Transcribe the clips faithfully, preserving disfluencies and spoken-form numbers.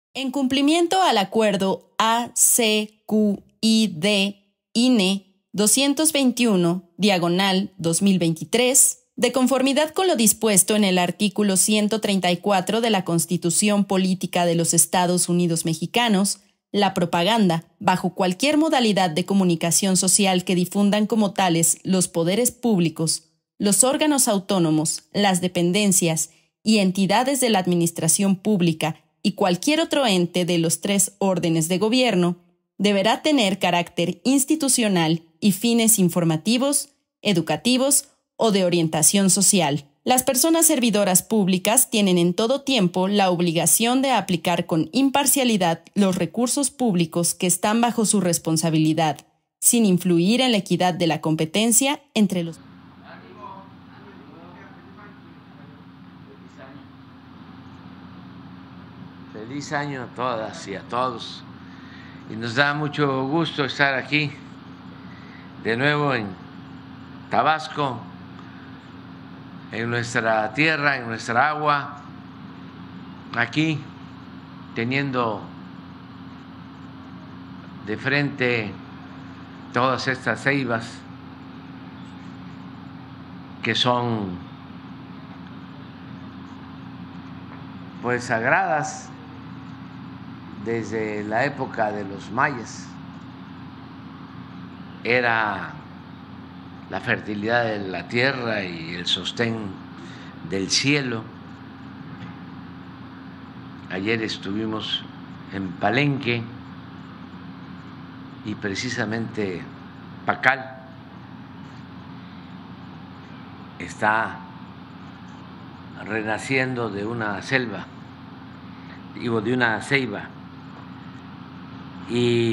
En cumplimiento al acuerdo A C Q I D I N E doscientos veintiuno, diagonal dos mil veintitrés, de conformidad con lo dispuesto en el artículo ciento treinta y cuatro de la Constitución Política de los Estados Unidos Mexicanos, la propaganda, bajo cualquier modalidad de comunicación social que difundan como tales los poderes públicos, los órganos autónomos, las dependencias y entidades de la administración pública y cualquier otro ente de los tres órdenes de gobierno, deberá tener carácter institucional y fines informativos, educativos o de orientación social. Las personas servidoras públicas tienen en todo tiempo la obligación de aplicar con imparcialidad los recursos públicos que están bajo su responsabilidad, sin influir en la equidad de la competencia entre los Feliz año a todas y a todos. Y nos da mucho gusto estar aquí de nuevo en Tabasco, en nuestra tierra, en nuestra agua, aquí teniendo de frente todas estas ceibas que son pues sagradas desde la época de los mayas. Era la fertilidad de la tierra y el sostén del cielo. Ayer estuvimos en Palenque y precisamente Pacal está renaciendo de una selva, digo, de una ceiba. Y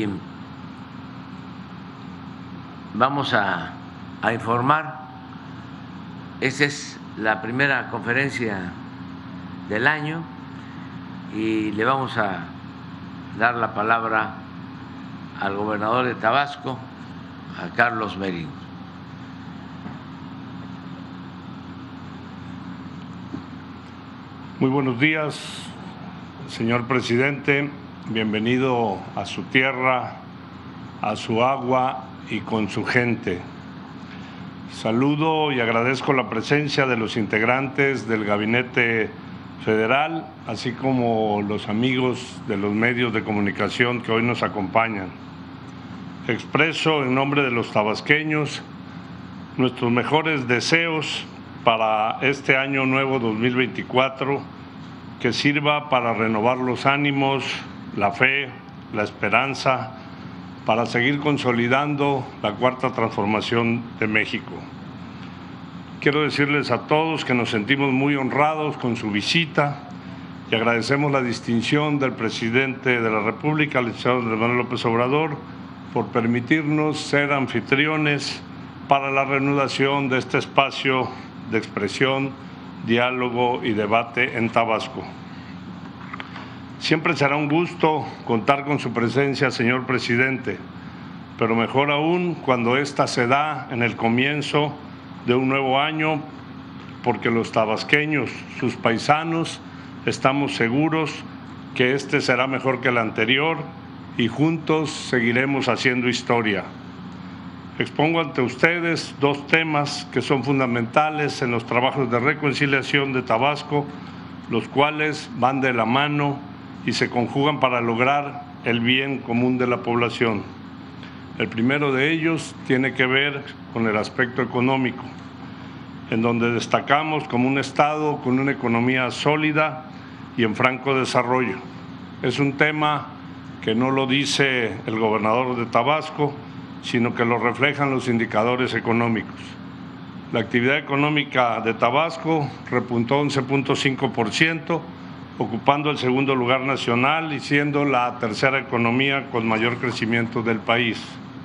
vamos a, a informar. Esta es la primera conferencia del año y le vamos a dar la palabra al gobernador de Tabasco, a Carlos Merino. Muy buenos días, señor presidente. Bienvenido a su tierra, a su agua y con su gente. Saludo y agradezco la presencia de los integrantes del Gabinete Federal, así como los amigos de los medios de comunicación que hoy nos acompañan. Expreso en nombre de los tabasqueños nuestros mejores deseos para este año nuevo dos mil veinticuatro, que sirva para renovar los ánimos, la fe, la esperanza, para seguir consolidando la cuarta transformación de México. Quiero decirles a todos que nos sentimos muy honrados con su visita y agradecemos la distinción del presidente de la República, el licenciado Andrés Manuel López Obrador, por permitirnos ser anfitriones para la reanudación de este espacio de expresión, diálogo y debate en Tabasco. Siempre será un gusto contar con su presencia, señor presidente, pero mejor aún cuando ésta se da en el comienzo de un nuevo año, porque los tabasqueños, sus paisanos, estamos seguros que este será mejor que el anterior y juntos seguiremos haciendo historia. Expongo ante ustedes dos temas que son fundamentales en los trabajos de reconciliación de Tabasco, los cuales van de la mano y se conjugan para lograr el bien común de la población. El primero de ellos tiene que ver con el aspecto económico, en donde destacamos como un Estado con una economía sólida y en franco desarrollo. Es un tema que no lo dice el gobernador de Tabasco, sino que lo reflejan los indicadores económicos. La actividad económica de Tabasco repuntó once punto cinco por ciento, ocupando el segundo lugar nacional y siendo la tercera economía con mayor crecimiento del país.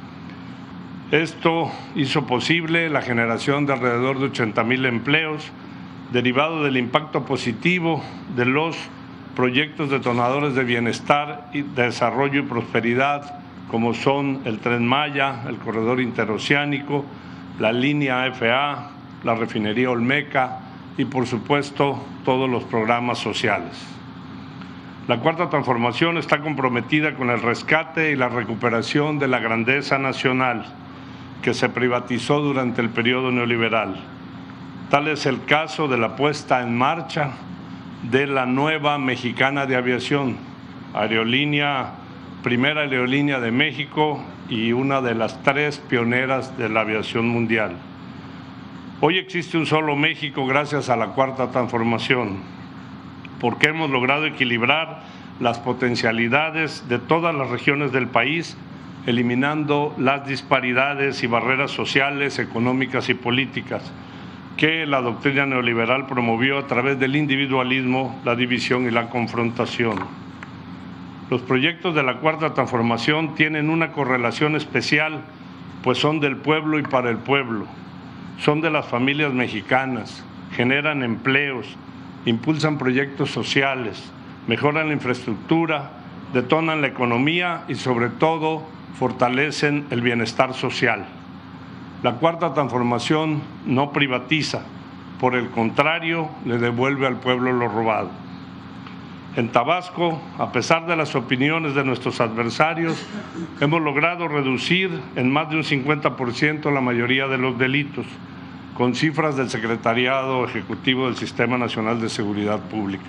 Esto hizo posible la generación de alrededor de ochenta mil empleos, derivado del impacto positivo de los proyectos detonadores de bienestar, y desarrollo y prosperidad, como son el Tren Maya, el Corredor Interoceánico, la línea F A, la refinería Olmeca y, por supuesto, todos los programas sociales. La Cuarta Transformación está comprometida con el rescate y la recuperación de la grandeza nacional que se privatizó durante el periodo neoliberal. Tal es el caso de la puesta en marcha de la nueva Mexicana de Aviación, aerolínea, primera aerolínea de México y una de las tres pioneras de la aviación mundial. Hoy existe un solo México gracias a la Cuarta Transformación, porque hemos logrado equilibrar las potencialidades de todas las regiones del país, eliminando las disparidades y barreras sociales, económicas y políticas que la doctrina neoliberal promovió a través del individualismo, la división y la confrontación. Los proyectos de la Cuarta Transformación tienen una correlación especial, pues son del pueblo y para el pueblo, son de las familias mexicanas, generan empleos, impulsan proyectos sociales, mejoran la infraestructura, detonan la economía y sobre todo fortalecen el bienestar social. La Cuarta Transformación no privatiza, por el contrario, le devuelve al pueblo lo robado. En Tabasco, a pesar de las opiniones de nuestros adversarios, hemos logrado reducir en más de un cincuenta por ciento la mayoría de los delitos, con cifras del Secretariado Ejecutivo del Sistema Nacional de Seguridad Pública.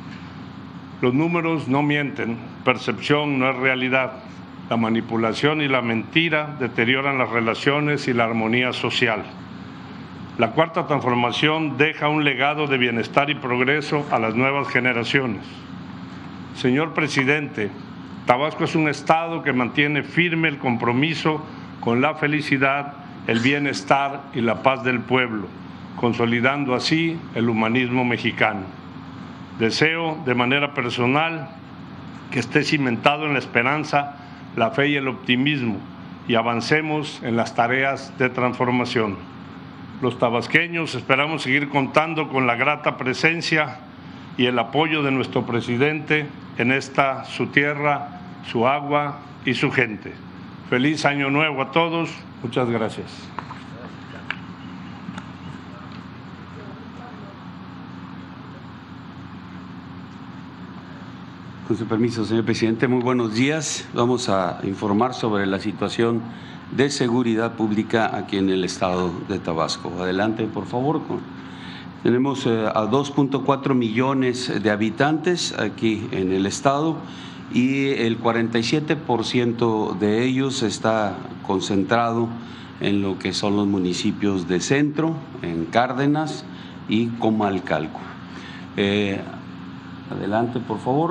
Los números no mienten, percepción no es realidad. La manipulación y la mentira deterioran las relaciones y la armonía social. La Cuarta Transformación deja un legado de bienestar y progreso a las nuevas generaciones. Señor presidente, Tabasco es un estado que mantiene firme el compromiso con la felicidad, el bienestar y la paz del pueblo, consolidando así el humanismo mexicano. Deseo de manera personal que esté cimentado en la esperanza, la fe y el optimismo y avancemos en las tareas de transformación. Los tabasqueños esperamos seguir contando con la grata presencia y el apoyo de nuestro presidente en esta su tierra, su agua y su gente. Feliz Año Nuevo a todos. Muchas gracias. Con su permiso, señor presidente, muy buenos días. Vamos a informar sobre la situación de seguridad pública aquí en el estado de Tabasco. Adelante, por favor. Tenemos eh, a dos punto cuatro millones de habitantes aquí en el estado y el cuarenta y siete por ciento de ellos está concentrado en lo que son los municipios de Centro, en Cárdenas y Comalcalco. Eh, adelante, por favor.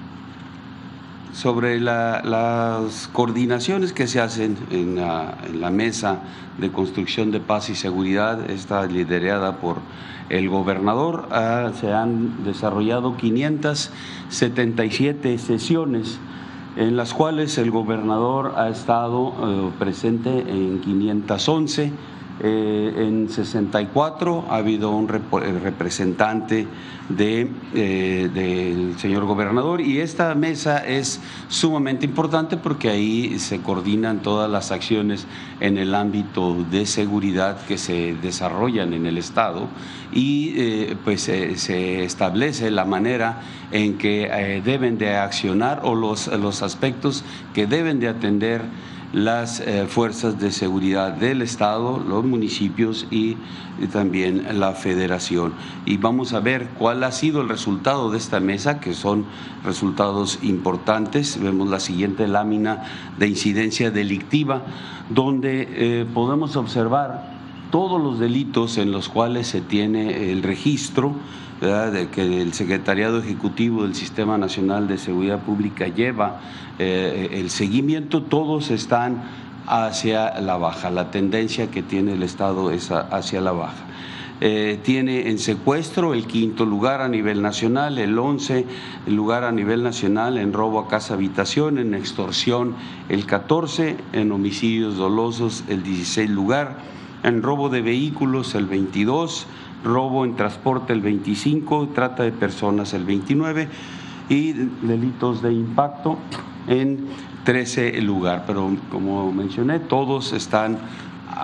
Sobre la, las coordinaciones que se hacen en la, en la Mesa de Construcción de Paz y Seguridad, está liderada por el gobernador, ah, se han desarrollado quinientas setenta y siete sesiones en las cuales el gobernador ha estado eh, presente en quinientas once. Eh, en sesenta y cuatro ha habido un rep representante de, eh, del señor gobernador, y esta mesa es sumamente importante porque ahí se coordinan todas las acciones en el ámbito de seguridad que se desarrollan en el estado y eh, pues eh, se establece la manera en que eh, deben de accionar o los, los aspectos que deben de atender las eh, fuerzas de seguridad del estado, los municipios y, y también la federación. Y vamos a ver cuál ha sido el resultado de esta mesa, que son resultados importantes. Vemos la siguiente lámina de incidencia delictiva, donde eh, podemos observar todos los delitos en los cuales se tiene el registro, ¿verdad?, de que el Secretariado Ejecutivo del Sistema Nacional de Seguridad Pública lleva eh, el seguimiento. Todos están hacia la baja. La tendencia que tiene el Estado es a, hacia la baja. Eh, tiene en secuestro el quinto lugar a nivel nacional, el once lugar a nivel nacional en robo a casa habitación, en extorsión el catorce, en homicidios dolosos el dieciséis lugar, en robo de vehículos el veintidós, robo en transporte el veinticinco, trata de personas el veintinueve y delitos de impacto en trece lugar. Pero como mencioné, todos están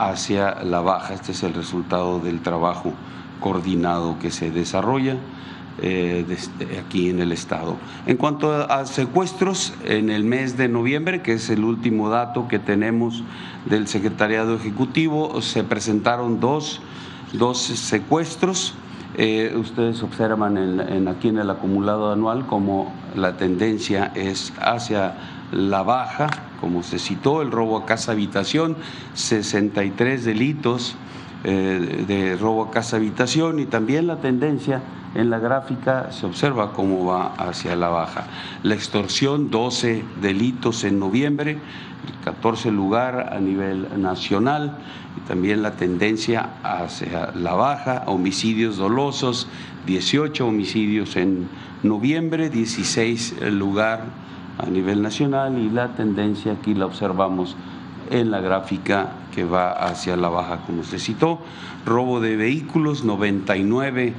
hacia la baja. Este es el resultado del trabajo coordinado que se desarrolla. eh, de, aquí en el estado. En cuanto a secuestros, en el mes de noviembre, que es el último dato que tenemos del Secretariado Ejecutivo, se presentaron dos, dos secuestros. Eh, ustedes observan en, en aquí en el acumulado anual como la tendencia es hacia la baja, como se citó, el robo a casa habitación, sesenta y tres delitos eh, de robo a casa habitación, y también la tendencia en la gráfica se observa cómo va hacia la baja. La extorsión, doce delitos en noviembre, catorce lugar a nivel nacional, y también la tendencia hacia la baja. Homicidios dolosos, dieciocho homicidios en noviembre, dieciséis lugar a nivel nacional, y la tendencia aquí la observamos en la gráfica que va hacia la baja, como se citó. Robo de vehículos, noventa y nueve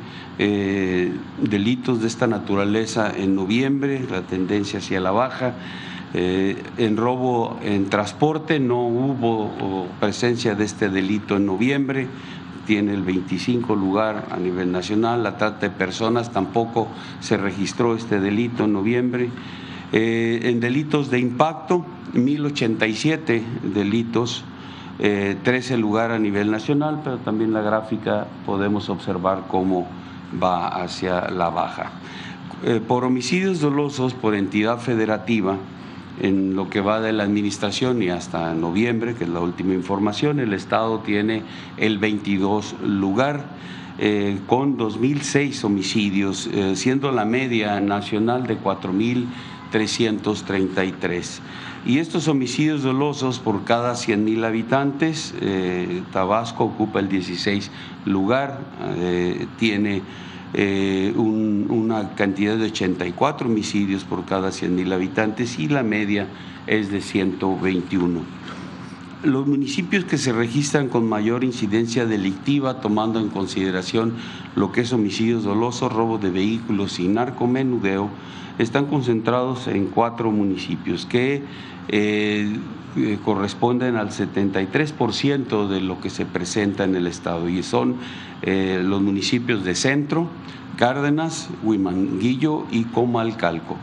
eh, delitos de esta naturaleza en noviembre, la tendencia hacia la baja. Eh, en robo en transporte no hubo oh, presencia de este delito en noviembre, tiene el veinticinco lugar a nivel nacional. La trata de personas tampoco se registró este delito en noviembre. Eh, en delitos de impacto, mil ochenta y siete delitos, eh, trece lugar a nivel nacional, pero también la gráfica podemos observar cómo va hacia la baja. Eh, por homicidios dolosos por entidad federativa, en lo que va de la administración y hasta noviembre, que es la última información, el Estado tiene el veintidós lugar, eh, con dos mil seis homicidios, eh, siendo la media nacional de cuatro mil trescientos treinta y tres. Y estos homicidios dolosos por cada cien mil habitantes, eh, Tabasco ocupa el dieciséis lugar, eh, tiene eh, un, una cantidad de ochenta y cuatro homicidios por cada cien mil habitantes, y la media es de ciento veintiuno. Los municipios que se registran con mayor incidencia delictiva, tomando en consideración lo que es homicidios dolosos, robo de vehículos y narcomenudeo, están concentrados en cuatro municipios que eh, eh, corresponden al setenta y tres por ciento de lo que se presenta en el estado, y son eh, los municipios de Centro, Cárdenas, Huimanguillo y Comalcalco.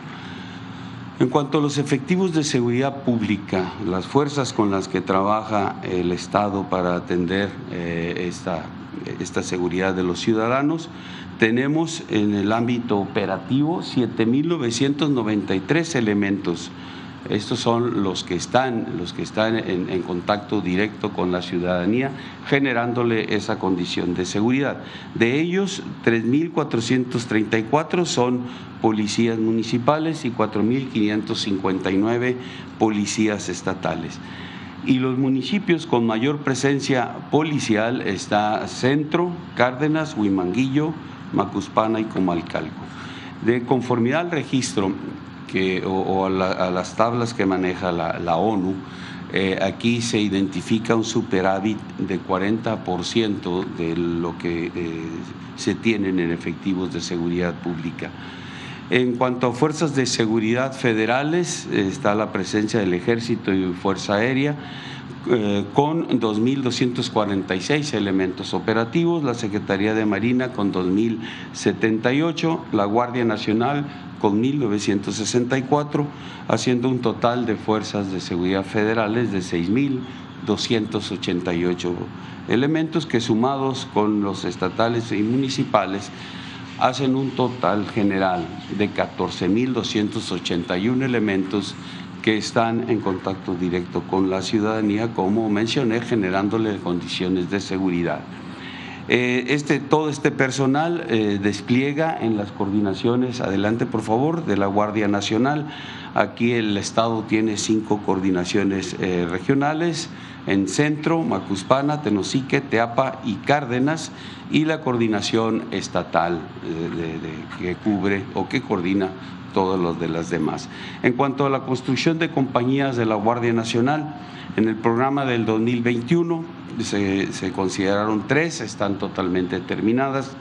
En cuanto a los efectivos de seguridad pública, las fuerzas con las que trabaja el Estado para atender eh, esta, esta seguridad de los ciudadanos, tenemos en el ámbito operativo siete mil novecientos noventa y tres elementos. Estos son los que están, los que están en, en contacto directo con la ciudadanía, generándole esa condición de seguridad. De ellos, tres mil cuatrocientos treinta y cuatro son policías municipales y cuatro mil quinientos cincuenta y nueve policías estatales. Y los municipios con mayor presencia policial está Centro, Cárdenas, Huimanguillo, Macuspana y Comalcalco. De conformidad al registro que, o, o a, la, a las tablas que maneja la, la ONU, eh, aquí se identifica un superávit de cuarenta por ciento de lo que eh, se tienen en efectivos de seguridad pública. En cuanto a fuerzas de seguridad federales, eh, está la presencia del Ejército y Fuerza Aérea, Eh, con dos mil doscientos cuarenta y seis elementos operativos, la Secretaría de Marina con dos mil setenta y ocho, la Guardia Nacional con mil novecientos sesenta y cuatro, haciendo un total de fuerzas de seguridad federales de seis mil doscientos ochenta y ocho elementos, que sumados con los estatales y municipales hacen un total general de catorce mil doscientos ochenta y uno elementos que están en contacto directo con la ciudadanía, como mencioné, generándole condiciones de seguridad. Eh, este, todo este personal eh, despliega en las coordinaciones, adelante por favor, de la Guardia Nacional. Aquí el Estado tiene cinco coordinaciones eh, regionales, en Centro, Macuspana, Tenosique, Teapa y Cárdenas, y la coordinación estatal eh, de, de, que cubre o que coordina todos los de las demás. En cuanto a la construcción de compañías de la Guardia Nacional, en el programa del dos mil veintiuno se, se consideraron tres, están totalmente terminadas.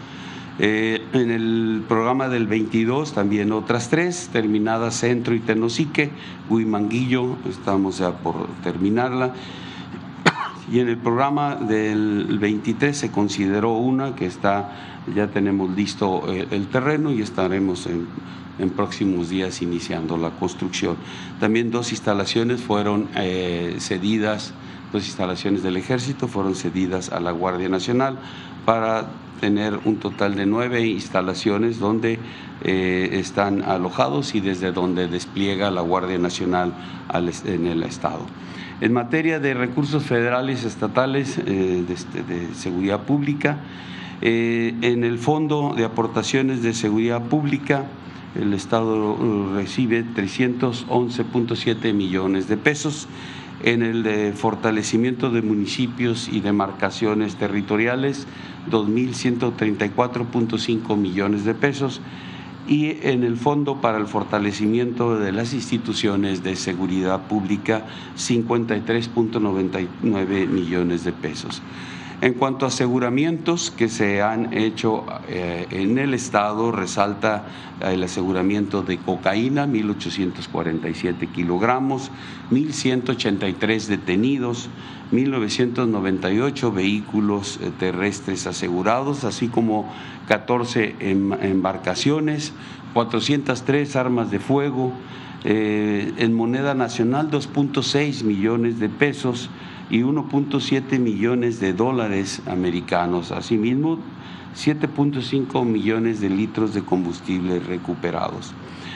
Eh, en el programa del veintidós también otras tres, terminadas Centro y Tenosique. Huimanguillo, estamos ya por terminarla. Y en el programa del veintitrés se consideró una que está, ya tenemos listo el, el terreno y estaremos en, en próximos días iniciando la construcción. También dos instalaciones fueron eh, cedidas, dos instalaciones del Ejército fueron cedidas a la Guardia Nacional para tener un total de nueve instalaciones donde eh, están alojados y desde donde despliega la Guardia Nacional al, en el Estado. En materia de recursos federales estatales eh, de, de seguridad pública, eh, en el Fondo de Aportaciones de Seguridad Pública, el Estado recibe trescientos once punto siete millones de pesos. En el de fortalecimiento de municipios y demarcaciones territoriales, dos mil ciento treinta y cuatro punto cinco millones de pesos, y en el Fondo para el Fortalecimiento de las Instituciones de Seguridad Pública, cincuenta y tres punto noventa y nueve millones de pesos. En cuanto a aseguramientos que se han hecho eh, en el Estado, resalta el aseguramiento de cocaína, mil ochocientos cuarenta y siete kilogramos, mil ciento ochenta y tres detenidos, mil novecientos noventa y ocho vehículos eh, terrestres asegurados, así como catorce em, embarcaciones, cuatrocientas tres armas de fuego, eh, en moneda nacional dos punto seis millones de pesos, y uno punto siete millones de dólares americanos. Asimismo, siete punto cinco millones de litros de combustible recuperados.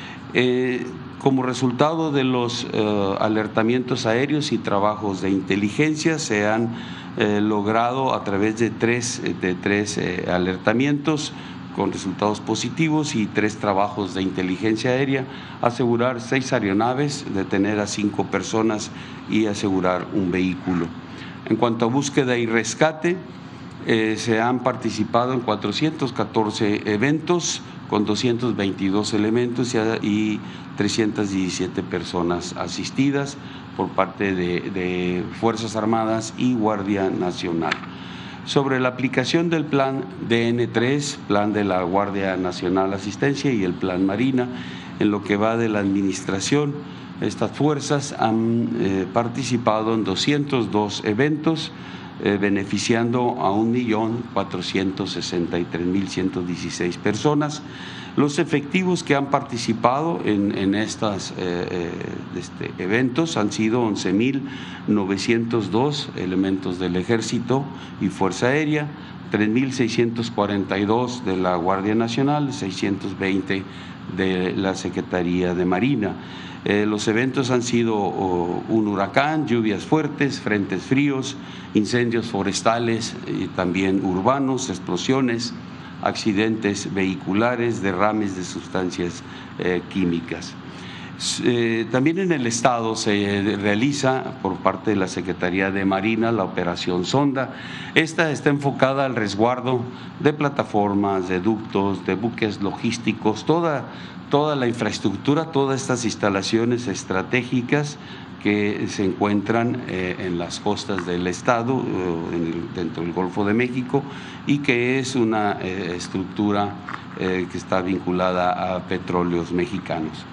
Eh, como resultado de los eh, alertamientos aéreos y trabajos de inteligencia, se han eh, logrado a través de tres, de tres eh, alertamientos con resultados positivos y tres trabajos de inteligencia aérea, asegurar seis aeronaves, detener a cinco personas y asegurar un vehículo. En cuanto a búsqueda y rescate, eh, se han participado en cuatrocientos catorce eventos con doscientos veintidós elementos y, y trescientas diecisiete personas asistidas por parte de, de Fuerzas Armadas y Guardia Nacional. Sobre la aplicación del plan D N tres, plan de la Guardia Nacional Asistencia, y el plan Marina, en lo que va de la administración, estas fuerzas han eh, participado en doscientos dos eventos, eh, beneficiando a un millón cuatrocientos sesenta y tres mil ciento dieciséis personas. Los efectivos que han participado en, en estos eh, eh, este, eventos han sido once mil novecientos dos elementos del Ejército y Fuerza Aérea, tres mil seiscientos cuarenta y dos de la Guardia Nacional, seiscientos veinte de la Secretaría de Marina. Eh, los eventos han sido oh, un huracán, lluvias fuertes, frentes fríos, incendios forestales y también urbanos, explosiones, accidentes vehiculares, derrames de sustancias eh, químicas. Eh, también en el Estado se realiza por parte de la Secretaría de Marina la operación Sonda. Esta está enfocada al resguardo de plataformas, de ductos, de buques logísticos, toda, toda la infraestructura, todas estas instalaciones estratégicas que se encuentran eh, en las costas del Estado, eh, en el, dentro del Golfo de México, y que es una eh, estructura eh, que está vinculada a petróleos mexicanos.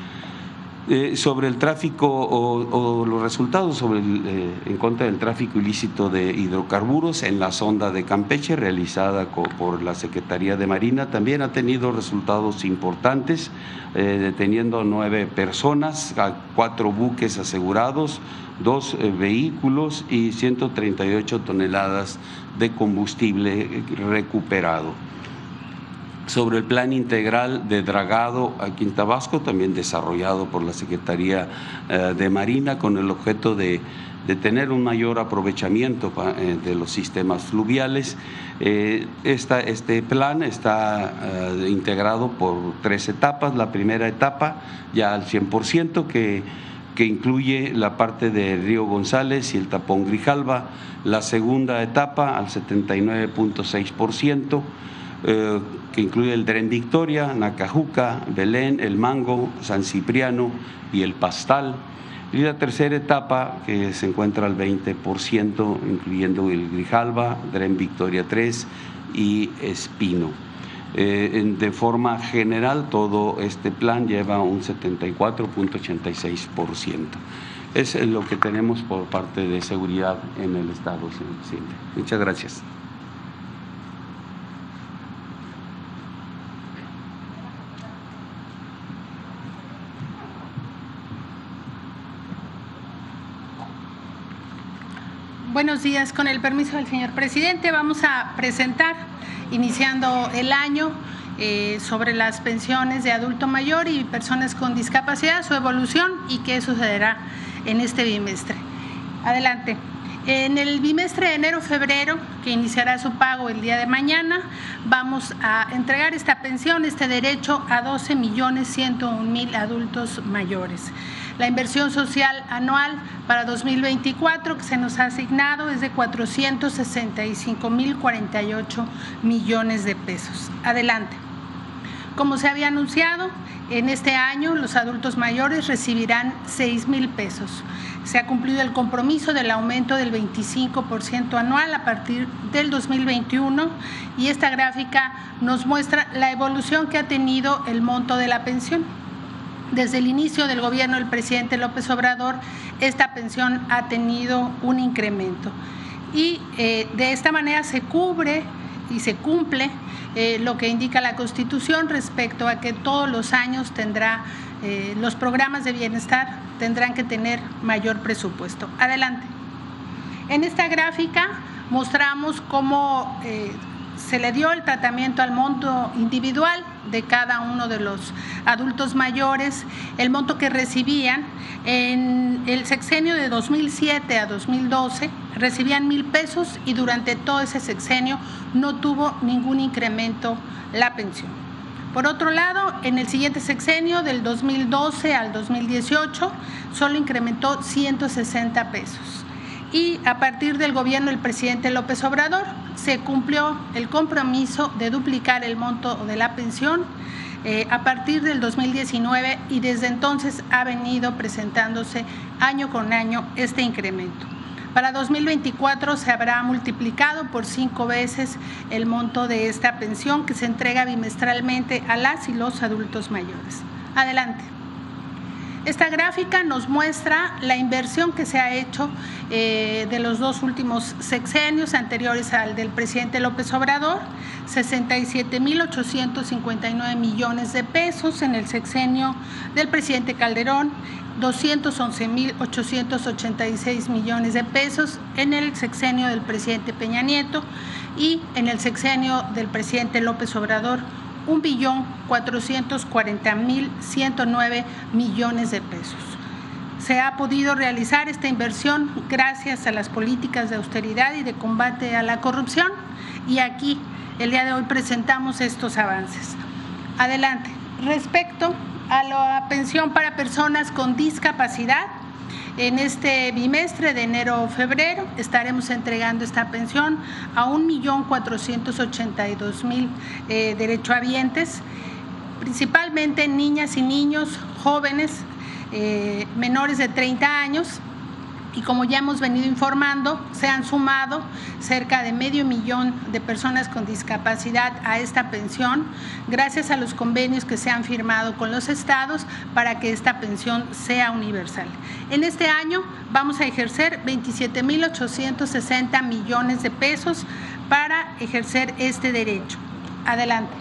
Eh, sobre el tráfico o, o los resultados sobre el, eh, en contra del tráfico ilícito de hidrocarburos en la sonda de Campeche, realizada co, por la Secretaría de Marina, también ha tenido resultados importantes, eh, deteniendo nueve personas, a cuatro buques asegurados, dos eh, vehículos y ciento treinta y ocho toneladas de combustible recuperado. Sobre el plan integral de dragado aquí en Tabasco, también desarrollado por la Secretaría eh, de Marina, con el objeto de, de tener un mayor aprovechamiento pa, eh, de los sistemas fluviales. Eh, esta, este plan está eh, integrado por tres etapas. La primera etapa ya al cien por ciento, que, que incluye la parte de Río González y el tapón Grijalva. La segunda etapa al setenta y nueve punto seis por ciento, Eh, que incluye el Dren Victoria, Nacajuca, Belén, El Mango, San Cipriano y El Pastal. Y la tercera etapa, que se encuentra al veinte por ciento, incluyendo el Grijalva, Dren Victoria tres y Espino. Eh, de forma general, todo este plan lleva un setenta y cuatro punto ochenta y seis por ciento. Es lo que tenemos por parte de seguridad en el Estado, señor presidente. Muchas gracias. Buenos días, con el permiso del señor presidente, vamos a presentar, iniciando el año, eh, sobre las pensiones de adulto mayor y personas con discapacidad, su evolución y qué sucederá en este bimestre. Adelante. En el bimestre de enero-febrero, que iniciará su pago el día de mañana, vamos a entregar esta pensión, este derecho a doce millones ciento un mil adultos mayores. La inversión social anual para dos mil veinticuatro que se nos ha asignado es de cuatrocientos sesenta y cinco mil cuarenta y ocho millones de pesos. Adelante. Como se había anunciado, en este año los adultos mayores recibirán seis mil pesos. Se ha cumplido el compromiso del aumento del veinticinco por ciento anual a partir del dos mil veintiuno y esta gráfica nos muestra la evolución que ha tenido el monto de la pensión. Desde el inicio del gobierno del presidente López Obrador, esta pensión ha tenido un incremento y eh, de esta manera se cubre y se cumple eh, lo que indica la Constitución respecto a que todos los años tendrá eh, los programas de bienestar tendrán que tener mayor presupuesto. Adelante. En esta gráfica mostramos cómo eh, se le dio el tratamiento al monto individual de cada uno de los adultos mayores, el monto que recibían en el sexenio de dos mil siete a dos mil doce, recibían mil pesos y durante todo ese sexenio no tuvo ningún incremento la pensión. Por otro lado, en el siguiente sexenio, del dos mil doce al dos mil dieciocho, solo incrementó ciento sesenta pesos. Y a partir del gobierno del presidente López Obrador se cumplió el compromiso de duplicar el monto de la pensión eh, a partir del dos mil diecinueve y desde entonces ha venido presentándose año con año este incremento. Para dos mil veinticuatro se habrá multiplicado por cinco veces el monto de esta pensión que se entrega bimestralmente a las y los adultos mayores. Adelante. Esta gráfica nos muestra la inversión que se ha hecho eh, de los dos últimos sexenios anteriores al del presidente López Obrador, sesenta y siete mil ochocientos cincuenta y nueve millones de pesos en el sexenio del presidente Calderón, doscientos once mil ochocientos ochenta y seis millones de pesos en el sexenio del presidente Peña Nieto y en el sexenio del presidente López Obrador, un billón cuatrocientos cuarenta mil ciento nueve millones de pesos. Se ha podido realizar esta inversión gracias a las políticas de austeridad y de combate a la corrupción y aquí el día de hoy presentamos estos avances. Adelante. Respecto a la pensión para personas con discapacidad, en este bimestre de enero-febrero estaremos entregando esta pensión a un millón cuatrocientos ochenta y dos mil eh, derechohabientes, principalmente niñas y niños jóvenes eh, menores de treinta años. Y como ya hemos venido informando, se han sumado cerca de medio millón de personas con discapacidad a esta pensión, gracias a los convenios que se han firmado con los estados para que esta pensión sea universal. En este año vamos a ejercer veintisiete mil ochocientos sesenta millones de pesos para ejercer este derecho. Adelante.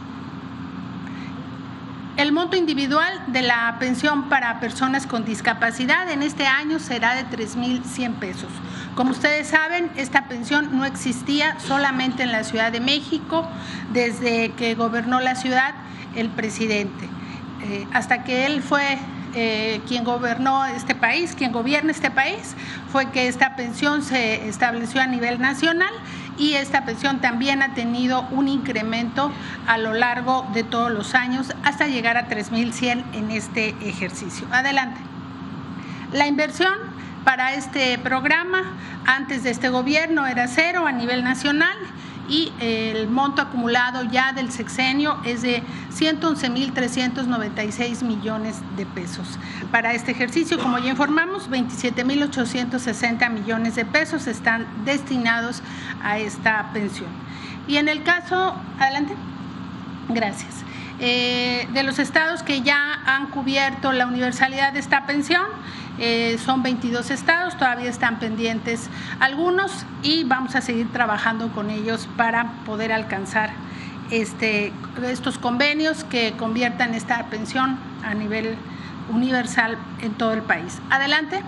El monto individual de la pensión para personas con discapacidad en este año será de tres mil cien pesos. Como ustedes saben, esta pensión no existía solamente en la Ciudad de México desde que gobernó la ciudad el presidente. Eh, hasta que él fue eh, quien gobernó este país, quien gobierna este país, fue que esta pensión se estableció a nivel nacional y esta pensión también ha tenido un incremento a lo largo de todos los años hasta llegar a tres mil cien en este ejercicio. Adelante. La inversión para este programa antes de este gobierno era cero a nivel nacional y el monto acumulado ya del sexenio es de ciento once mil trescientos noventa y seis millones de pesos. Para este ejercicio, como ya informamos, veintisiete mil ochocientos sesenta millones de pesos están destinados a esta pensión. Y en el caso, adelante, gracias, eh, de los estados que ya han cubierto la universalidad de esta pensión, Eh, son veintidós estados, todavía están pendientes algunos y vamos a seguir trabajando con ellos para poder alcanzar este, estos convenios que conviertan esta pensión a nivel universal en todo el país. Adelante.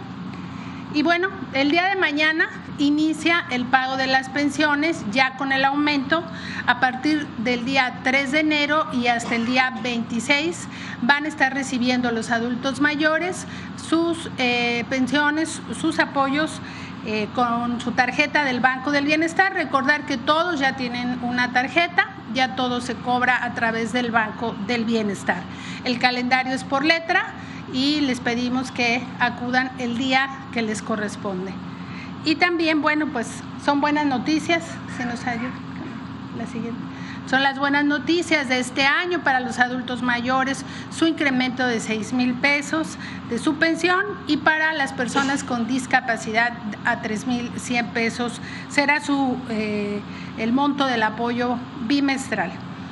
Y bueno, el día de mañana inicia el pago de las pensiones ya con el aumento. A partir del día tres de enero y hasta el día veintiséis van a estar recibiendo los adultos mayores sus eh, pensiones, sus apoyos eh, con su tarjeta del Banco del Bienestar. Recordar que todos ya tienen una tarjeta, ya todo se cobra a través del Banco del Bienestar. El calendario es por letra y les pedimos que acudan el día que les corresponde. Y también, bueno, pues son buenas noticias, se nos ayuda la siguiente. Son las buenas noticias de este año para los adultos mayores, su incremento de seis mil pesos de su pensión, y para las personas con discapacidad a tres mil cien pesos será su, eh, el monto del apoyo bimestral.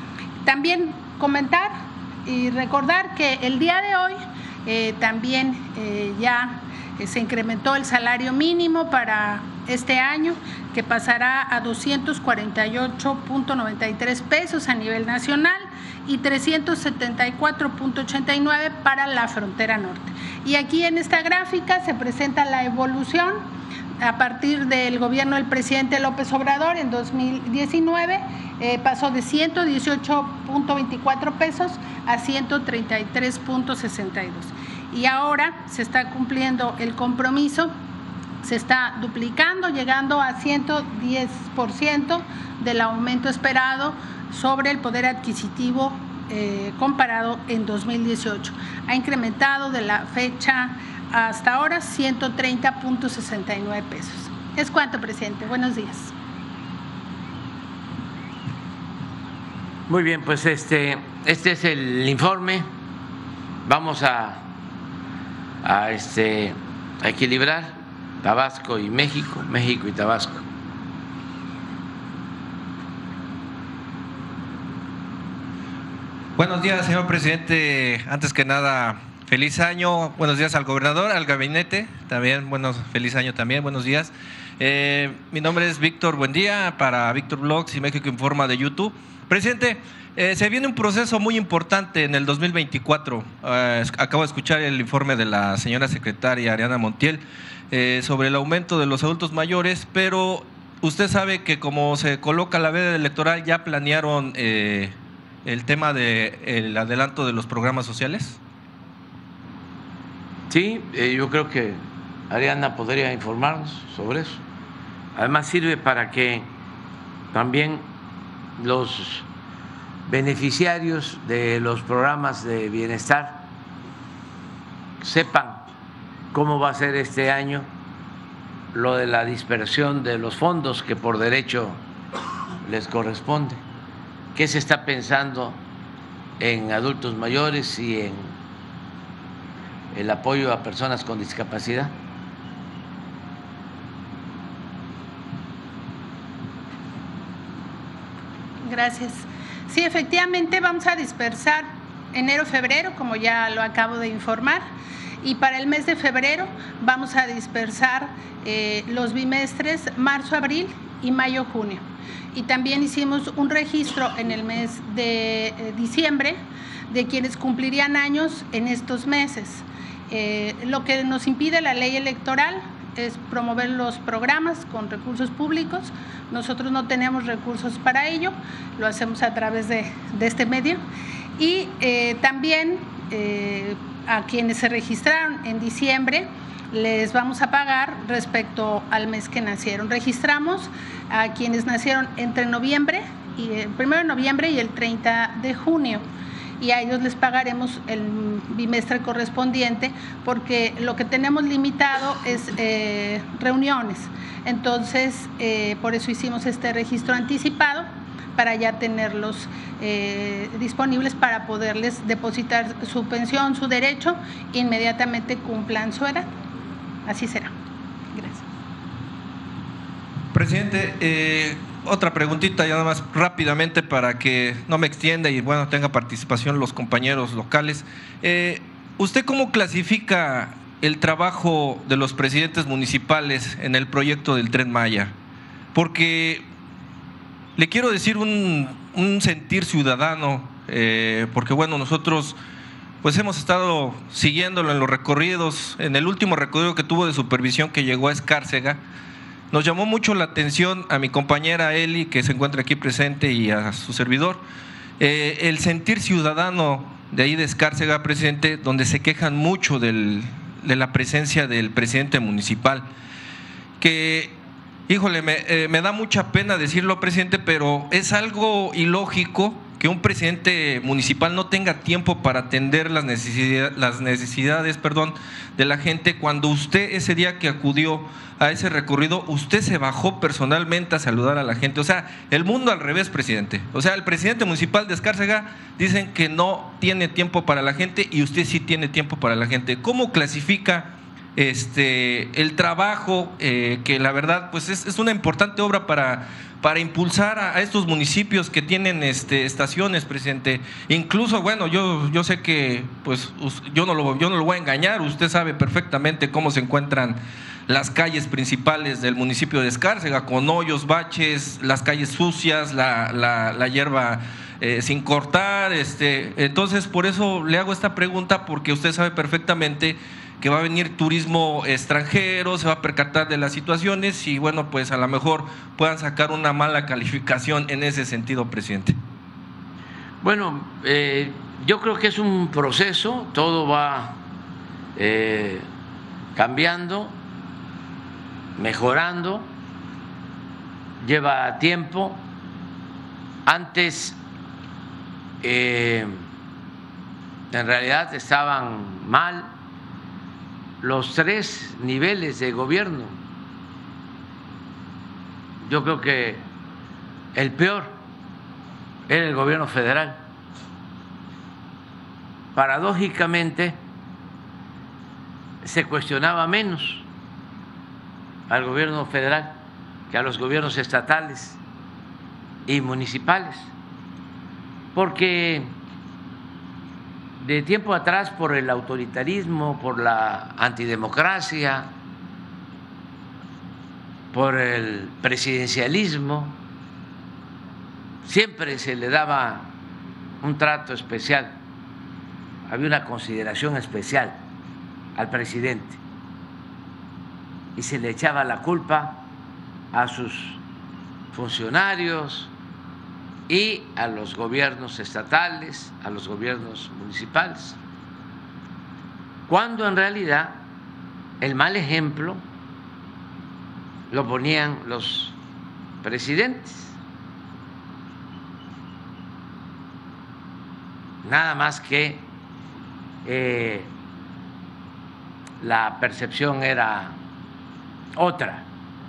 También comentar y recordar que el día de hoy Eh, también eh, ya eh, se incrementó el salario mínimo para este año, que pasará a doscientos cuarenta y ocho punto noventa y tres pesos a nivel nacional y trescientos setenta y cuatro punto ochenta y nueve para la frontera norte. Y aquí en esta gráfica se presenta la evolución a partir del gobierno del presidente López Obrador. En dos mil diecinueve eh, pasó de ciento dieciocho punto veinticuatro pesos a ciento treinta y tres punto sesenta y dos. Y ahora se está cumpliendo el compromiso, se está duplicando, llegando a ciento diez por ciento del aumento esperado sobre el poder adquisitivo eh, comparado en dos mil dieciocho. Ha incrementado de la fecha hasta ahora ciento treinta punto sesenta y nueve pesos. Es cuanto, presidente. Buenos días. Muy bien, pues este, este es el informe. Vamos a, a, este, a equilibrar Tabasco y México, México y Tabasco. Buenos días, señor presidente. Antes que nada, feliz año. Buenos días al gobernador, al gabinete. También, buenos, feliz año también. Buenos días. Eh, mi nombre es Víctor Buendía, para Víctor Blogs y México Informa de YouTube. Presidente, eh, se viene un proceso muy importante en el dos mil veinticuatro. Eh, acabo de escuchar el informe de la señora secretaria Ariana Montiel eh, sobre el aumento de los adultos mayores, pero usted sabe que como se coloca la veda electoral, ya planearon eh, el tema del adelanto de los programas sociales. Sí, eh, yo creo que Ariana podría informarnos sobre eso. Además sirve para que también los beneficiarios de los programas de bienestar sepan cómo va a ser este año lo de la dispersión de los fondos que por derecho les corresponde, qué se está pensando en adultos mayores y en el apoyo a personas con discapacidad. Gracias. Sí, efectivamente vamos a dispersar enero, febrero, como ya lo acabo de informar, y para el mes de febrero vamos a dispersar eh, los bimestres marzo, abril y mayo, junio. Y también hicimos un registro en el mes de eh, diciembre de quienes cumplirían años en estos meses. Eh, lo que nos impide la ley electoral es promover los programas con recursos públicos. Nosotros no tenemos recursos para ello, lo hacemos a través de, de este medio. Y eh, también eh, a quienes se registraron en diciembre les vamos a pagar respecto al mes que nacieron. Registramos a quienes nacieron entre noviembre, y el primero de noviembre y el treinta de junio. Y a ellos les pagaremos el bimestre correspondiente, porque lo que tenemos limitado es eh, reuniones. Entonces, eh, por eso hicimos este registro anticipado, para ya tenerlos eh, disponibles para poderles depositar su pensión, su derecho, inmediatamente cumplan su edad. Así será. Gracias. Presidente, eh, otra preguntita ya nada más rápidamente para que no me extienda y bueno, tenga participación los compañeros locales. Eh, ¿Usted cómo clasifica el trabajo de los presidentes municipales en el proyecto del Tren Maya, porque le quiero decir un, un sentir ciudadano, eh, porque bueno, nosotros pues hemos estado siguiéndolo en los recorridos. En el último recorrido que tuvo de supervisión, que llegó a Escárcega, nos llamó mucho la atención a mi compañera Eli, que se encuentra aquí presente, y a su servidor, eh, el sentir ciudadano de ahí de Escárcega, presidente, donde se quejan mucho del, de la presencia del presidente municipal, que, híjole, me, eh, me da mucha pena decirlo, presidente, pero es algo ilógico que un presidente municipal no tenga tiempo para atender las necesidades, las necesidades perdón, de la gente, cuando usted ese día que acudió a ese recorrido, usted se bajó personalmente a saludar a la gente. O sea, el mundo al revés, presidente. O sea, el presidente municipal de Escárcega dicen que no tiene tiempo para la gente y usted sí tiene tiempo para la gente. ¿Cómo clasifica este el trabajo eh, que la verdad pues es, es una importante obra para para impulsar a, a estos municipios que tienen este, estaciones, presidente? Incluso, bueno, yo, yo sé que pues yo no, lo, yo no lo voy a engañar, usted sabe perfectamente cómo se encuentran las calles principales del municipio de Escárcega, con hoyos, baches, las calles sucias, la, la, la hierba eh, sin cortar. Este, entonces, por eso le hago esta pregunta, porque usted sabe perfectamente que va a venir turismo extranjero, se va a percatar de las situaciones y bueno, pues a lo mejor puedan sacar una mala calificación en ese sentido, presidente. Bueno, eh, yo creo que es un proceso, todo va eh, cambiando, mejorando, lleva tiempo. Antes, eh, en realidad estaban mal los tres niveles de gobierno. Yo creo que el peor era el gobierno federal. Paradójicamente, se cuestionaba menos al gobierno federal que a los gobiernos estatales y municipales, porque de tiempo atrás, por el autoritarismo, por la antidemocracia, por el presidencialismo, siempre se le daba un trato especial, había una consideración especial al presidente y se le echaba la culpa a sus funcionarios y a los gobiernos estatales, a los gobiernos municipales, cuando en realidad el mal ejemplo lo ponían los presidentes. Nada más que eh, la percepción era otra.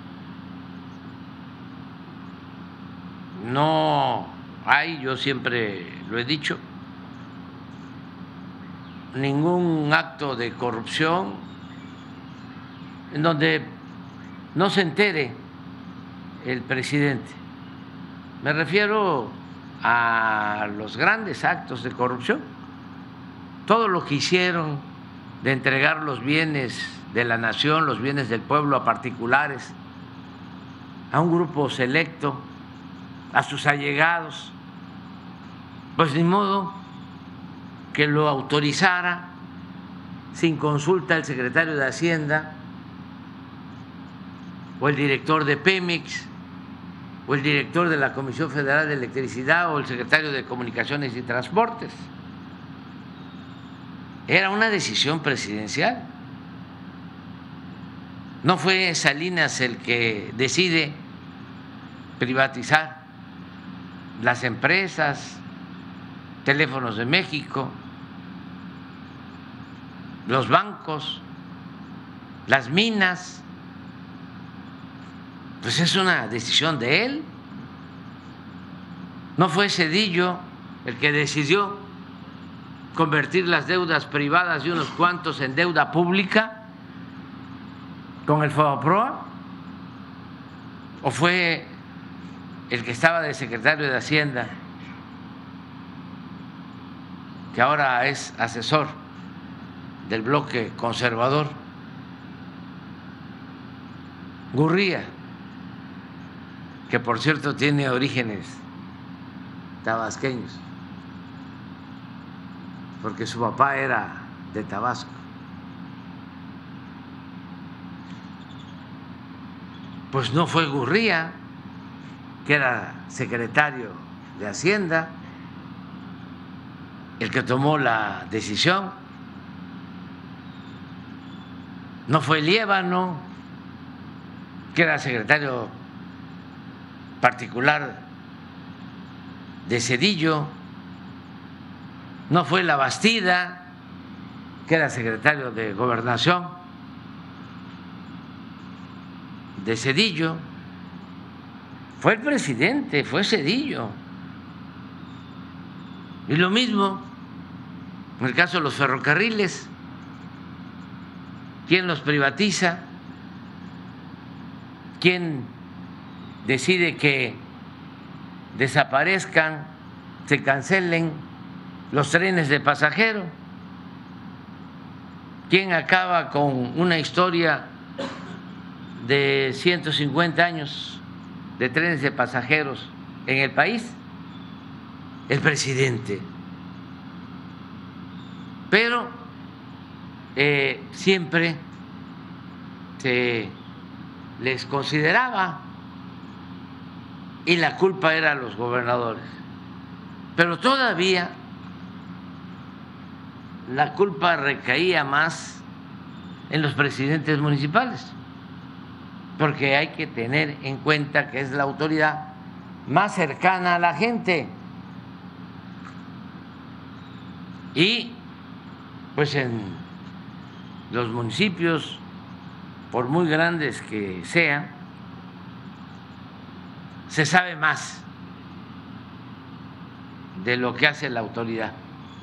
No hay, yo siempre lo he dicho, ningún acto de corrupción en donde no se entere el presidente. Me refiero a los grandes actos de corrupción, todo lo que hicieron de entregar los bienes de la nación, los bienes del pueblo a particulares, a un grupo selecto, a sus allegados, pues ni modo que lo autorizara sin consulta el secretario de Hacienda o el director de Pemex o el director de la Comisión Federal de Electricidad o el secretario de Comunicaciones y Transportes. Era una decisión presidencial. No fue Salinas el que decide privatizar las empresas, Teléfonos de México, los bancos, las minas. Pues es una decisión de él. No fue Zedillo el que decidió convertir las deudas privadas de unos cuantos en deuda pública con el FOBAPROA, o fue el que estaba de secretario de Hacienda, que ahora es asesor del bloque conservador, Gurría, que por cierto tiene orígenes tabasqueños, porque su papá era de Tabasco. Pues no fue Gurría, que era secretario de Hacienda, el que tomó la decisión. No fue Liévano, que era secretario particular de Zedillo. No fue Labastida, que era secretario de Gobernación de Zedillo. Fue el presidente, fue Zedillo. Y lo mismo en el caso de los ferrocarriles. ¿Quién los privatiza? ¿Quién decide que desaparezcan, se cancelen los trenes de pasajeros? ¿Quién acaba con una historia de ciento cincuenta años de trenes de pasajeros en el país? El presidente. Pero eh, siempre se les consideraba, y la culpa era a los gobernadores, pero todavía la culpa recaía más en los presidentes municipales, porque hay que tener en cuenta que es la autoridad más cercana a la gente. Y pues en los municipios, por muy grandes que sean, se sabe más de lo que hace la autoridad,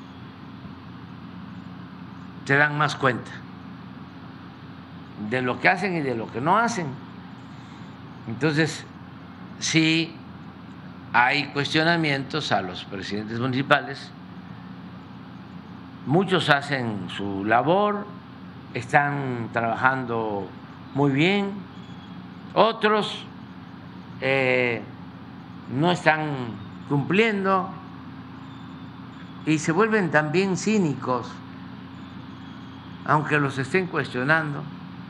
se dan más cuenta de lo que hacen y de lo que no hacen. Entonces, sí hay cuestionamientos a los presidentes municipales. Muchos hacen su labor, están trabajando muy bien, otros eh, no están cumpliendo y se vuelven también cínicos, aunque los estén cuestionando,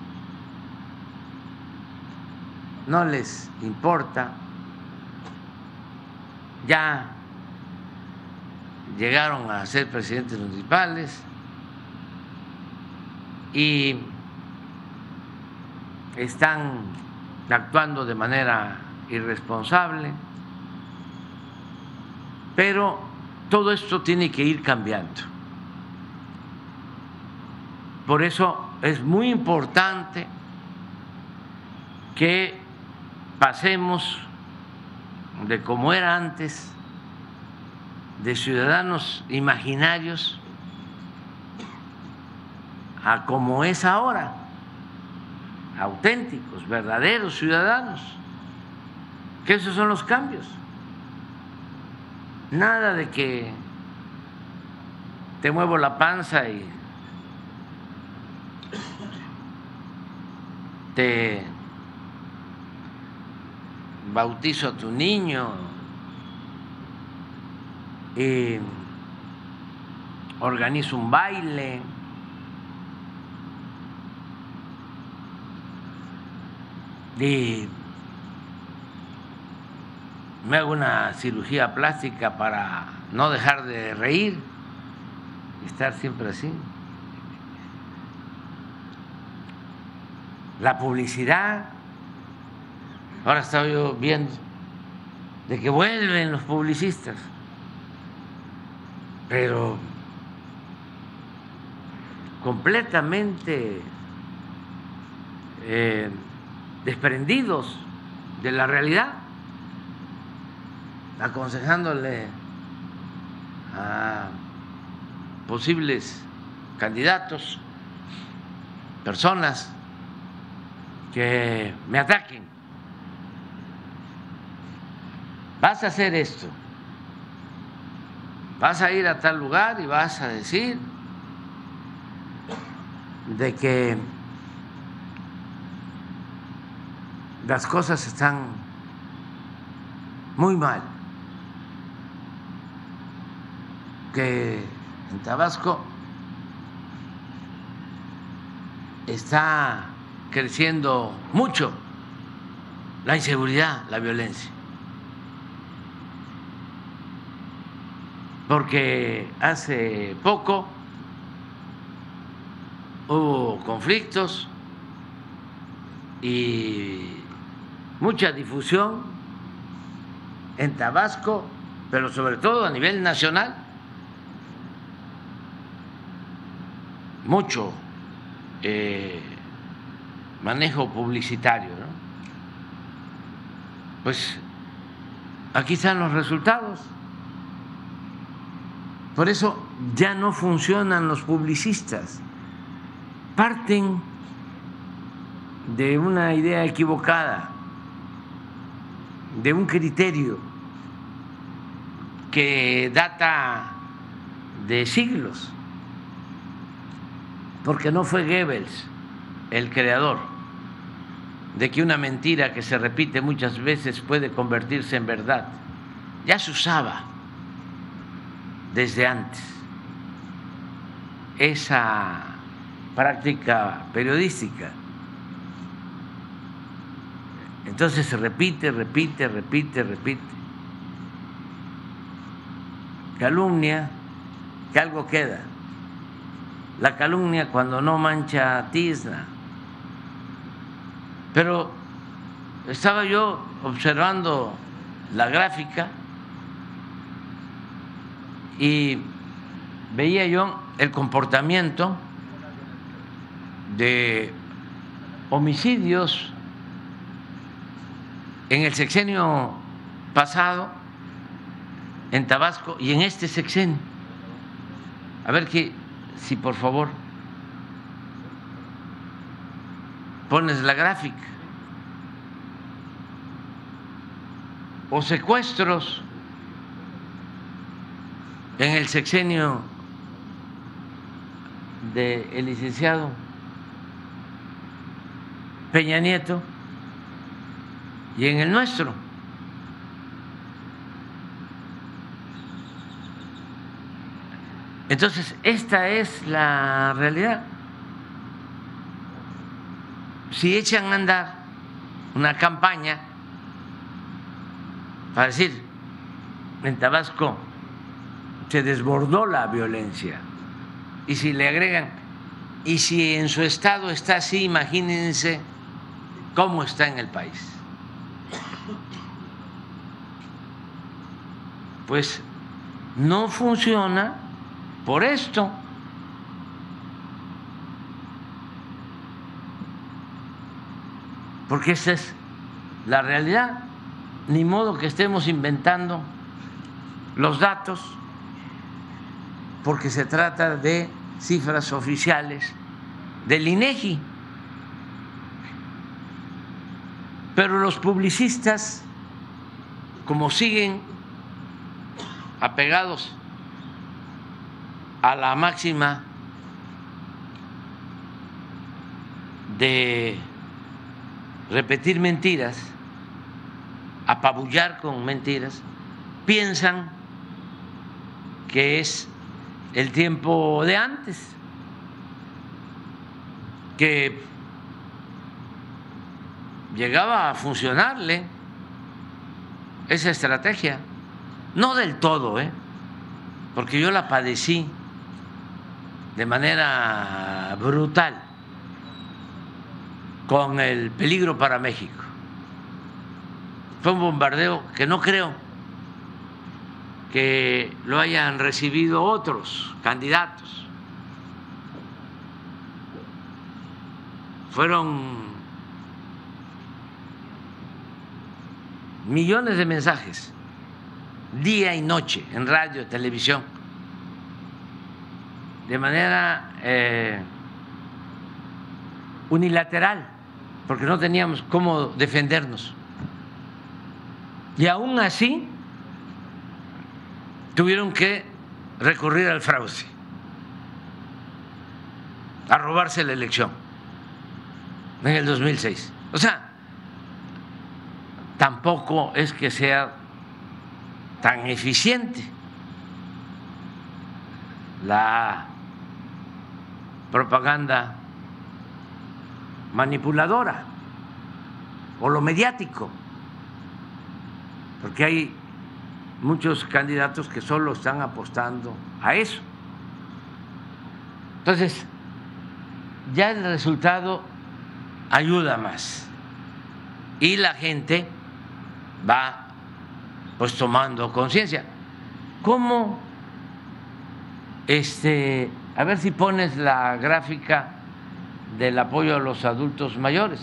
no les importa. Ya llegaron a ser presidentes municipales y están actuando de manera irresponsable, pero todo esto tiene que ir cambiando. Por eso es muy importante que pasemos de como era antes, de ciudadanos imaginarios, a como es ahora, auténticos, verdaderos ciudadanos, que esos son los cambios. Nada de que te muevo la panza y te bautizo a tu niño y organizo un baile y me hago una cirugía plástica para no dejar de reír y estar siempre así. La publicidad, ahora estaba yo viendo de que vuelven los publicistas, pero completamente eh, desprendidos de la realidad, aconsejándole a posibles candidatos, personas que me ataquen. Vas a hacer esto, vas a ir a tal lugar y vas a decir de que las cosas están muy mal, que en Tabasco está creciendo mucho la inseguridad, la violencia, porque hace poco hubo conflictos y mucha difusión en Tabasco, pero sobre todo a nivel nacional, mucho eh, manejo publicitario, ¿no? Pues aquí están los resultados. Por eso ya no funcionan los publicistas. Parten de una idea equivocada, de un criterio que data de siglos, porque no fue Goebbels el creador de que una mentira que se repite muchas veces puede convertirse en verdad. Ya se usaba desde antes esa práctica periodística. Entonces se repite, repite, repite, repite. Calumnia, que algo queda. La calumnia cuando no mancha tizna. Pero estaba yo observando la gráfica y veía yo el comportamiento de homicidios en el sexenio pasado en Tabasco y en este sexenio. A ver que, si por favor pones la gráfica. O secuestros en el sexenio del licenciado Peña Nieto y en el nuestro. Entonces, esta es la realidad. Si echan a andar una campaña para decir, en Tabasco se desbordó la violencia, y si le agregan, y si en su estado está así, imagínense cómo está en el país. Pues no funciona por esto. Porque esa es la realidad. Ni modo que estemos inventando los datos, porque se trata de cifras oficiales del INEGI. Pero los publicistas, como siguen apegados a la máxima de repetir mentiras, apabullar con mentiras, piensan que es el tiempo de antes, que llegaba a funcionarle esa estrategia. No del todo, ¿eh? Porque yo la padecí de manera brutal con el peligro para México. Fue un bombardeo que no creo que lo hayan recibido otros candidatos. Fueron millones de mensajes, día y noche, en radio, televisión, de manera eh, unilateral, porque no teníamos cómo defendernos. Y aún así tuvieron que recurrir al fraude, a robarse la elección en el dos mil seis. O sea, tampoco es que sea tan eficiente la propaganda manipuladora o lo mediático, porque hay muchos candidatos que solo están apostando a eso. Entonces, ya el resultado ayuda más y la gente va pues tomando conciencia. ¿Cómo? Este, a ver si pones la gráfica del apoyo a los adultos mayores.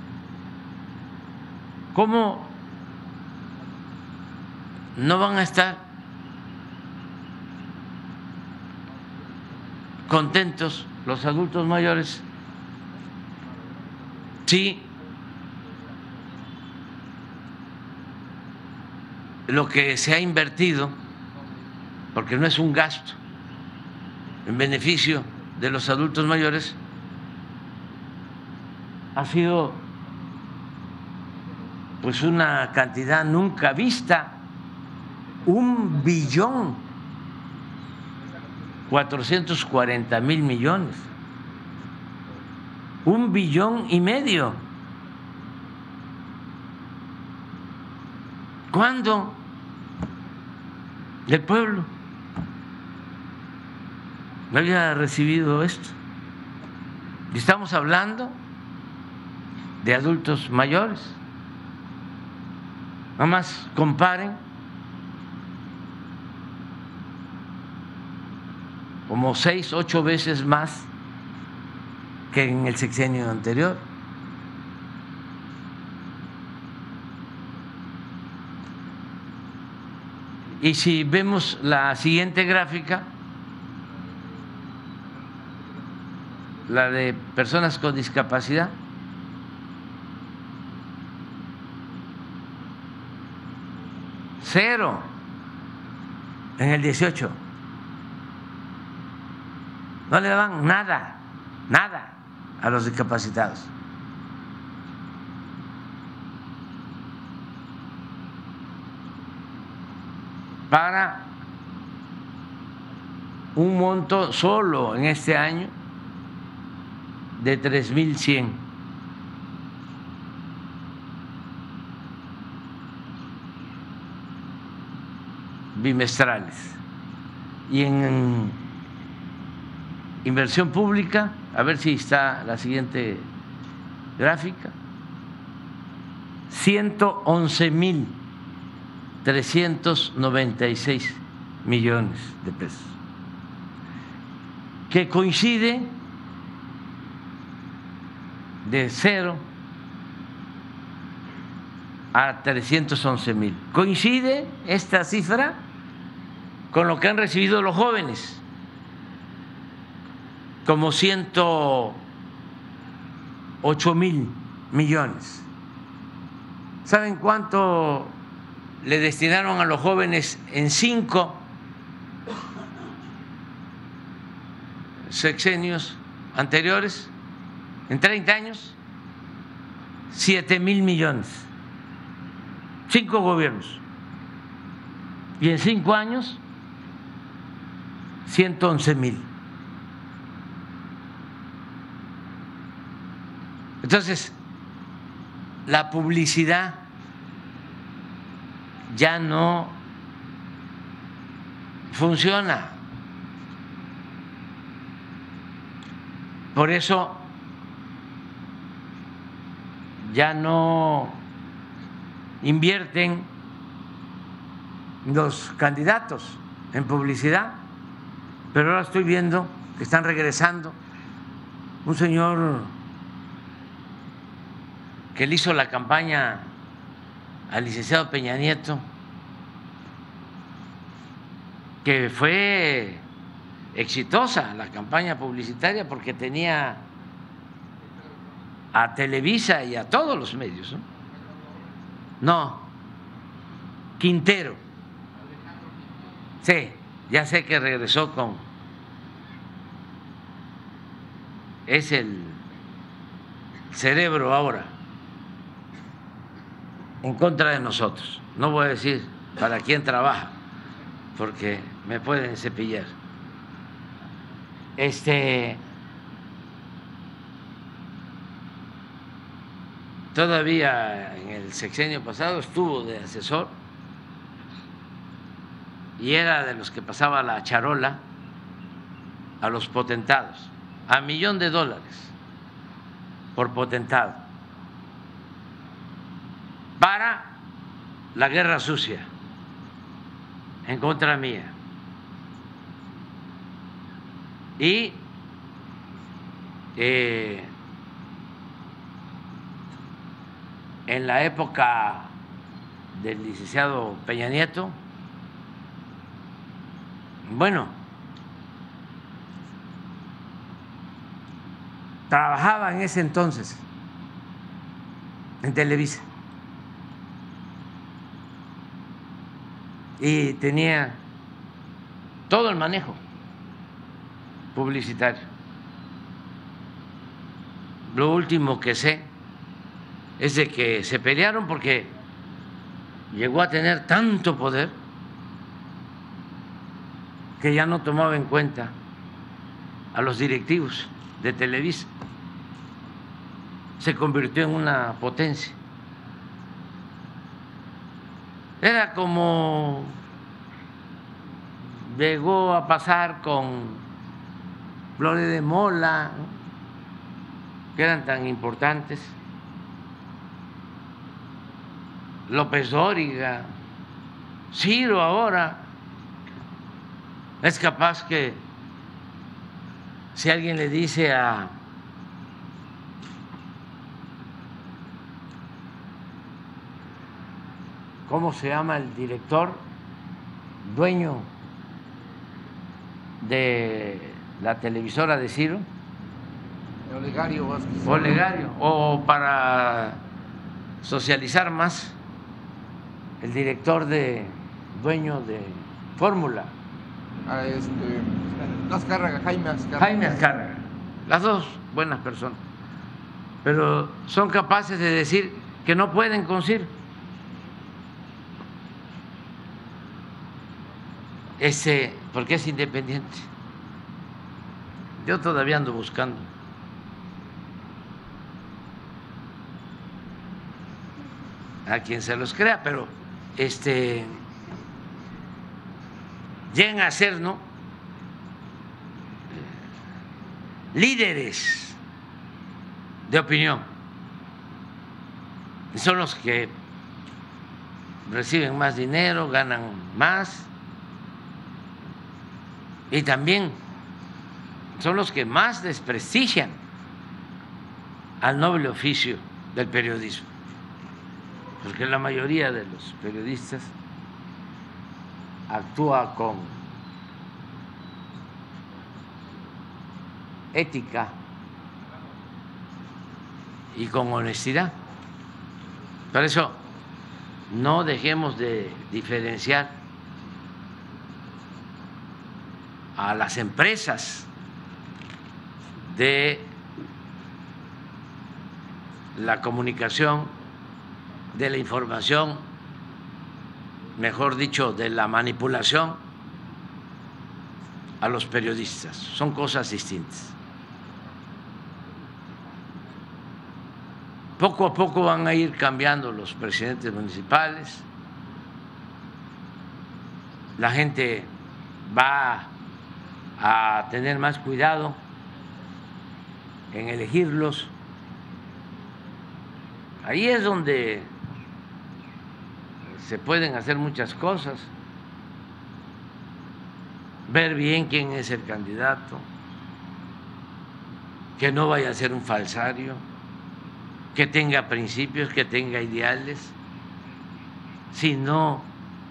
¿Cómo no van a estar contentos los adultos mayores si lo que se ha invertido, porque no es un gasto en beneficio de los adultos mayores, ha sido pues una cantidad nunca vista, un billón cuatrocientos cuarenta mil millones, un billón y medio. ¿Cuándo el pueblo no había recibido esto? Y estamos hablando de adultos mayores. Nada más comparen como seis, ocho veces más que en el sexenio anterior. Y si vemos la siguiente gráfica, la de personas con discapacidad, cero en el dieciocho. No le daban nada, nada a los discapacitados. Para un monto solo en este año de tres mil cien. Bimestrales. Y en inversión pública, a ver si está la siguiente gráfica, ciento once mil trescientos noventa y seis millones de pesos, que coincide de cero a trescientos once mil. Coincide esta cifra con lo que han recibido los jóvenes, como ciento ocho mil millones. ¿Saben cuánto le destinaron a los jóvenes en cinco sexenios anteriores? En treinta años, siete mil millones. Cinco gobiernos. Y en cinco años, ciento once mil. Entonces, la publicidad ya no funciona. Por eso ya no invierten los candidatos en publicidad, pero ahora estoy viendo que están regresando. Un señor que le hizo la campaña al licenciado Peña Nieto, que fue exitosa la campaña publicitaria porque tenía a Televisa y a todos los medios, ¿no? No, Quintero. Sí, ya sé que regresó con... Es el cerebro ahora en contra de nosotros. No voy a decir para quién trabaja, porque me pueden cepillar. Este, todavía en el sexenio pasado estuvo de asesor y era de los que pasaba la charola a los potentados, a millón de dólares por potentado, para la guerra sucia en contra mía. Y eh, en la época del licenciado Peña Nieto, bueno, trabajaba en ese entonces en Televisa y tenía todo el manejo publicitario. Lo último que sé es de que se pelearon porque llegó a tener tanto poder que ya no tomaba en cuenta a los directivos de Televisa. Se convirtió en una potencia. Era como llegó a pasar con Flores de Mola, que eran tan importantes, López Dóriga, Ciro ahora. Es capaz que si alguien le dice a ¿cómo se llama el director? Dueño de la televisora de Ciro. Olegario Vázquez. Olegario. O para socializar más, el director de dueño de Fórmula. A este, Azcárraga, Jaime Azcárraga. Jaime Azcárraga. Las dos buenas personas. Pero son capaces de decir que no pueden con Ciro. Ese, porque es independiente. Yo todavía ando buscando a quien se los crea, pero este llegan a ser, ¿no?, líderes de opinión. Son los que reciben más dinero, ganan más, y también son los que más desprestigian al noble oficio del periodismo, porque la mayoría de los periodistas actúa con ética y con honestidad. Por eso no dejemos de diferenciar a las empresas de la comunicación, de la información, mejor dicho, de la manipulación, a los periodistas. Son cosas distintas. Poco a poco van a ir cambiando los presidentes municipales, la gente va a tener más cuidado en elegirlos. Ahí es donde se pueden hacer muchas cosas, ver bien quién es el candidato, que no vaya a ser un falsario, que tenga principios, que tenga ideales, si no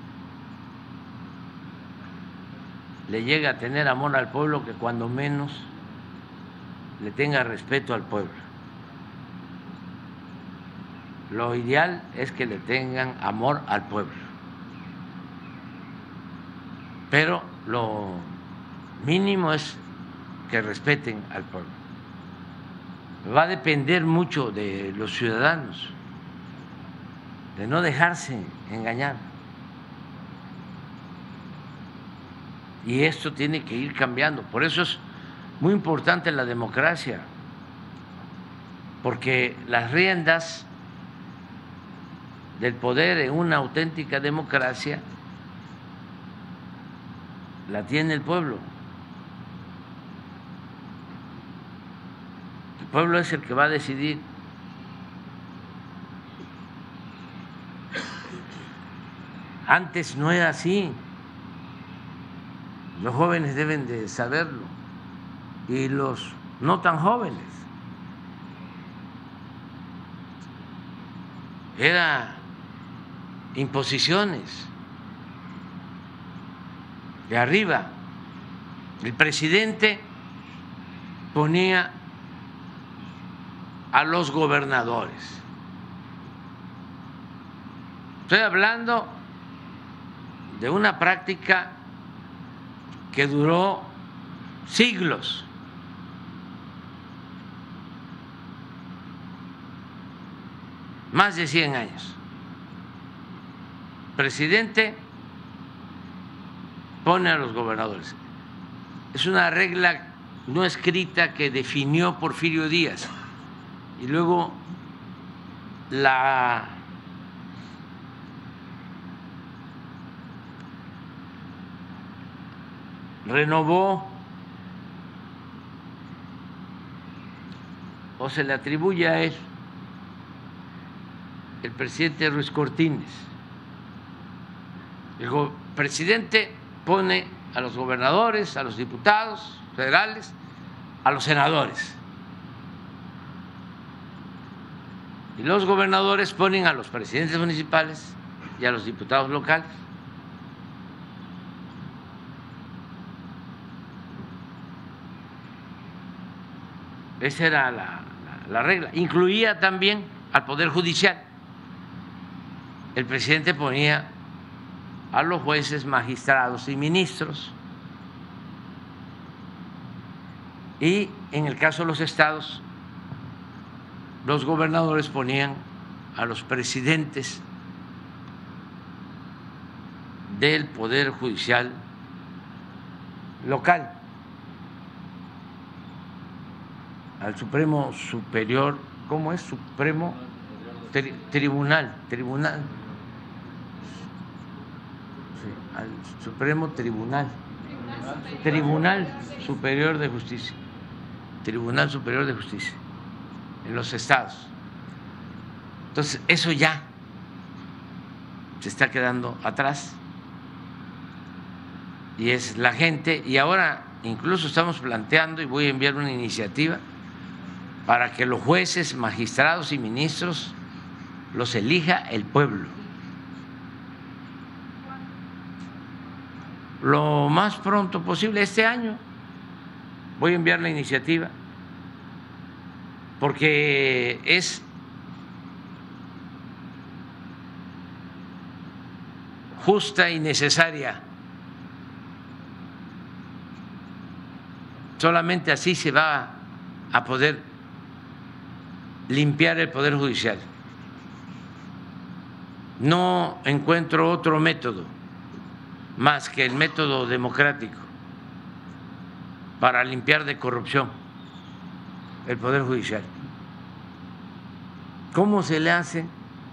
le llega a tener amor al pueblo, que cuando menos le tenga respeto al pueblo. Lo ideal es que le tengan amor al pueblo, pero lo mínimo es que respeten al pueblo. Va a depender mucho de los ciudadanos, de no dejarse engañar. Y esto tiene que ir cambiando. Por eso es muy importante la democracia, porque las riendas del poder en una auténtica democracia la tiene el pueblo. El pueblo es el que va a decidir. Antes no era así. Los jóvenes deben de saberlo, y los no tan jóvenes. Era imposiciones de arriba. El presidente ponía a los gobernadores. Estoy hablando de una práctica que duró siglos. Más de cien años. El presidente pone a los gobernadores. Es una regla no escrita que definió Porfirio Díaz y luego la renovó o se le atribuye a él el presidente Ruiz Cortines. El presidente pone a los gobernadores, a los diputados federales, a los senadores. Y los gobernadores ponen a los presidentes municipales y a los diputados locales. Esa era la, la, la regla. Incluía también al Poder Judicial. El presidente ponía a los jueces, magistrados y ministros. Y en el caso de los estados, los gobernadores ponían a los presidentes del Poder Judicial local, al Supremo Superior, ¿cómo es? Supremo tri, Tribunal, Tribunal, sí, al Supremo Tribunal, Tribunal Superior de Justicia, Tribunal Superior de Justicia, en los estados. Entonces, eso ya se está quedando atrás y es la gente, y ahora incluso estamos planteando, y voy a enviar una iniciativa para que los jueces, magistrados y ministros los elija el pueblo. Lo más pronto posible, este año, voy a enviar la iniciativa, porque es justa y necesaria. Solamente así se va a poder limpiar el Poder Judicial. No encuentro otro método más que el método democrático para limpiar de corrupción el Poder Judicial. ¿Cómo se le hace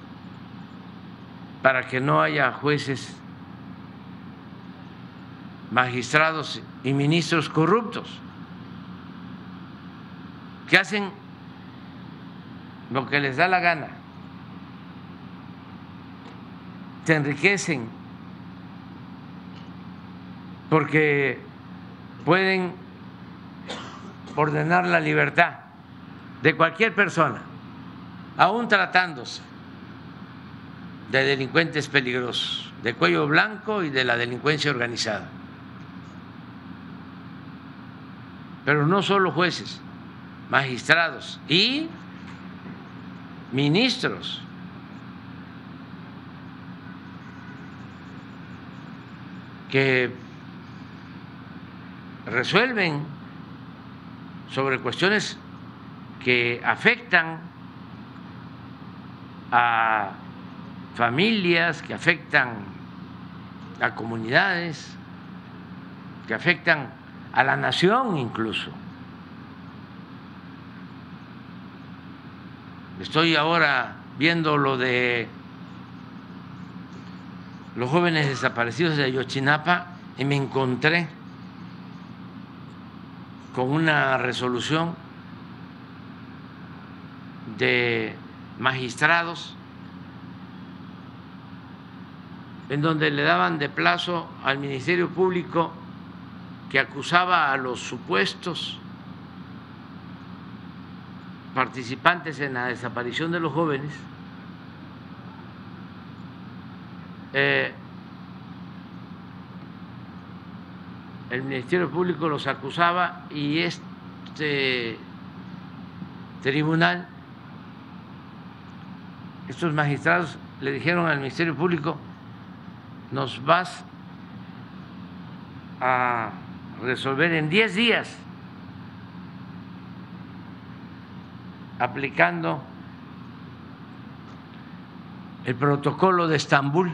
para que no haya jueces, magistrados y ministros corruptos que hacen lo que les da la gana, se enriquecen porque pueden ordenar la libertad de cualquier persona, aún tratándose de delincuentes peligrosos, de cuello blanco y de la delincuencia organizada? Pero no solo jueces, magistrados y ministros. Que resuelven sobre cuestiones que afectan a familias, que afectan a comunidades, que afectan a la nación incluso. Estoy ahora viendo lo de los jóvenes desaparecidos de Ayotzinapa y me encontré con una resolución de magistrados en donde le daban de plazo al Ministerio Público que acusaba a los supuestos participantes en la desaparición de los jóvenes, eh, el Ministerio Público los acusaba y este tribunal, estos magistrados le dijeron al Ministerio Público: nos vas a resolver en diez días aplicando el protocolo de Estambul,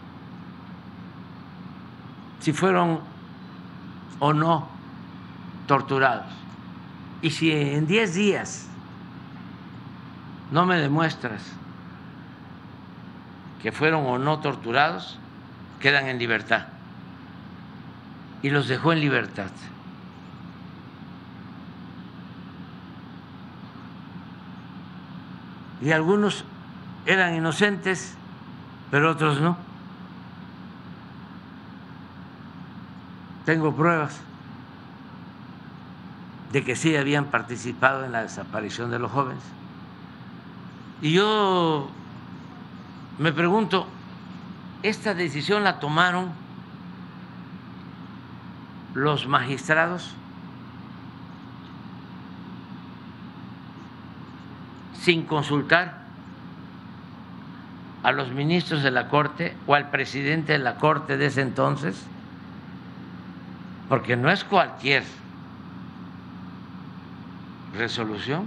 si fueron o no torturados. Y si en diez días no me demuestras que fueron o no torturados, quedan en libertad. Y los dejó en libertad. Y algunos eran inocentes, pero otros no. Tengo pruebas de que sí habían participado en la desaparición de los jóvenes. Y yo me pregunto, ¿esta decisión la tomaron los magistrados sin consultar a los ministros de la Corte o al presidente de la Corte de ese entonces? Porque no es cualquier resolución.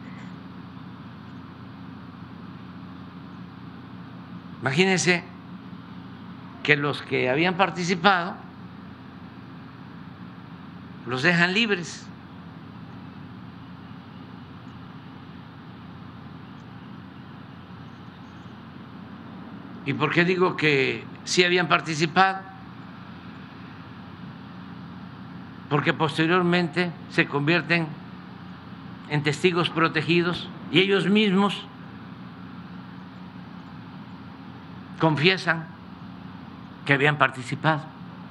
Imagínense que los que habían participado los dejan libres. ¿Y por qué digo que sí habían participado? Porque posteriormente se convierten en testigos protegidos y ellos mismos confiesan que habían participado.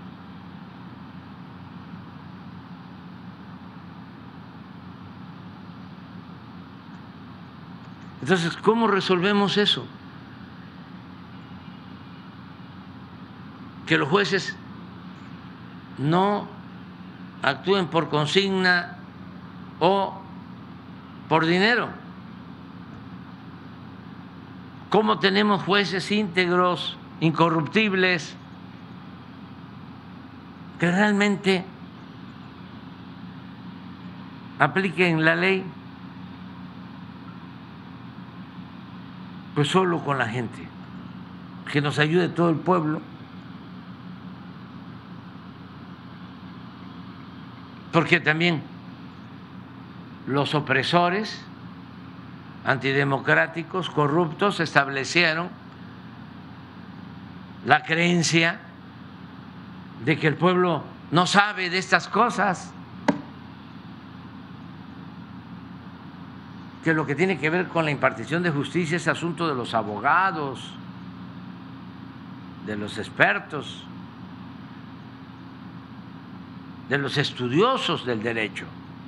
Entonces, ¿cómo resolvemos eso? Que los jueces no actúen por consigna o por dinero. ¿Cómo tenemos jueces íntegros, incorruptibles, que realmente apliquen la ley? Pues solo con la gente, que nos ayude todo el pueblo. Porque también los opresores antidemocráticos, corruptos, establecieron la creencia de que el pueblo no sabe de estas cosas, que lo que tiene que ver con la impartición de justicia es asunto de los abogados, de los expertos, de los estudiosos del derecho.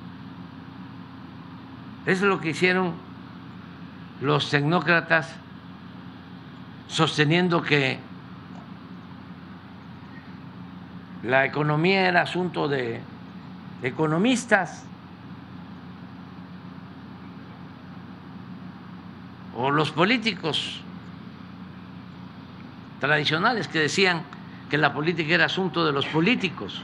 Es lo que hicieron los tecnócratas, sosteniendo que la economía era asunto de economistas, o los políticos tradicionales que decían que la política era asunto de los políticos.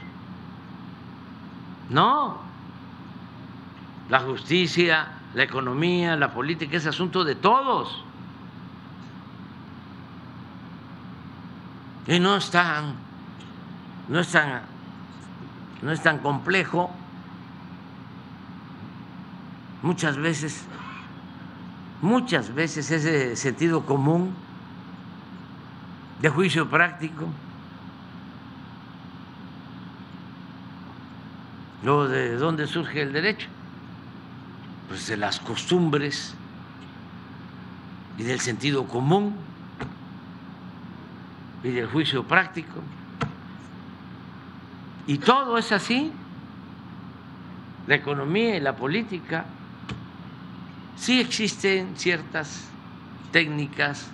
No, la justicia, la economía, la política es asunto de todos. Y no es tan, no es tan, no es tan complejo. Muchas veces, muchas veces ese sentido común de juicio práctico, luego de dónde surge el derecho, pues de las costumbres y del sentido común y del juicio práctico. Y todo es así. La economía y la política. Sí existen ciertas técnicas,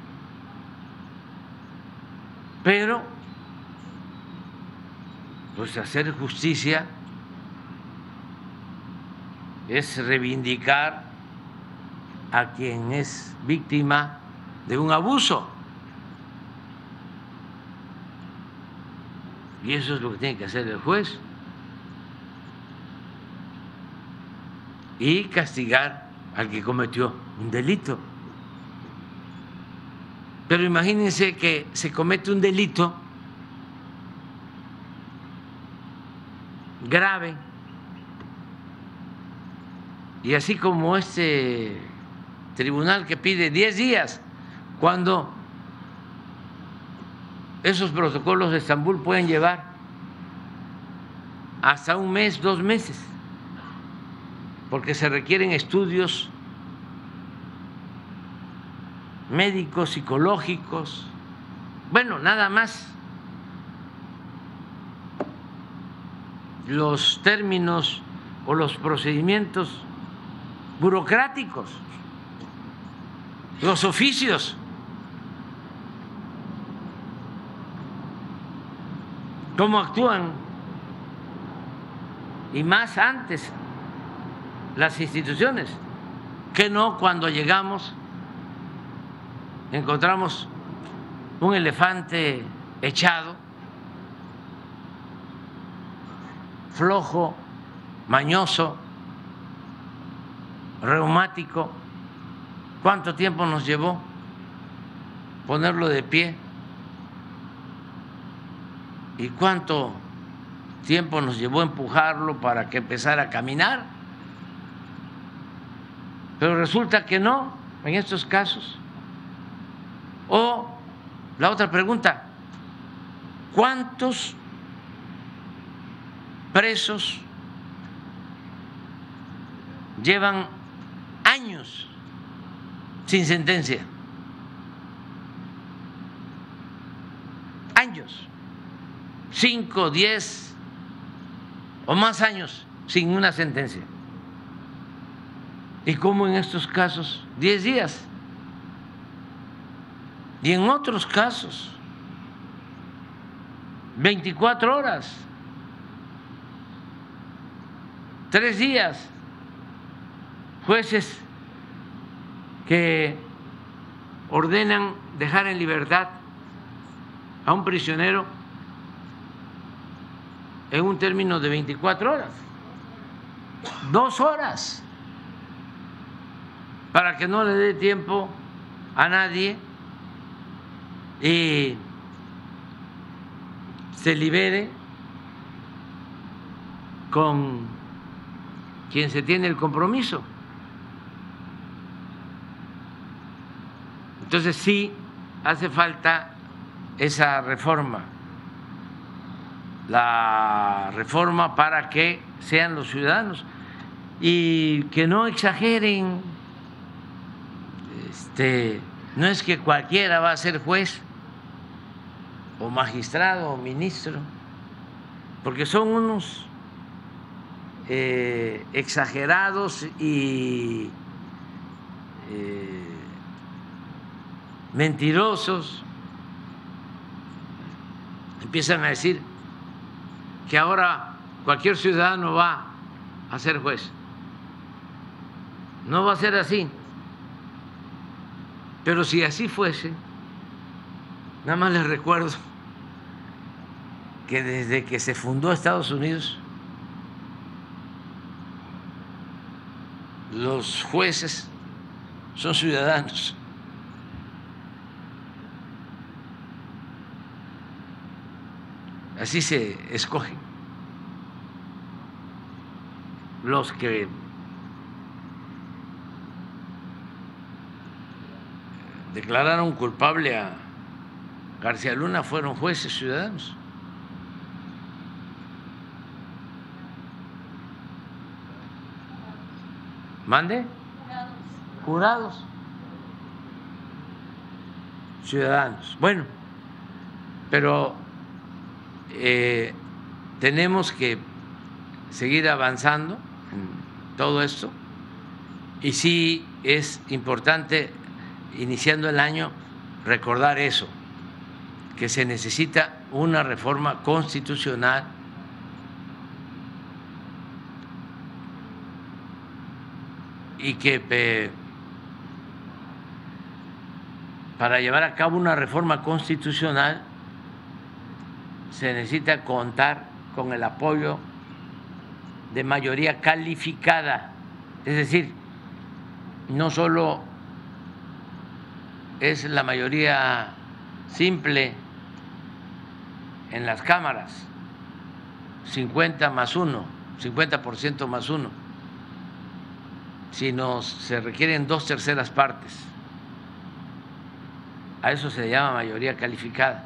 pero pues hacer justicia es reivindicar a quien es víctima de un abuso. Y eso es lo que tiene que hacer el juez. Y castigar al que cometió un delito. Pero imagínense que se comete un delito grave, y así como este tribunal que pide diez días, cuando esos protocolos de Estambul pueden llevar hasta un mes, dos meses, porque se requieren estudios médicos, psicológicos, bueno, nada más los términos o los procedimientos burocráticos, los oficios. ¿Cómo actúan? Y más antes las instituciones, que no cuando llegamos encontramos un elefante echado, flojo, mañoso, reumático. ¿Cuánto tiempo nos llevó ponerlo de pie? ¿Y cuánto tiempo nos llevó empujarlo para que empezara a caminar? Pero resulta que no, en estos casos. O la otra pregunta, ¿cuántos presos llevan años sin sentencia? Años, cinco, diez o más años sin una sentencia. ¿Y cómo en estos casos? Diez días. Y en otros casos, veinticuatro horas, tres días. Jueces que ordenan dejar en libertad a un prisionero en un término de veinticuatro horas, dos horas, para que no le dé tiempo a nadie y se libere con quien se tiene el compromiso. Entonces sí hace falta esa reforma, la reforma para que sean los ciudadanos y que no exageren. Este, no es que cualquiera va a ser juez o magistrado o ministro, porque son unos eh, exagerados y eh, mentirosos. Empiezan a decir que ahora cualquier ciudadano va a ser juez. No va a ser así. Pero si así fuese, nada más les recuerdo que desde que se fundó Estados Unidos, los jueces son ciudadanos. así se escogen los que declararon culpable a García Luna, fueron jueces ciudadanos. ¿Mande? Jurados. Jurados. Ciudadanos. Bueno, pero eh, tenemos que seguir avanzando en todo esto y sí es importante, iniciando el año, recordar eso, que se necesita una reforma constitucional y que eh, para llevar a cabo una reforma constitucional se necesita contar con el apoyo de mayoría calificada, es decir, no solo es la mayoría simple en las cámaras, cincuenta más uno, cincuenta por ciento más uno, sino se requieren dos terceras partes. A eso se llama mayoría calificada.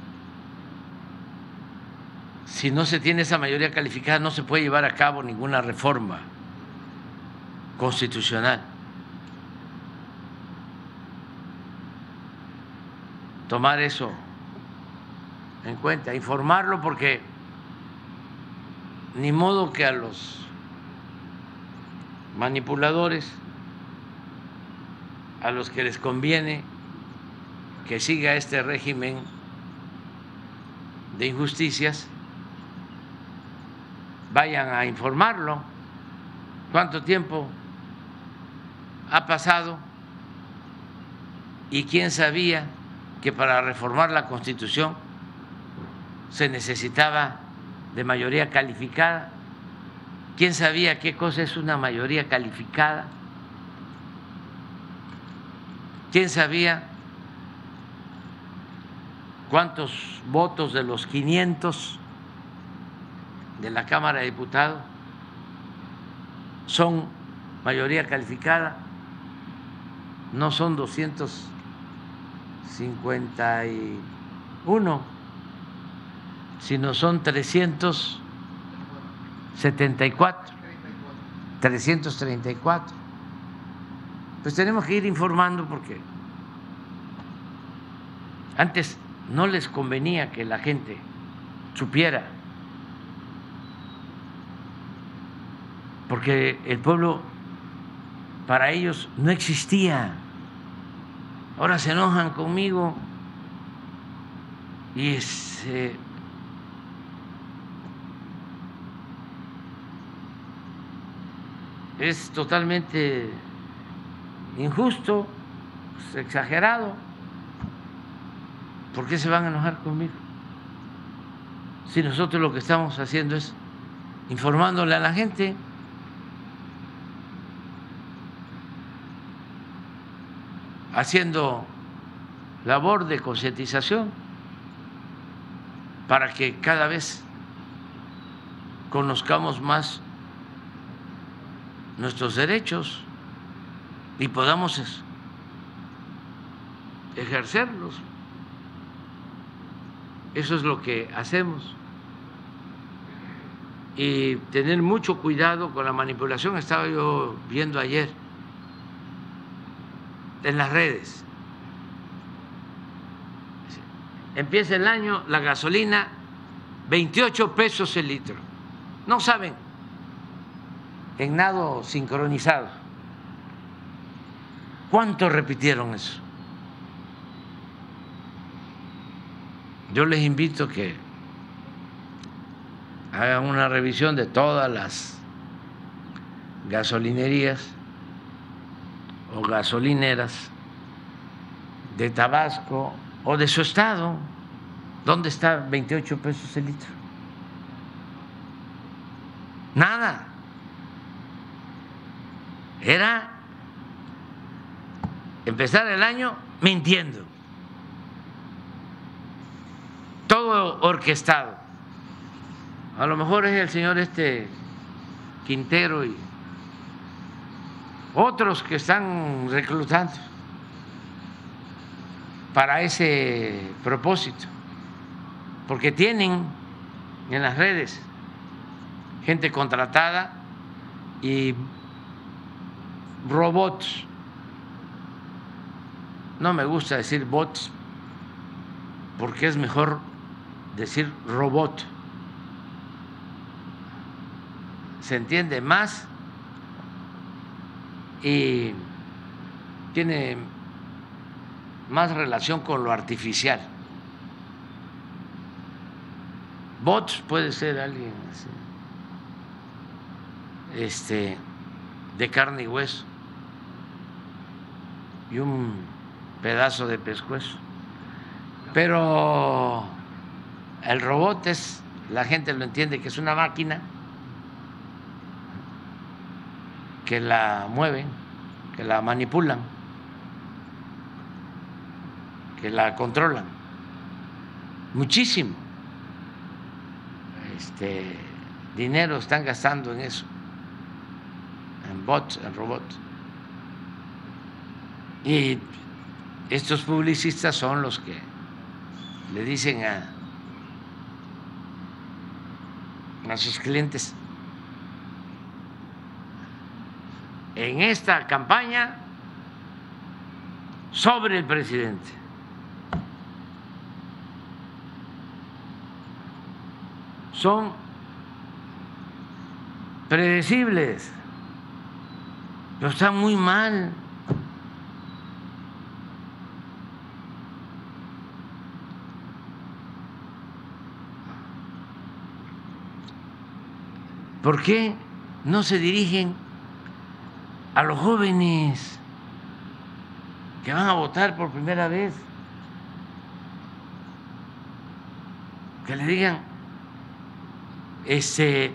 Si no se tiene esa mayoría calificada, no se puede llevar a cabo ninguna reforma constitucional. Tomar eso en cuenta, informarlo, porque ni modo que a los manipuladores, a los que les conviene que siga este régimen de injusticias, vayan a informarlo. ¿Cuánto tiempo ha pasado? ¿Y quién sabía que para reformar la Constitución se necesitaba de mayoría calificada? ¿Quién sabía qué cosa es una mayoría calificada? ¿Quién sabía cuántos votos de los quinientos de la Cámara de Diputados son mayoría calificada? No son doscientos cincuenta y uno, sino son trescientos setenta y cuatro, trescientos treinta y cuatro. Pues tenemos que ir informando, porque antes no les convenía que la gente supiera, porque el pueblo para ellos no existía. Ahora se enojan conmigo y es, eh, es totalmente injusto, es exagerado. ¿Por qué se van a enojar conmigo? Si nosotros lo que estamos haciendo es informándole a la gente. Haciendo labor de concientización para que cada vez conozcamos más nuestros derechos y podamos ejercerlos. Eso es lo que hacemos. Y tener mucho cuidado con la manipulación. Estaba yo viendo ayer en las redes. Empieza el año, la gasolina, veintiocho pesos el litro. No saben, en nado sincronizado, ¿cuánto repitieron eso? Yo les invito que hagan una revisión de todas las gasolinerías o gasolineras de Tabasco o de su estado. ¿Dónde está veintiocho pesos el litro? Nada. Era empezar el año mintiendo. Todo orquestado. A lo mejor es el señor este Quintero y otros que están reclutando para ese propósito, porque tienen en las redes gente contratada y robots. No me gusta decir bots porque es mejor decir robot. Se entiende más y tiene más relación con lo artificial. Bots puede ser alguien así, este, de carne y hueso y un pedazo de pescuezo, pero el robot es, la gente lo entiende, que es una máquina que la mueven, que la manipulan, que la controlan muchísimo. Este dinero están gastando en eso, en bots, en robots. Y estos publicistas son los que le dicen a, a sus clientes: en esta campaña sobre el presidente. Son predecibles, pero están muy mal. ¿Por qué no se dirigen a los jóvenes que van a votar por primera vez? Que le digan, este,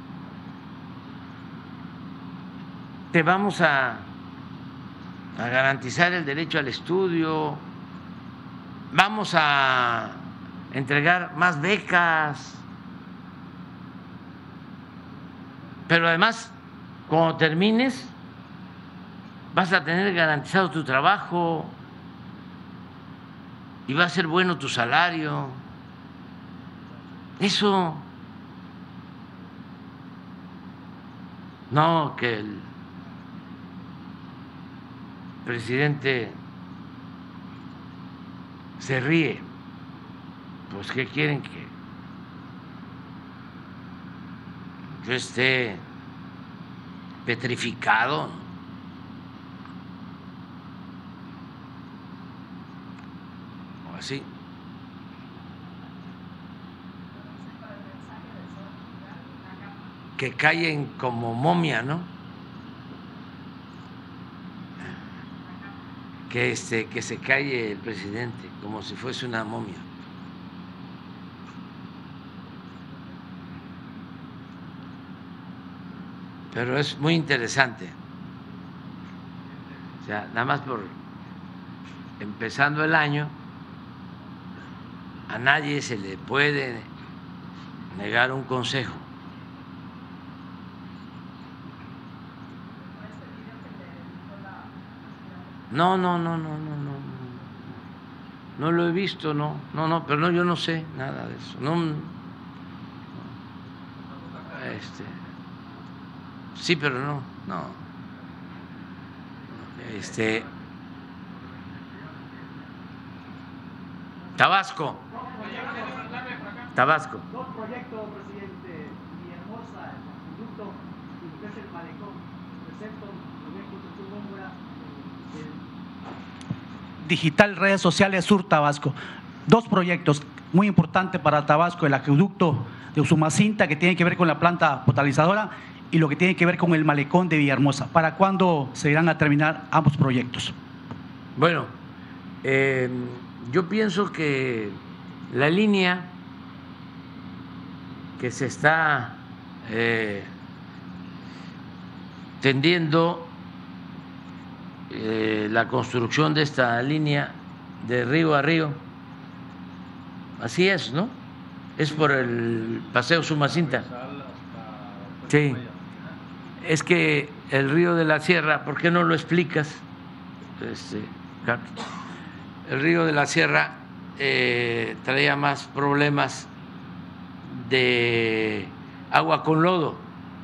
te vamos a, a garantizar el derecho al estudio, vamos a entregar más becas, pero además, cuando termines, vas a tener garantizado tu trabajo y va a ser bueno tu salario. Eso, no que el presidente se ríe. Pues, ¿qué quieren? Que yo esté petrificado. O así. Que callen como momia, ¿no? Que este, que se calle el presidente como si fuese una momia. Pero es muy interesante. O sea, nada más por empezando el año, a nadie se le puede negar un consejo. No, no, no, no, no, no, no lo he visto, no, no, no, pero no, yo no sé nada de eso. No, no, este, sí, pero no, no, este, Tabasco, Tabasco. Dos proyectos, presidente, Villahermosa, el conducto y lo que es el malecón. Presento el proyecto de su obra. Digital Redes Sociales Sur Tabasco. Dos proyectos muy importantes para Tabasco: el acueducto de Usumacinta, que tiene que ver con la planta potabilizadora, y lo que tiene que ver con el malecón de Villahermosa. ¿Para cuándo se irán a terminar ambos proyectos? Bueno, eh, yo pienso que la línea que se está eh, tendiendo, Eh, la construcción de esta línea de río a río, así es, ¿no? Es por el Paseo Sumacinta. Sí. Es que el río de la Sierra, ¿por qué no lo explicas, este, Carlos? El río de la Sierra eh, traía más problemas de agua con lodo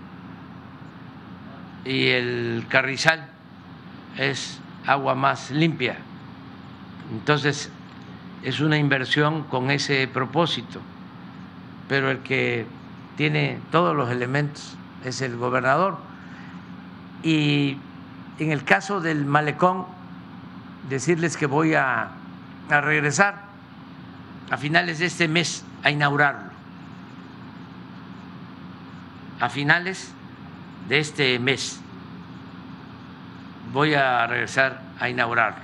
y el Carrizal es agua más limpia. Entonces es una inversión con ese propósito, pero el que tiene todos los elementos es el gobernador. Y en el caso del malecón, decirles que voy a, a regresar a finales de este mes a inaugurarlo. A finales de este mes voy a regresar a inaugurarlo.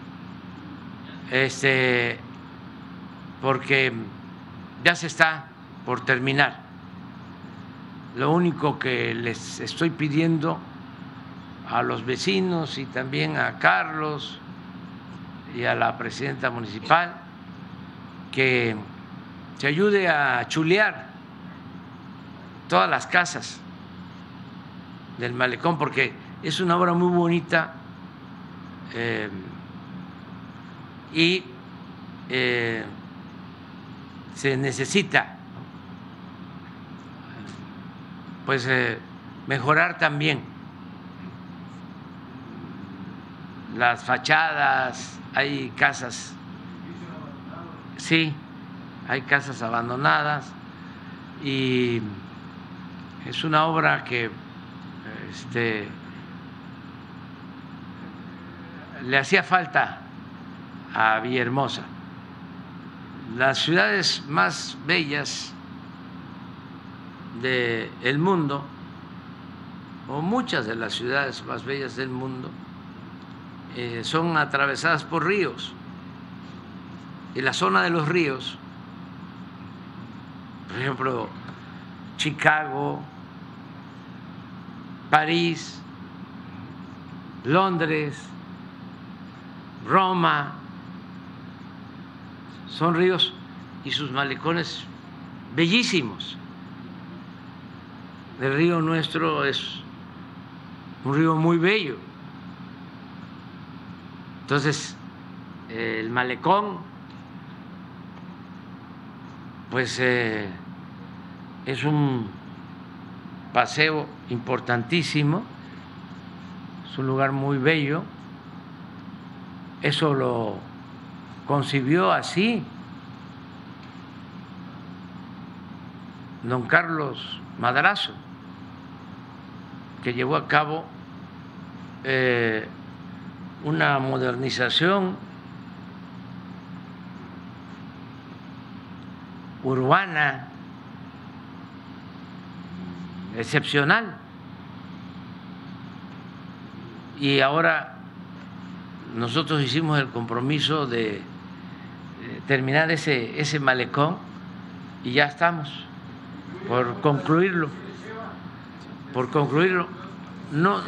Este, porque ya se está por terminar. Lo único que les estoy pidiendo a los vecinos y también a Carlos y a la presidenta municipal que se ayude a chulear todas las casas del malecón, porque es una obra muy bonita eh, y eh, se necesita pues eh, mejorar también las fachadas. Hay casas, sí, hay casas abandonadas y es una obra que este, le hacía falta a Villahermosa. Las ciudades más bellas del mundo, o muchas de las ciudades más bellas del mundo, eh, son atravesadas por ríos. Y la zona de los ríos, por ejemplo, Chicago, París, Londres, Roma, son ríos y sus malecones bellísimos. El río nuestro es un río muy bello. Entonces, el malecón, pues eh, es un paseo importantísimo, es un lugar muy bello. Eso lo concibió así don Carlos Madrazo, que llevó a cabo eh, una modernización urbana excepcional. Y ahora nosotros hicimos el compromiso de eh, terminar ese, ese malecón y ya estamos por concluirlo, por concluirlo. No,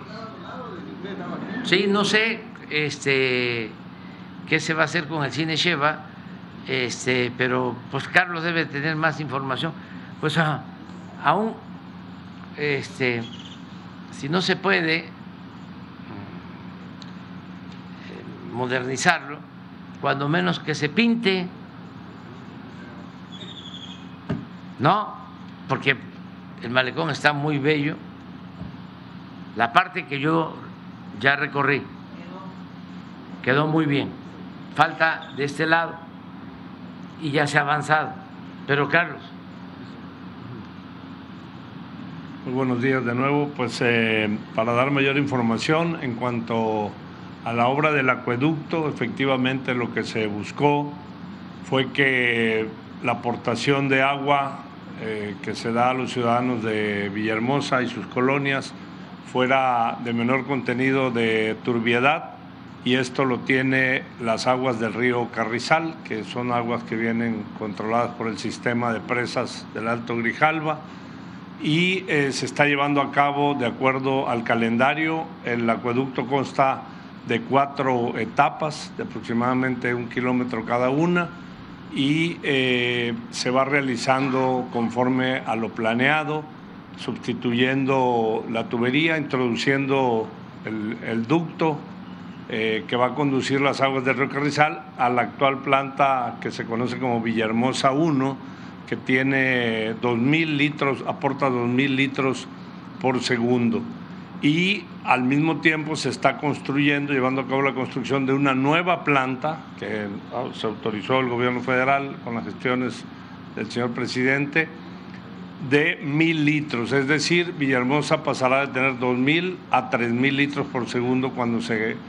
sí, no sé, este, qué se va a hacer con el Cine Sheva, este, pero pues Carlos debe tener más información. Pues ah, aún, este, si no se puede modernizarlo, cuando menos que se pinte, ¿no? Porque el malecón está muy bello. La parte que yo ya recorrí quedó muy bien. Falta de este lado y ya se ha avanzado. Pero Carlos. Muy buenos días de nuevo. Pues eh, para dar mayor información en cuanto a la obra del acueducto, efectivamente lo que se buscó fue que la aportación de agua eh, que se da a los ciudadanos de Villahermosa y sus colonias fuera de menor contenido de turbiedad, y esto lo tiene las aguas del río Carrizal, que son aguas que vienen controladas por el sistema de presas del Alto Grijalva, y eh, se está llevando a cabo de acuerdo al calendario. El acueducto consta de cuatro etapas de aproximadamente un kilómetro cada una. y eh, se va realizando conforme a lo planeado, sustituyendo la tubería, introduciendo el, el ducto eh, que va a conducir las aguas del río Carrizal a la actual planta que se conoce como Villahermosa uno, que tiene dos mil litros, aporta dos mil litros por segundo. Y al mismo tiempo se está construyendo, llevando a cabo la construcción de una nueva planta que se autorizó el gobierno federal con las gestiones del señor presidente, de mil litros, es decir, Villahermosa pasará de tener dos mil a tres mil litros por segundo cuando se,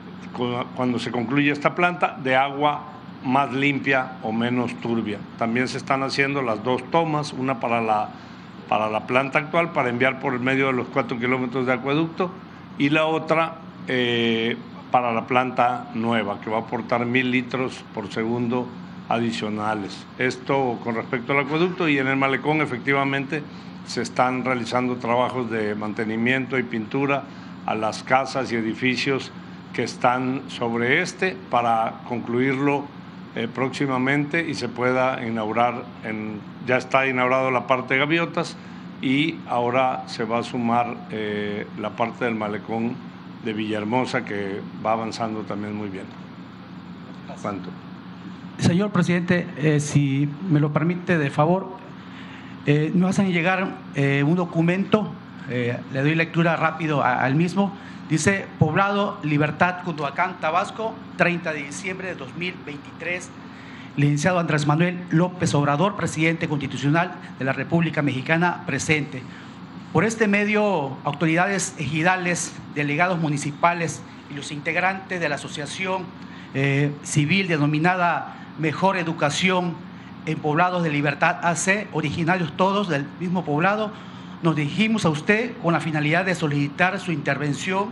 cuando se concluya esta planta, de agua más limpia o menos turbia. También se están haciendo las dos tomas, una para la, para la planta actual, para enviar por el medio de los cuatro kilómetros de acueducto, y la otra eh, para la planta nueva, que va a aportar mil litros por segundo adicionales. Esto con respecto al acueducto, y en el malecón efectivamente se están realizando trabajos de mantenimiento y pintura a las casas y edificios que están sobre este para concluirlo eh, próximamente y se pueda inaugurar, en, ya está inaugurado la parte de gaviotas y ahora se va a sumar eh, la parte del malecón de Villahermosa, que va avanzando también muy bien. ¿Cuánto? Señor presidente, eh, si me lo permite, de favor, eh, nos hacen llegar eh, un documento, eh, le doy lectura rápido a, al mismo. Dice: Poblado Libertad, Cunduacán, Tabasco, treinta de diciembre de dos mil veintitrés. Licenciado Andrés Manuel López Obrador, presidente constitucional de la República Mexicana, presente. Por este medio, autoridades ejidales, delegados municipales y los integrantes de la asociación eh, civil denominada Mejor Educación en Poblados de Libertad A C, originarios todos del mismo poblado, nos dirigimos a usted con la finalidad de solicitar su intervención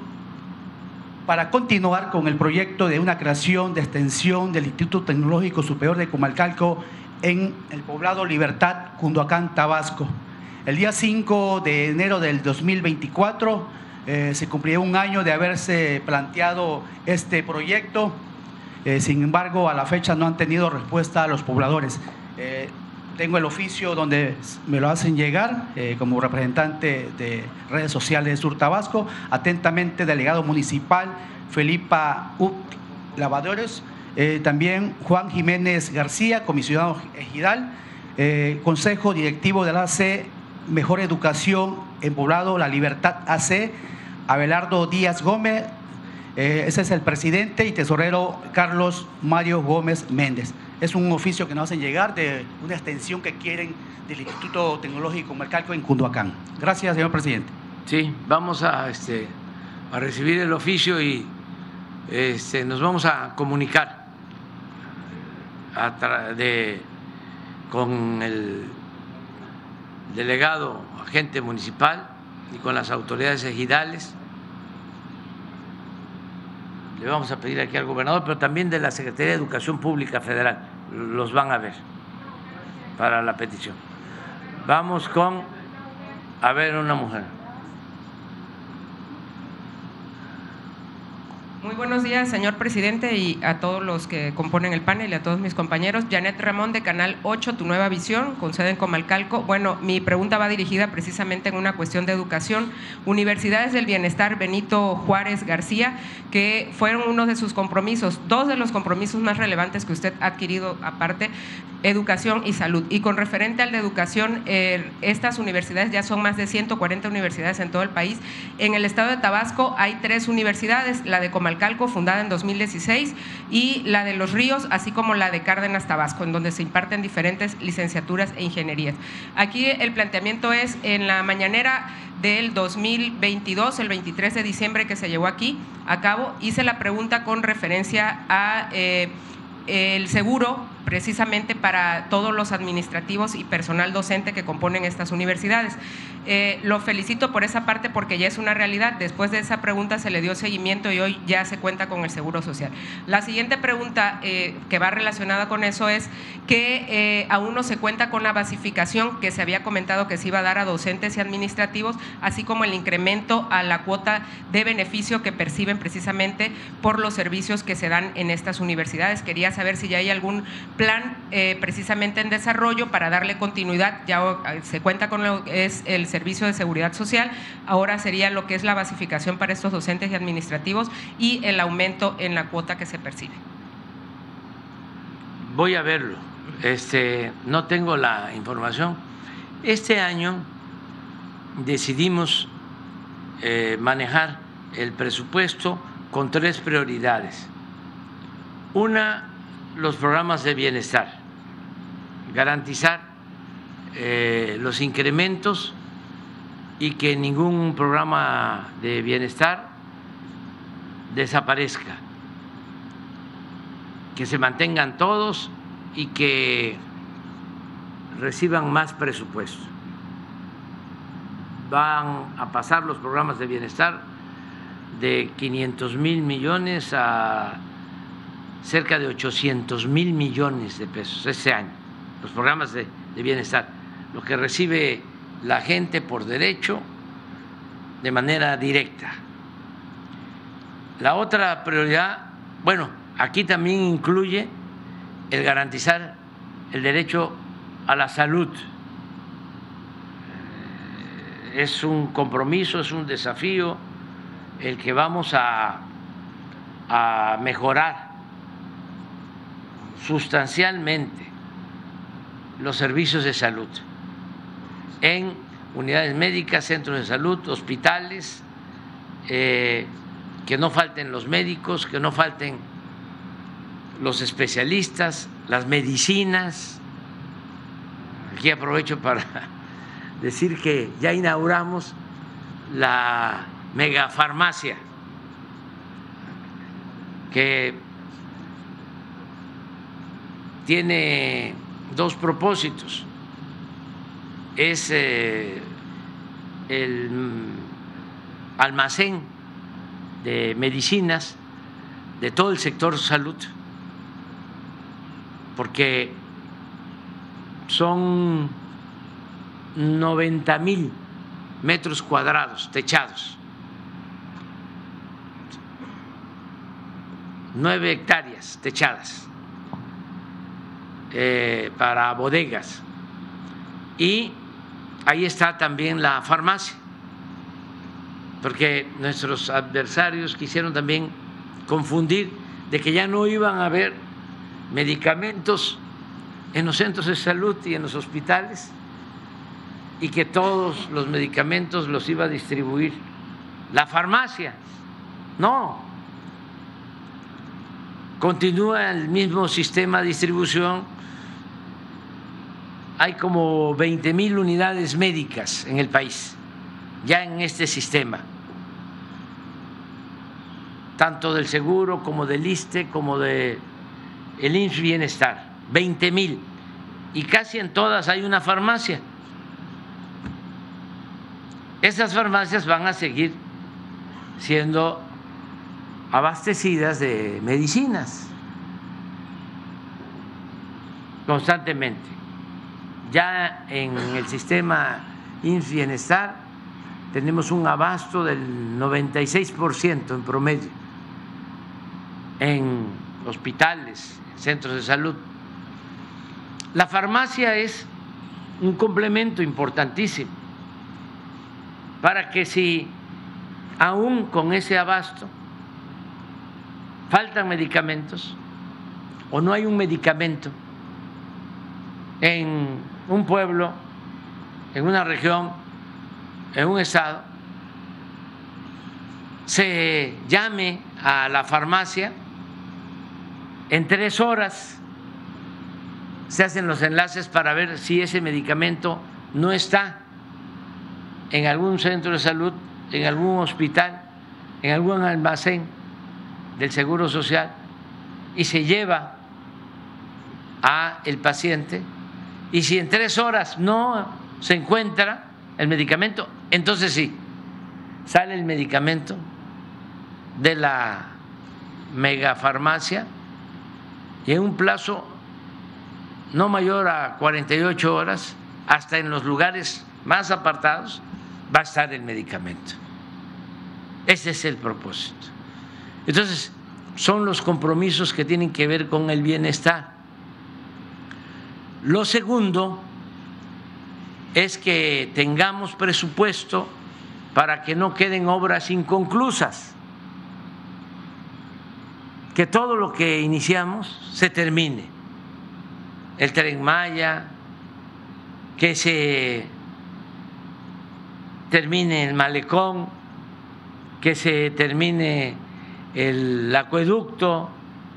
para continuar con el proyecto de una creación de extensión del Instituto Tecnológico Superior de Comalcalco en el poblado Libertad, Cunduacán, Tabasco. El día cinco de enero del dos mil veinticuatro eh, se cumplió un año de haberse planteado este proyecto. Eh, sin embargo, a la fecha no han tenido respuesta a los pobladores. Eh, tengo el oficio donde me lo hacen llegar eh, como representante de redes sociales Sur Tabasco. Atentamente, delegado municipal Felipa U. Lavadores, eh, también Juan Jiménez García, comisionado ejidal, eh, consejo directivo de la A C Mejor Educación en Poblado La Libertad A C, Abelardo Díaz Gómez. Eh, ese es el presidente y tesorero Carlos Mario Gómez Méndez. Es un oficio que nos hacen llegar de una extensión que quieren del Instituto Tecnológico Comalcalco en Cunduacán. Gracias, señor presidente. Sí, vamos a, este, a recibir el oficio y este, nos vamos a comunicar a tra de, con el delegado agente municipal y con las autoridades ejidales. Le vamos a pedir aquí al gobernador, pero también de la Secretaría de Educación Pública Federal, los van a ver para la petición. Vamos con, a ver, una mujer. Muy buenos días, señor presidente, y a todos los que componen el panel y a todos mis compañeros. Janet Ramón, de Canal ocho, Tu Nueva Visión, con sede en Comalcalco. Bueno, mi pregunta va dirigida precisamente en una cuestión de educación. Universidades del Bienestar Benito Juárez García, que fueron uno de sus compromisos, dos de los compromisos más relevantes que usted ha adquirido, aparte, educación y salud. Y con referente al de educación, eh, estas universidades ya son más de ciento cuarenta universidades en todo el país. En el estado de Tabasco hay tres universidades, la de Comalcalco, fundada en dos mil dieciséis, y la de Los Ríos, así como la de Cárdenas, Tabasco, en donde se imparten diferentes licenciaturas e ingenierías. Aquí el planteamiento es, en la mañanera del dos mil veintidós, el veintitrés de diciembre, que se llevó aquí a cabo, hice la pregunta con referencia a eh, el seguro precisamente para todos los administrativos y personal docente que componen estas universidades. Eh, lo felicito por esa parte porque ya es una realidad. Después de esa pregunta se le dio seguimiento y hoy ya se cuenta con el Seguro Social. La siguiente pregunta eh, que va relacionada con eso es que eh, aún no se cuenta con la basificación que se había comentado que se iba a dar a docentes y administrativos, así como el incremento a la cuota de beneficio que perciben precisamente por los servicios que se dan en estas universidades. Quería saber si ya hay algún plan eh, precisamente en desarrollo para darle continuidad. Ya se cuenta con lo que es el servicio de seguridad social, ahora sería lo que es la basificación para estos docentes y administrativos y el aumento en la cuota que se percibe. Voy a verlo, este, no tengo la información. Este año decidimos eh, manejar el presupuesto con tres prioridades. Una, los programas de bienestar, garantizar eh, los incrementos y que ningún programa de bienestar desaparezca, que se mantengan todos y que reciban más presupuesto. Van a pasar los programas de bienestar de quinientos mil millones a cerca de ochocientos mil millones de pesos este año, los programas de, de bienestar, lo que recibe la gente por derecho de manera directa. La otra prioridad, bueno, aquí también incluye el garantizar el derecho a la salud. Es un compromiso, es un desafío el que vamos a, a mejorar sustancialmente los servicios de salud en unidades médicas, centros de salud, hospitales, eh, que no falten los médicos, que no falten los especialistas, las medicinas. Aquí aprovecho para decir que ya inauguramos la megafarmacia, que tiene dos propósitos. Es eh, el almacén de medicinas de todo el sector salud, porque son noventa mil metros cuadrados techados, nueve hectáreas techadas eh, para bodegas, y ahí está también la farmacia, porque nuestros adversarios quisieron también confundir de que ya no iban a haber medicamentos en los centros de salud y en los hospitales y que todos los medicamentos los iba a distribuir la farmacia. No, continúa el mismo sistema de distribución. Hay como veinte mil unidades médicas en el país, ya en este sistema, tanto del seguro como del ISSSTE como del I M S S Bienestar, veinte mil, y casi en todas hay una farmacia. Esas farmacias van a seguir siendo abastecidas de medicinas constantemente. Ya en el sistema I M S S Bienestar tenemos un abasto del noventa y seis por ciento en promedio en hospitales, centros de salud. La farmacia es un complemento importantísimo para que si aún con ese abasto faltan medicamentos o no hay un medicamento en un pueblo, en una región, en un estado, se llame a la farmacia, en tres horas se hacen los enlaces para ver si ese medicamento no está en algún centro de salud, en algún hospital, en algún almacén del Seguro Social, y se lleva a el paciente, y si en tres horas no se encuentra el medicamento, entonces sí, sale el medicamento de la megafarmacia y en un plazo no mayor a cuarenta y ocho horas, hasta en los lugares más apartados, va a estar el medicamento. Ese es el propósito. Entonces, son los compromisos que tienen que ver con el bienestar. Lo segundo es que tengamos presupuesto para que no queden obras inconclusas, que todo lo que iniciamos se termine. El Tren Maya, que se termine el malecón, que se termine el acueducto,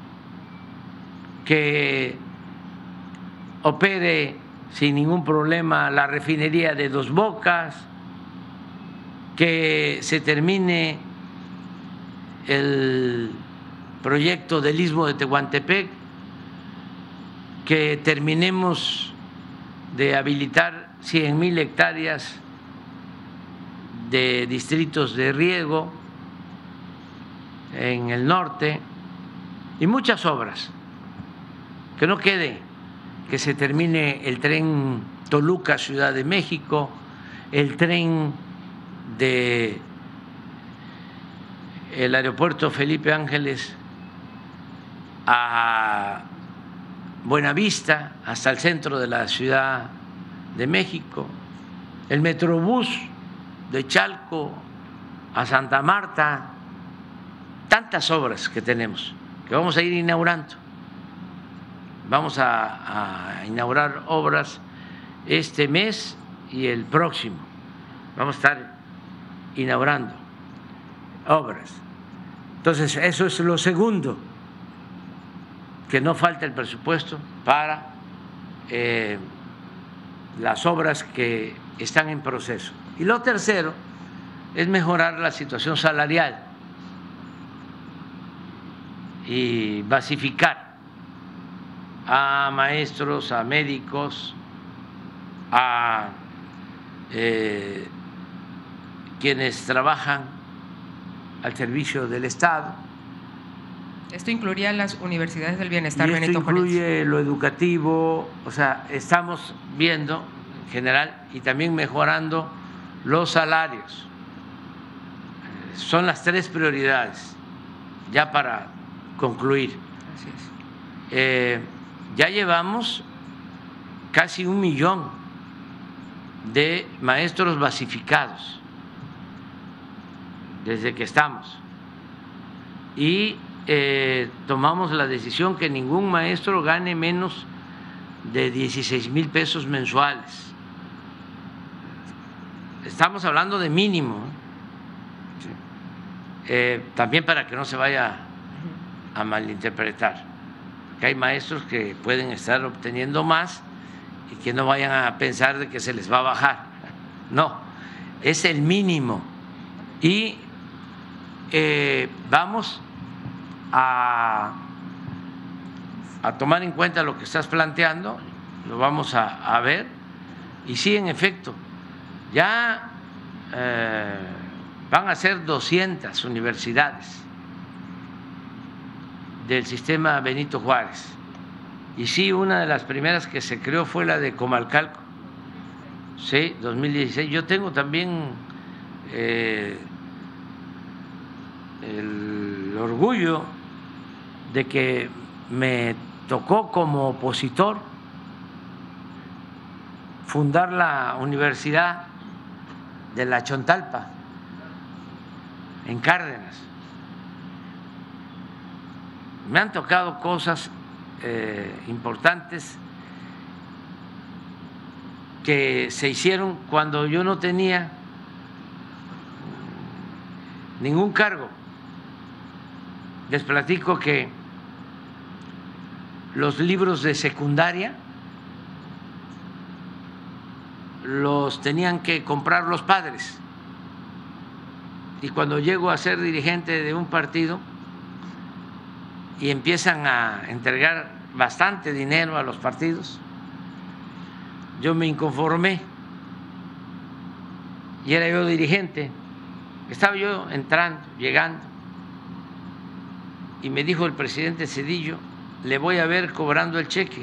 que opere sin ningún problema la refinería de Dos Bocas, que se termine el proyecto del Istmo de Tehuantepec, que terminemos de habilitar cien mil hectáreas de distritos de riego en el norte y muchas obras. Que no quede, que se termine el tren Toluca Ciudad de México, el tren de el aeropuerto Felipe Ángeles a Buenavista hasta el centro de la Ciudad de México, el Metrobús de Chalco a Santa Marta, tantas obras que tenemos que vamos a ir inaugurando. Vamos a, a inaugurar obras este mes y el próximo. Vamos a estar inaugurando obras. Entonces, eso es lo segundo, que no falta el presupuesto para eh, las obras que están en proceso. Y lo tercero es mejorar la situación salarial y basificar a maestros, a médicos, a eh, quienes trabajan al servicio del Estado. Esto incluiría las universidades del bienestar, y esto Benito Juárez. Incluye lo educativo, o sea, estamos viendo en general y también mejorando los salarios. Son las tres prioridades, ya para concluir. Así es. Eh, ya llevamos casi un millón de maestros basificados desde que estamos y eh, tomamos la decisión que ningún maestro gane menos de dieciséis mil pesos mensuales. Estamos hablando de mínimo, eh, también para que no se vaya a malinterpretar, que hay maestros que pueden estar obteniendo más y que no vayan a pensar de que se les va a bajar. No, es el mínimo. Y eh, vamos a, a tomar en cuenta lo que estás planteando, lo vamos a, a ver. Y sí, en efecto, ya eh, van a ser doscientas universidades del sistema Benito Juárez. Y sí, una de las primeras que se creó fue la de Comalcalco, sí, dos mil dieciséis. Yo tengo también eh, el orgullo de que me tocó como opositor fundar la Universidad de la Chontalpa, en Cárdenas. Me han tocado cosas eh, importantes que se hicieron cuando yo no tenía ningún cargo. Les platico que los libros de secundaria los tenían que comprar los padres. Y cuando llego a ser dirigente de un partido y empiezan a entregar bastante dinero a los partidos, yo me inconformé y era yo dirigente. Estaba yo entrando, llegando, y me dijo el presidente Zedillo: le voy a ver cobrando el cheque.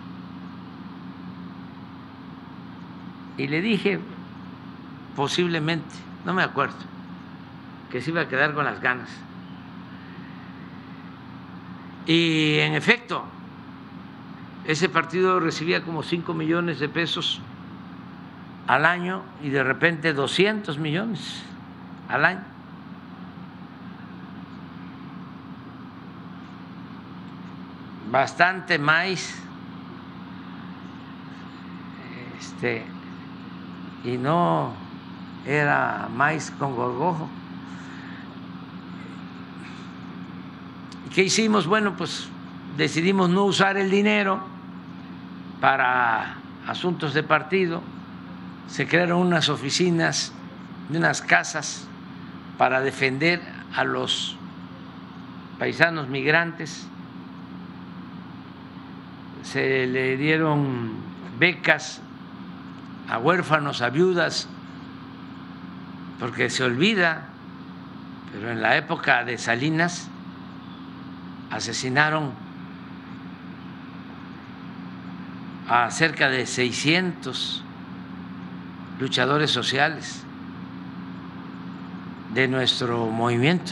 Y le dije, posiblemente, no me acuerdo, que se iba a quedar con las ganas. Y en efecto, ese partido recibía como cinco millones de pesos al año y de repente doscientos millones al año. Bastante maíz, este, y no era maíz con gorgojo. ¿Y qué hicimos? Bueno, pues decidimos no usar el dinero para asuntos de partido. Se crearon unas oficinas, unas casas para defender a los paisanos migrantes. Se le dieron becas a huérfanos, a viudas, porque se olvida, pero en la época de Salinas asesinaron a cerca de seiscientos luchadores sociales de nuestro movimiento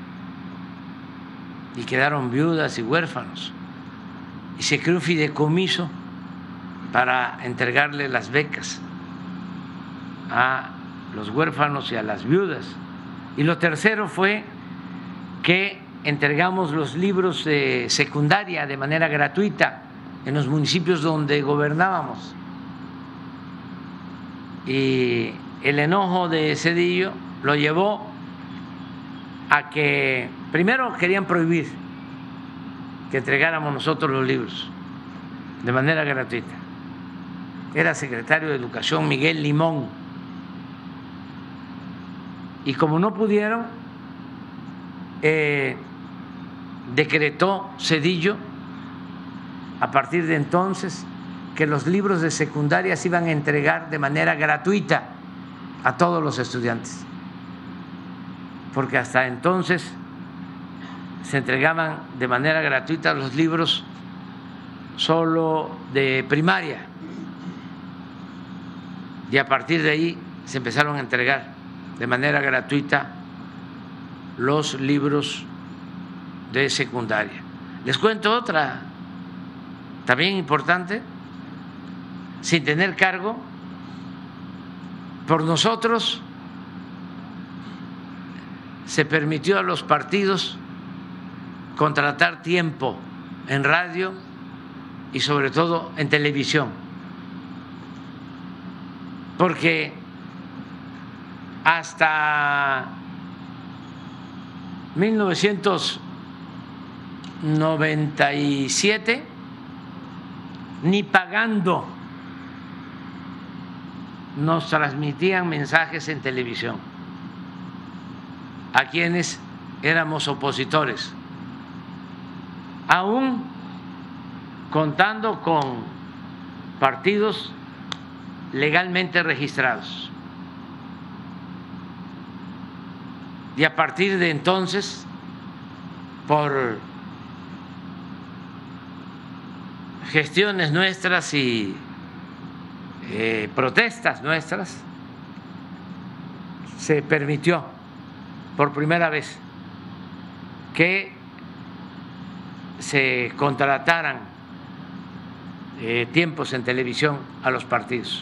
y quedaron viudas y huérfanos. Y se creó un fideicomiso para entregarle las becas a los huérfanos y a las viudas. Y lo tercero fue que entregamos los libros de secundaria de manera gratuita en los municipios donde gobernábamos. Y el enojo de Zedillo lo llevó a que primero querían prohibir que entregáramos nosotros los libros de manera gratuita. Era secretario de Educación Miguel Limón. Y como no pudieron, eh, decretó Zedillo a partir de entonces que los libros de secundaria se iban a entregar de manera gratuita a todos los estudiantes, porque hasta entonces se entregaban de manera gratuita los libros solo de primaria y a partir de ahí se empezaron a entregar de manera gratuita los libros de secundaria. Les cuento otra también importante, sin tener cargo, por nosotros se permitió a los partidos contratar tiempo en radio y sobre todo en televisión, porque hasta mil novecientos noventa y siete ni pagando nos transmitían mensajes en televisión a quienes éramos opositores, aún contando con partidos legalmente registrados. Y a partir de entonces, por gestiones nuestras y eh, protestas nuestras, se permitió por primera vez que se contrataran eh, tiempos en televisión a los partidos.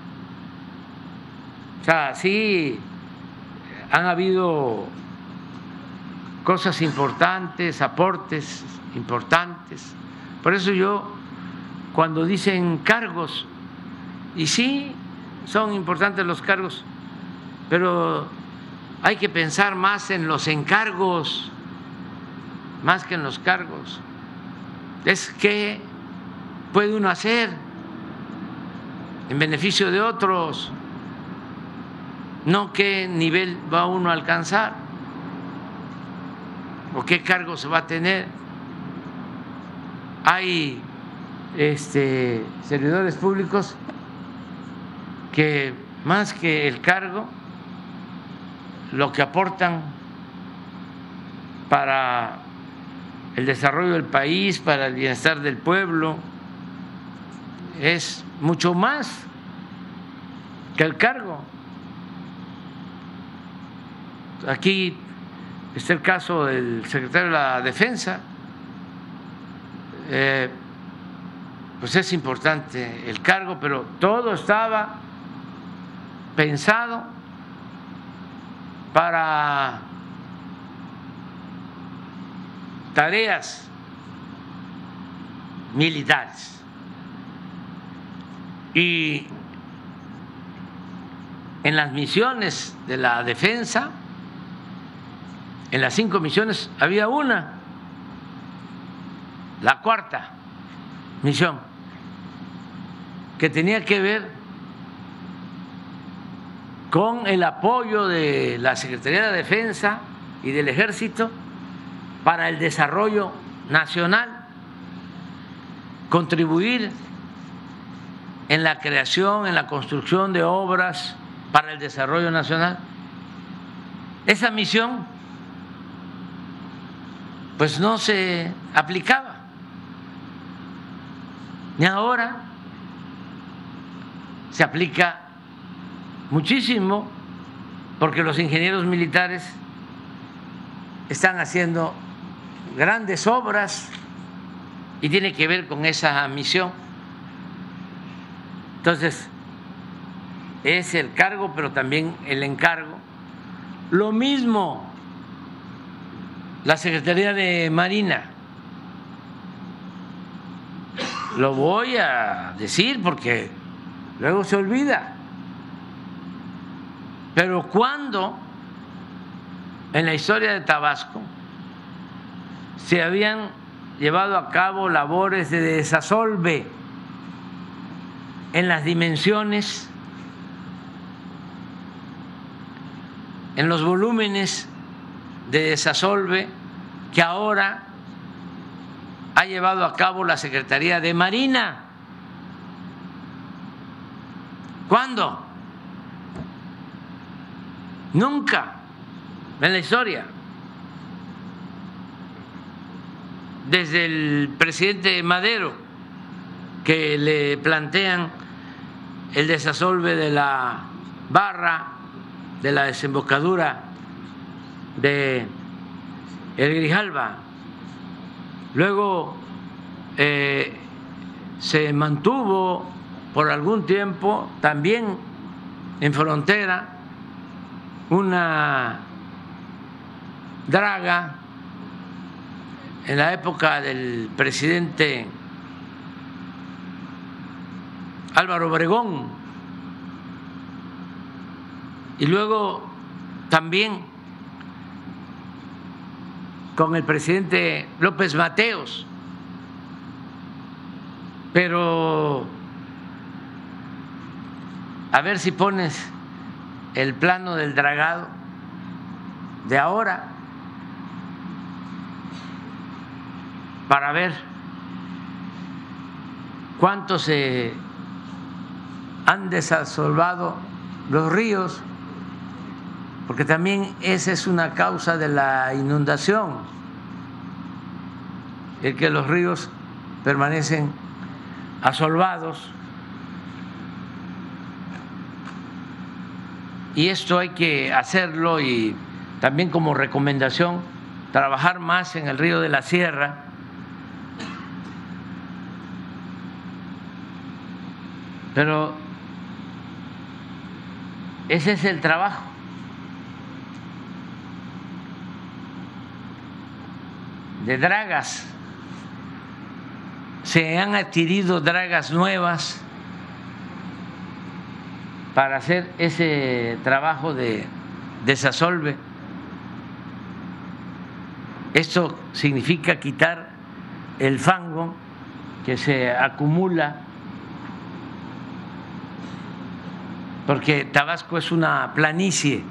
O sea, sí han habido cosas importantes, aportes importantes. Por eso yo, cuando dicen cargos, y sí son importantes los cargos, pero hay que pensar más en los encargos, más que en los cargos. Es qué puede uno hacer en beneficio de otros, no qué nivel va uno a alcanzar o qué cargo se va a tener. Hay este, servidores públicos que más que el cargo, lo que aportan para el desarrollo del país, para el bienestar del pueblo, es mucho más que el cargo. Aquí está el caso del secretario de la Defensa, eh, pues es importante el cargo, pero todo estaba pensado para tareas militares. Y en las misiones de la defensa, en las cinco misiones había una, la cuarta misión, que tenía que ver con el apoyo de la Secretaría de Defensa y del Ejército para el desarrollo nacional, contribuir en la creación, en la construcción de obras para el desarrollo nacional. Esa misión pues no se aplicaba, ni ahora se aplica muchísimo, porque los ingenieros militares están haciendo grandes obras y tiene que ver con esa misión. Entonces, es el cargo, pero también el encargo. Lo mismo la Secretaría de Marina. Lo voy a decir porque luego se olvida. Pero ¿cuándo en la historia de Tabasco se habían llevado a cabo labores de desasolve en las dimensiones, en los volúmenes de desasolve que ahora ha llevado a cabo la Secretaría de Marina? ¿Cuándo? Nunca en la historia. Desde el presidente Madero, que le plantean el desasolve de la barra, de la desembocadura de El Grijalva. Luego eh, se mantuvo por algún tiempo también en frontera una draga en la época del presidente Álvaro Obregón, y luego también con el presidente López Mateos. Pero a ver si pones el plano del dragado de ahora para ver cuánto se han desasolvado los ríos, porque también esa es una causa de la inundación, el que los ríos permanecen asolvados. Y esto hay que hacerlo, y también como recomendación trabajar más en el río de la Sierra. Pero ese es el trabajo. De dragas. Se han adquirido dragas nuevas para hacer ese trabajo de desasolve. Esto significa quitar el fango que se acumula, porque Tabasco es una planicie.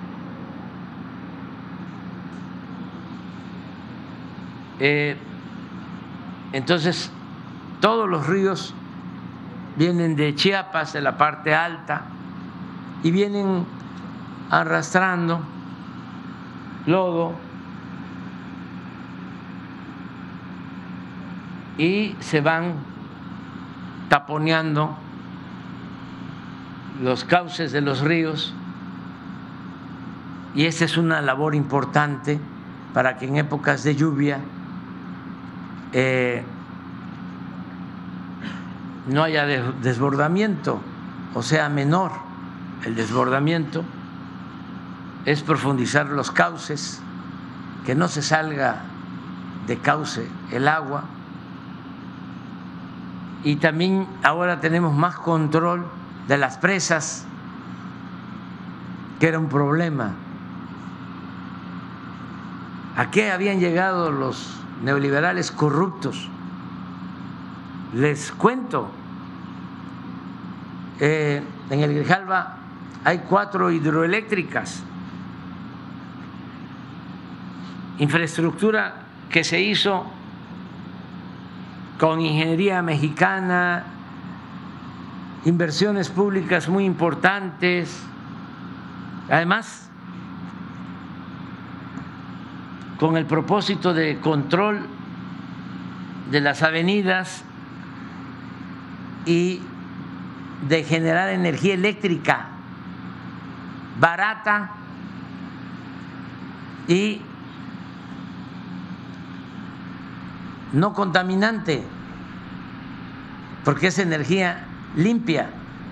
Eh, entonces, todos los ríos vienen de Chiapas, de la parte alta, y vienen arrastrando lodo y se van taponeando los cauces de los ríos, y esa es una labor importante para que en épocas de lluvia eh, no haya desbordamiento, o sea, menor el desbordamiento, es profundizar los cauces, que no se salga de cauce el agua. Y también ahora tenemos más control de las presas, que era un problema. ¿A qué habían llegado los neoliberales corruptos? Les cuento, eh, en el Grijalva hay cuatro hidroeléctricas, infraestructura que se hizo con ingeniería mexicana, inversiones públicas muy importantes, además con el propósito de control de las avenidas y de generar energía eléctrica barata y no contaminante, porque es energía limpia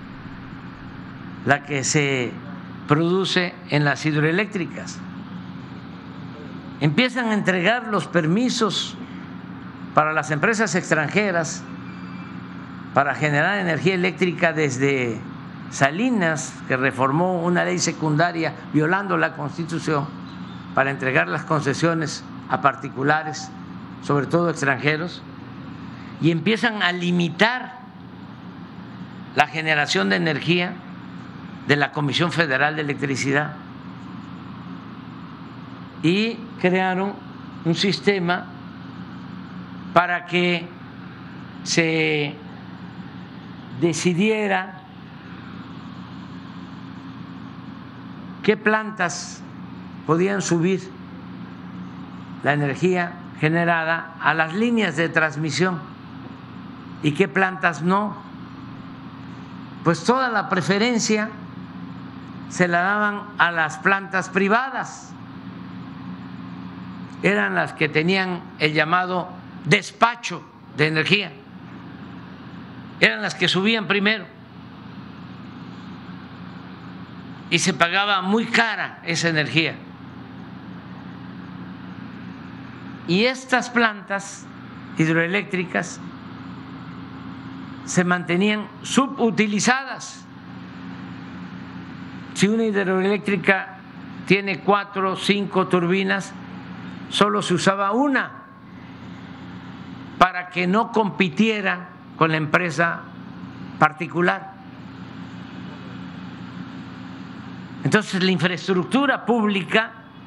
la que se produce en las hidroeléctricas. Empiezan a entregar los permisos para las empresas extranjeras para generar energía eléctrica desde Salinas, que reformó una ley secundaria violando la Constitución para entregar las concesiones a particulares, sobre todo extranjeros, y empiezan a limitar la generación de energía de la Comisión Federal de Electricidad y crearon un sistema para que se decidiera qué plantas podían subir la energía generada a las líneas de transmisión y qué plantas no. Pues toda la preferencia se la daban a las plantas privadas, eran las que tenían el llamado despacho de energía, eran las que subían primero y se pagaba muy cara esa energía. Y estas plantas hidroeléctricas se mantenían subutilizadas. Si una hidroeléctrica tiene cuatro o cinco turbinas, solo se usaba una para que no compitiera con la empresa particular. Entonces la infraestructura pública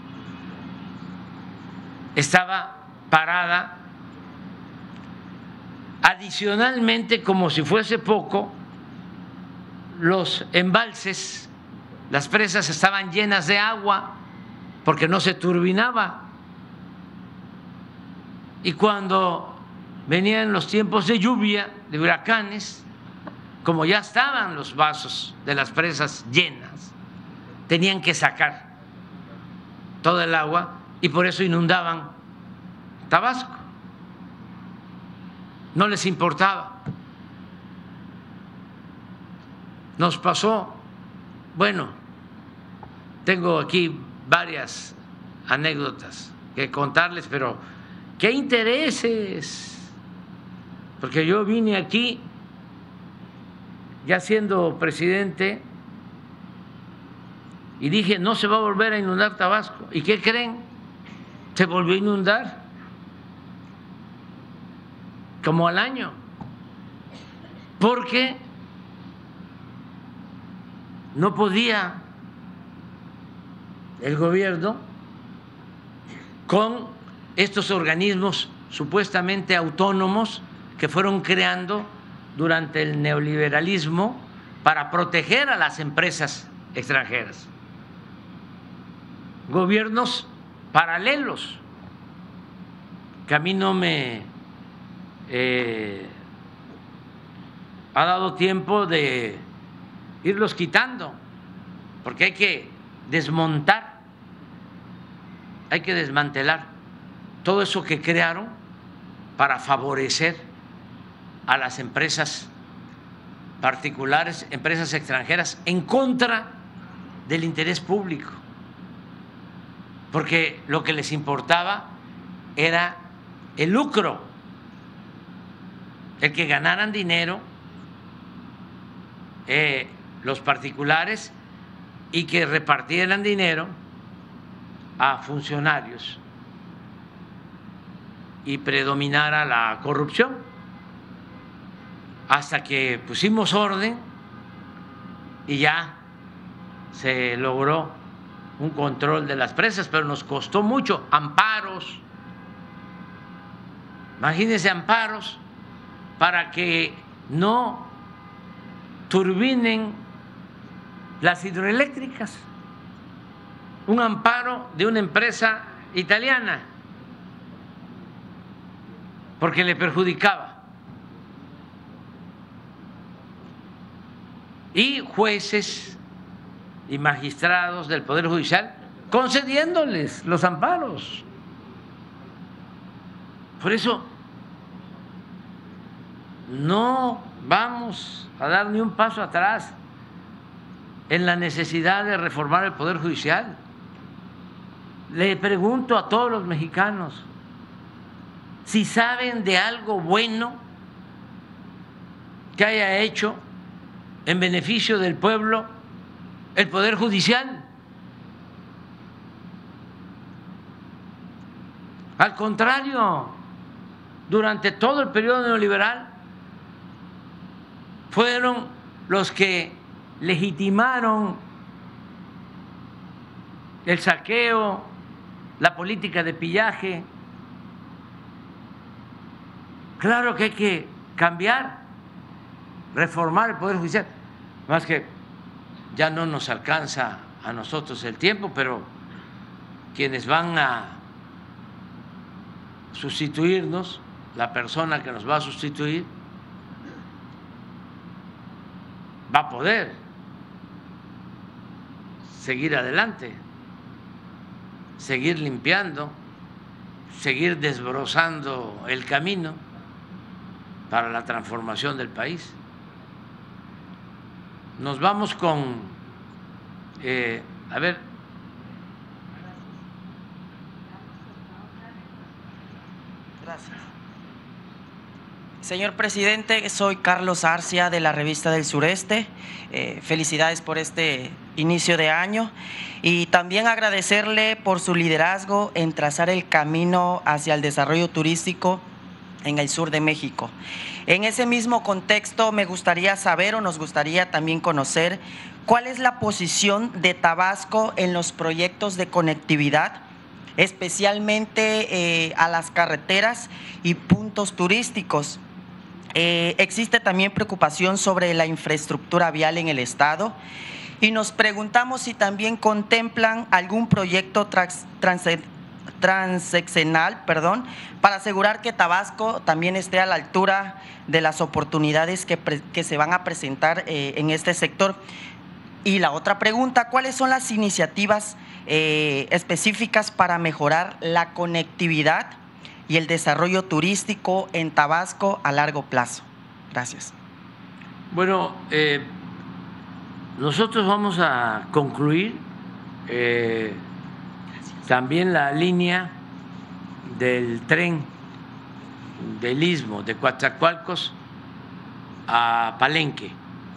estaba parada. Adicionalmente, como si fuese poco, los embalses, las presas estaban llenas de agua porque no se turbinaba. Y cuando venían los tiempos de lluvia, de huracanes, como ya estaban los vasos de las presas llenas, tenían que sacar todo el agua y por eso inundaban Tabasco. No les importaba. Nos pasó, bueno, tengo aquí varias anécdotas que contarles, pero ¿qué intereses? Porque yo vine aquí ya siendo presidente y dije, no se va a volver a inundar Tabasco. ¿Y qué creen? Se volvió a inundar como al año, porque no podía el gobierno con estos organismos supuestamente autónomos que fueron creando durante el neoliberalismo para proteger a las empresas extranjeras. Gobiernos paralelos que a mí no me eh, ha dado tiempo de irlos quitando, porque hay que desmontar, hay que desmantelar todo eso que crearon para favorecer a las empresas particulares, empresas extranjeras, en contra del interés público, porque lo que les importaba era el lucro, el que ganaran dinero eh, los particulares y que repartieran dinero a funcionarios y predominara la corrupción, hasta que pusimos orden y ya se logró un control de las presas, pero nos costó mucho, amparos, imagínense amparos para que no turbinen las hidroeléctricas, un amparo de una empresa italiana, porque le perjudicaba. Y jueces y magistrados del Poder Judicial concediéndoles los amparos. Por eso no vamos a dar ni un paso atrás en la necesidad de reformar el Poder Judicial. Le pregunto a todos los mexicanos si saben de algo bueno que haya hecho en beneficio del pueblo el Poder Judicial. Al contrario, durante todo el periodo neoliberal fueron los que legitimaron el saqueo, la política de pillaje. Claro que hay que cambiar, reformar el Poder Judicial, más que ya no nos alcanza a nosotros el tiempo, pero quienes van a sustituirnos, la persona que nos va a sustituir, va a poder seguir adelante, seguir limpiando, seguir desbrozando el camino para la transformación del país. Nos vamos con, eh, a ver, gracias. Señor presidente, soy Carlos Arcia de la Revista del Sureste. Eh, felicidades por este inicio de año y también agradecerle por su liderazgo en trazar el camino hacia el desarrollo turístico en el sur de México. En ese mismo contexto me gustaría saber o nos gustaría también conocer cuál es la posición de Tabasco en los proyectos de conectividad, especialmente eh, a las carreteras y puntos turísticos. Eh, existe también preocupación sobre la infraestructura vial en el estado y nos preguntamos si también contemplan algún proyecto trans, trans, transeccional, perdón, para asegurar que Tabasco también esté a la altura de las oportunidades que, pre, que se van a presentar eh, en este sector. Y la otra pregunta, ¿cuáles son las iniciativas eh, específicas para mejorar la conectividad y el desarrollo turístico en Tabasco a largo plazo? Gracias. Bueno, eh, nosotros vamos a concluir eh, también la línea del tren del Istmo, de Coatzacoalcos a Palenque.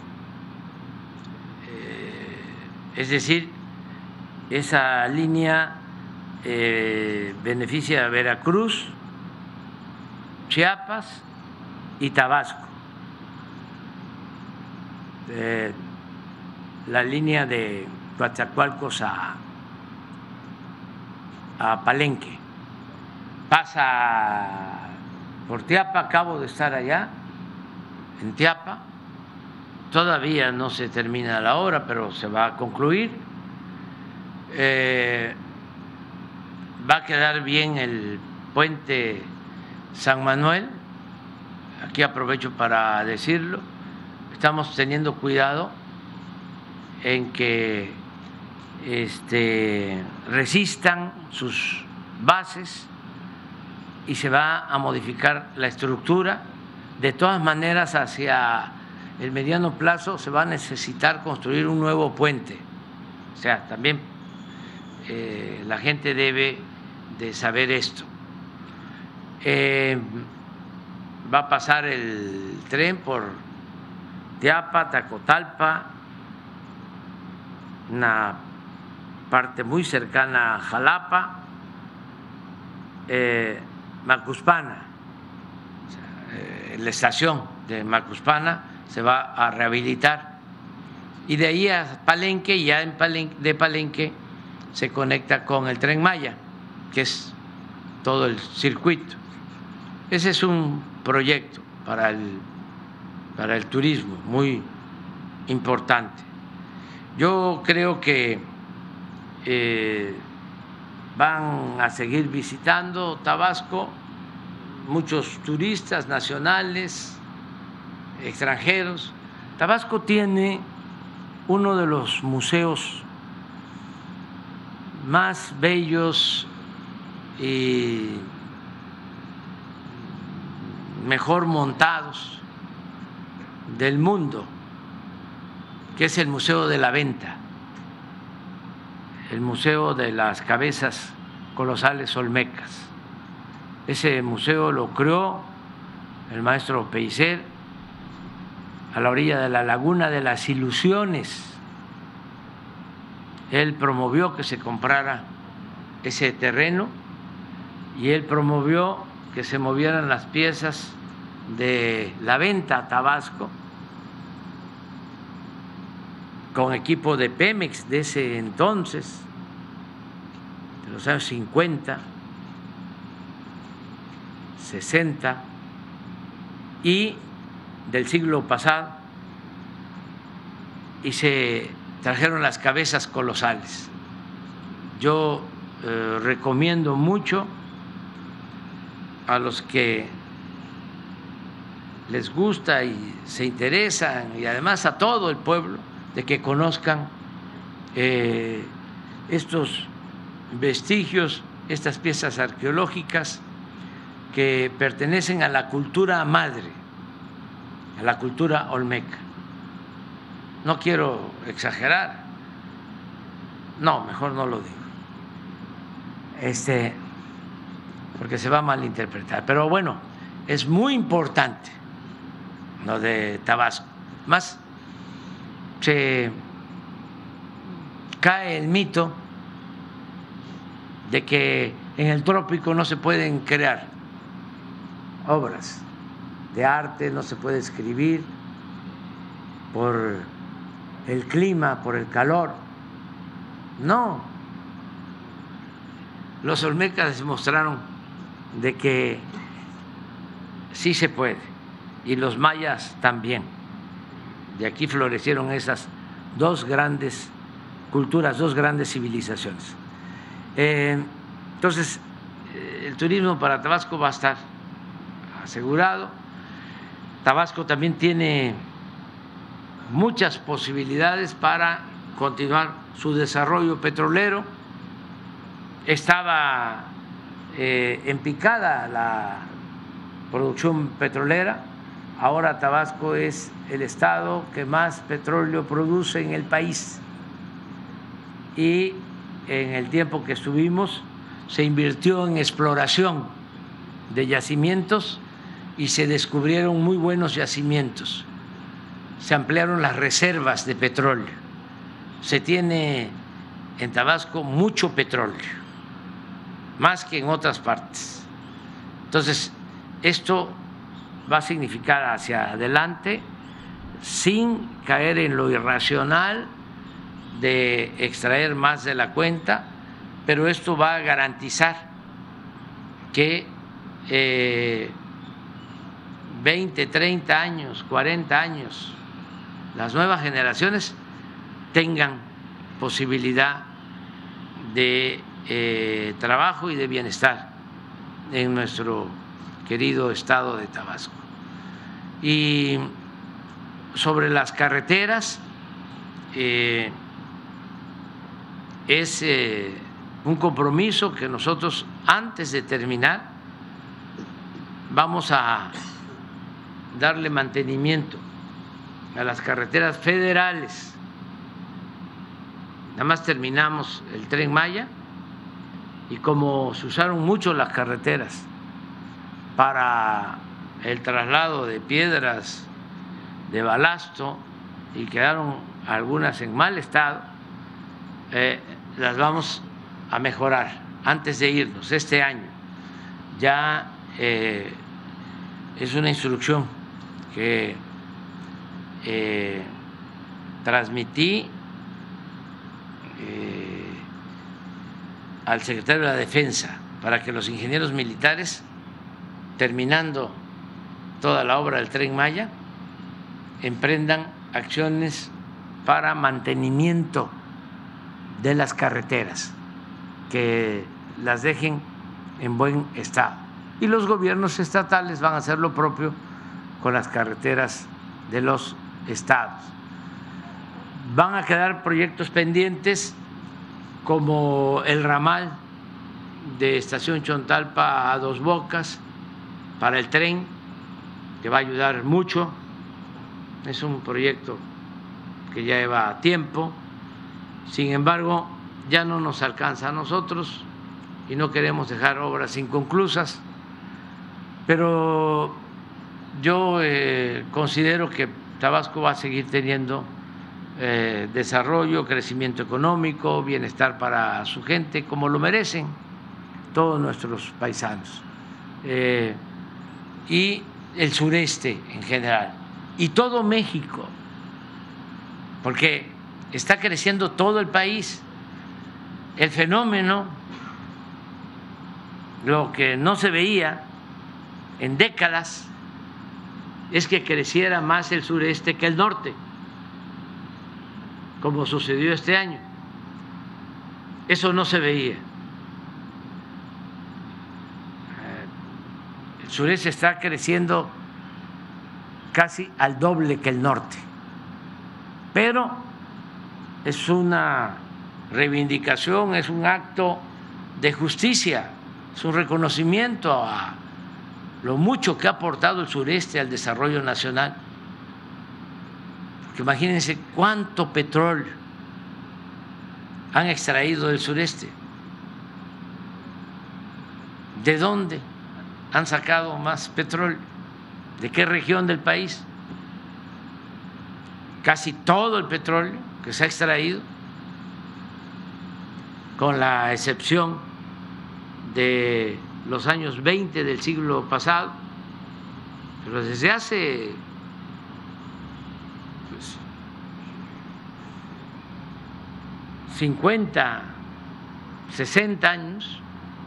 Eh, es decir, esa línea eh, beneficia a Veracruz, Chiapas y Tabasco. Eh, la línea de Coatzacoalcos a, a Palenque pasa por Teapa. Acabo de estar allá en Teapa, todavía no se termina la obra, pero se va a concluir. Eh, va a quedar bien el puente San Manuel. Aquí aprovecho para decirlo, estamos teniendo cuidado en que este, resistan sus bases y se va a modificar la estructura. De todas maneras, hacia el mediano plazo se va a necesitar construir un nuevo puente. O sea, también eh, la gente debe de saber esto. Eh, va a pasar el tren por Teapa, Tacotalpa, una parte muy cercana a Jalapa, eh, Macuspana, o sea, eh, la estación de Macuspana se va a rehabilitar y de ahí a Palenque, y ya en Palenque, de Palenque se conecta con el Tren Maya, que es todo el circuito. Ese es un proyecto para el, para el turismo muy importante. Yo creo que eh, van a seguir visitando Tabasco muchos turistas nacionales, extranjeros. Tabasco tiene uno de los museos más bellos y mejor montados del mundo, que es el Museo de la Venta, el Museo de las Cabezas Colosales Olmecas. Ese museo lo creó el maestro Pellicer a la orilla de la Laguna de las Ilusiones. Él promovió que se comprara ese terreno y él promovió que se movieran las piezas de la venta a Tabasco con equipo de Pemex de ese entonces, de los años cincuenta, sesenta y del siglo pasado, y se trajeron las cabezas colosales. Yo eh, recomiendo mucho a los que les gusta y se interesan, y además a todo el pueblo, de que conozcan eh, estos vestigios, estas piezas arqueológicas que pertenecen a la cultura madre, a la cultura olmeca. No quiero exagerar, no, mejor no lo digo, este, porque se va a malinterpretar. Pero bueno, es muy importante lo de Tabasco. Más se cae el mito de que en el trópico no se pueden crear obras de arte, no se puede escribir por el clima, por el calor. No, los olmecas demostraron de que sí se puede, y los mayas también. De aquí florecieron esas dos grandes culturas, dos grandes civilizaciones. Eh, entonces, el turismo para Tabasco va a estar asegurado. Tabasco también tiene muchas posibilidades para continuar su desarrollo petrolero. Estaba eh, en picada la producción petrolera. Ahora Tabasco es el estado que más petróleo produce en el país, y en el tiempo que estuvimos se invirtió en exploración de yacimientos y se descubrieron muy buenos yacimientos. Se ampliaron las reservas de petróleo. Se tiene en Tabasco mucho petróleo, más que en otras partes. Entonces, esto va a significar hacia adelante, sin caer en lo irracional de extraer más de la cuenta, pero esto va a garantizar que eh, veinte, treinta años, cuarenta años, las nuevas generaciones tengan posibilidad de eh, trabajo y de bienestar en nuestro querido estado de Tabasco. Y sobre las carreteras, eh, es eh, un compromiso que nosotros, antes de terminar, vamos a darle mantenimiento a las carreteras federales. Nada más terminamos el Tren Maya y como se usaron mucho las carreteras para el traslado de piedras de balasto y quedaron algunas en mal estado, eh, las vamos a mejorar antes de irnos este año. Ya eh, es una instrucción que eh, transmití eh, al secretario de la Defensa para que los ingenieros militares, terminando toda la obra del Tren Maya, emprendan acciones para mantenimiento de las carreteras, que las dejen en buen estado. Y los gobiernos estatales van a hacer lo propio con las carreteras de los estados. Van a quedar proyectos pendientes como el ramal de Estación Chontalpa a Dos Bocas para el tren, que va a ayudar mucho. Es un proyecto que ya lleva tiempo, sin embargo ya no nos alcanza a nosotros y no queremos dejar obras inconclusas, pero yo eh, considero que Tabasco va a seguir teniendo eh, desarrollo, crecimiento económico, bienestar para su gente, como lo merecen todos nuestros paisanos, eh, y el sureste en general, y todo México, porque está creciendo todo el país. El fenómeno, lo que no se veía en décadas, es que creciera más el sureste que el norte, como sucedió este año. Eso no se veía. El sureste está creciendo casi al doble que el norte, pero es una reivindicación, es un acto de justicia, es un reconocimiento a lo mucho que ha aportado el sureste al desarrollo nacional. Porque imagínense cuánto petróleo han extraído del sureste. ¿De dónde han sacado más petróleo? ¿De qué región del país? Casi todo el petróleo que se ha extraído, con la excepción de los años veinte del siglo pasado, pero desde hace pues, cincuenta, sesenta años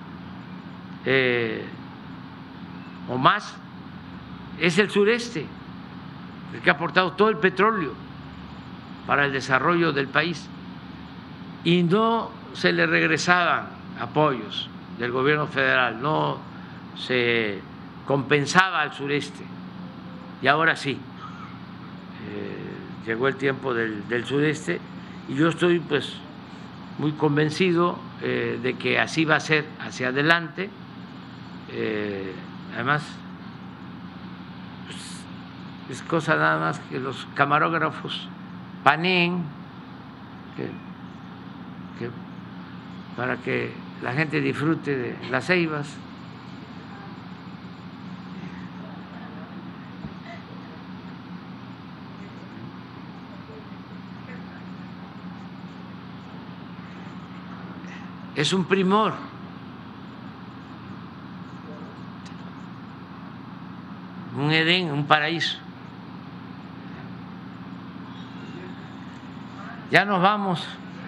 eh, o más, es el sureste el que ha aportado todo el petróleo para el desarrollo del país, y no se le regresaban apoyos del gobierno federal, no se compensaba al sureste, y ahora sí, eh, llegó el tiempo del, del sureste, y yo estoy pues muy convencido eh, de que así va a ser hacia adelante. Eh, además, pues, es cosa nada más que los camarógrafos paneen, que, que para que la gente disfrute de las ceibas. Es un primor. Un Edén, un paraíso. Ya nos vamos.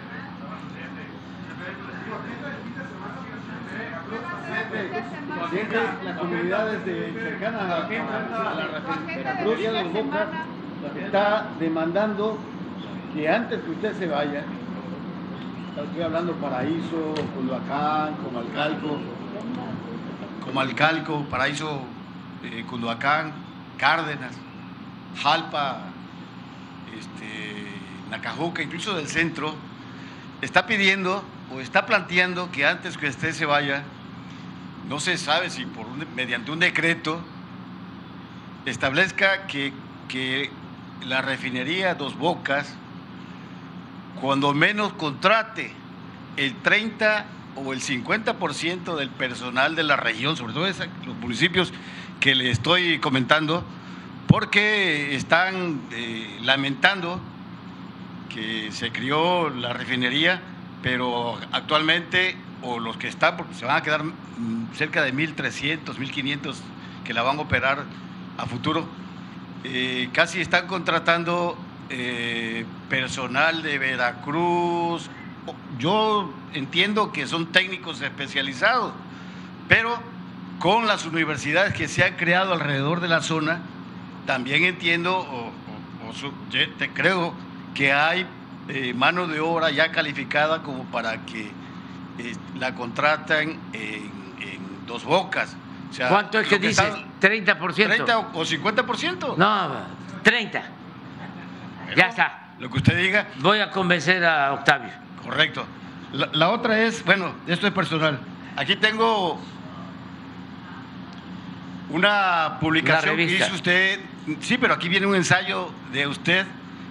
Las comunidades de, cercanas a, a, a la Veracruz y a Dos Bocas está demandando que antes que usted se vaya, estoy hablando Paraíso, Culhuacán, Comalcalco, Comalcalco, Paraíso, eh, Culhuacán, Cárdenas, Jalpa, este, Nacajuca, incluso del centro, está pidiendo o está planteando que antes que usted se vaya, no se sabe si por un, mediante un decreto establezca que, que la refinería Dos Bocas, cuando menos contrate el treinta o el cincuenta por ciento del personal de la región, sobre todo esa, los municipios que le estoy comentando, porque están eh, lamentando que se crió la refinería, pero actualmente, o los que están, porque se van a quedar cerca de mil trescientos, mil quinientos que la van a operar a futuro, eh, casi están contratando eh, personal de Veracruz. Yo entiendo que son técnicos especializados, pero con las universidades que se han creado alrededor de la zona, también entiendo, o, o, o te creo que hay eh, mano de obra ya calificada como para que eh, la contraten en, en Dos Bocas. O sea, ¿cuánto es que dice? Están, ¿treinta por ciento? ¿treinta o cincuenta por ciento? No, treinta. Bueno, ya está. Lo que usted diga. Voy a convencer a Octavio. Correcto. La, la otra es, bueno, esto es personal. Aquí tengo una publicación que hizo usted. Sí, pero aquí viene un ensayo de usted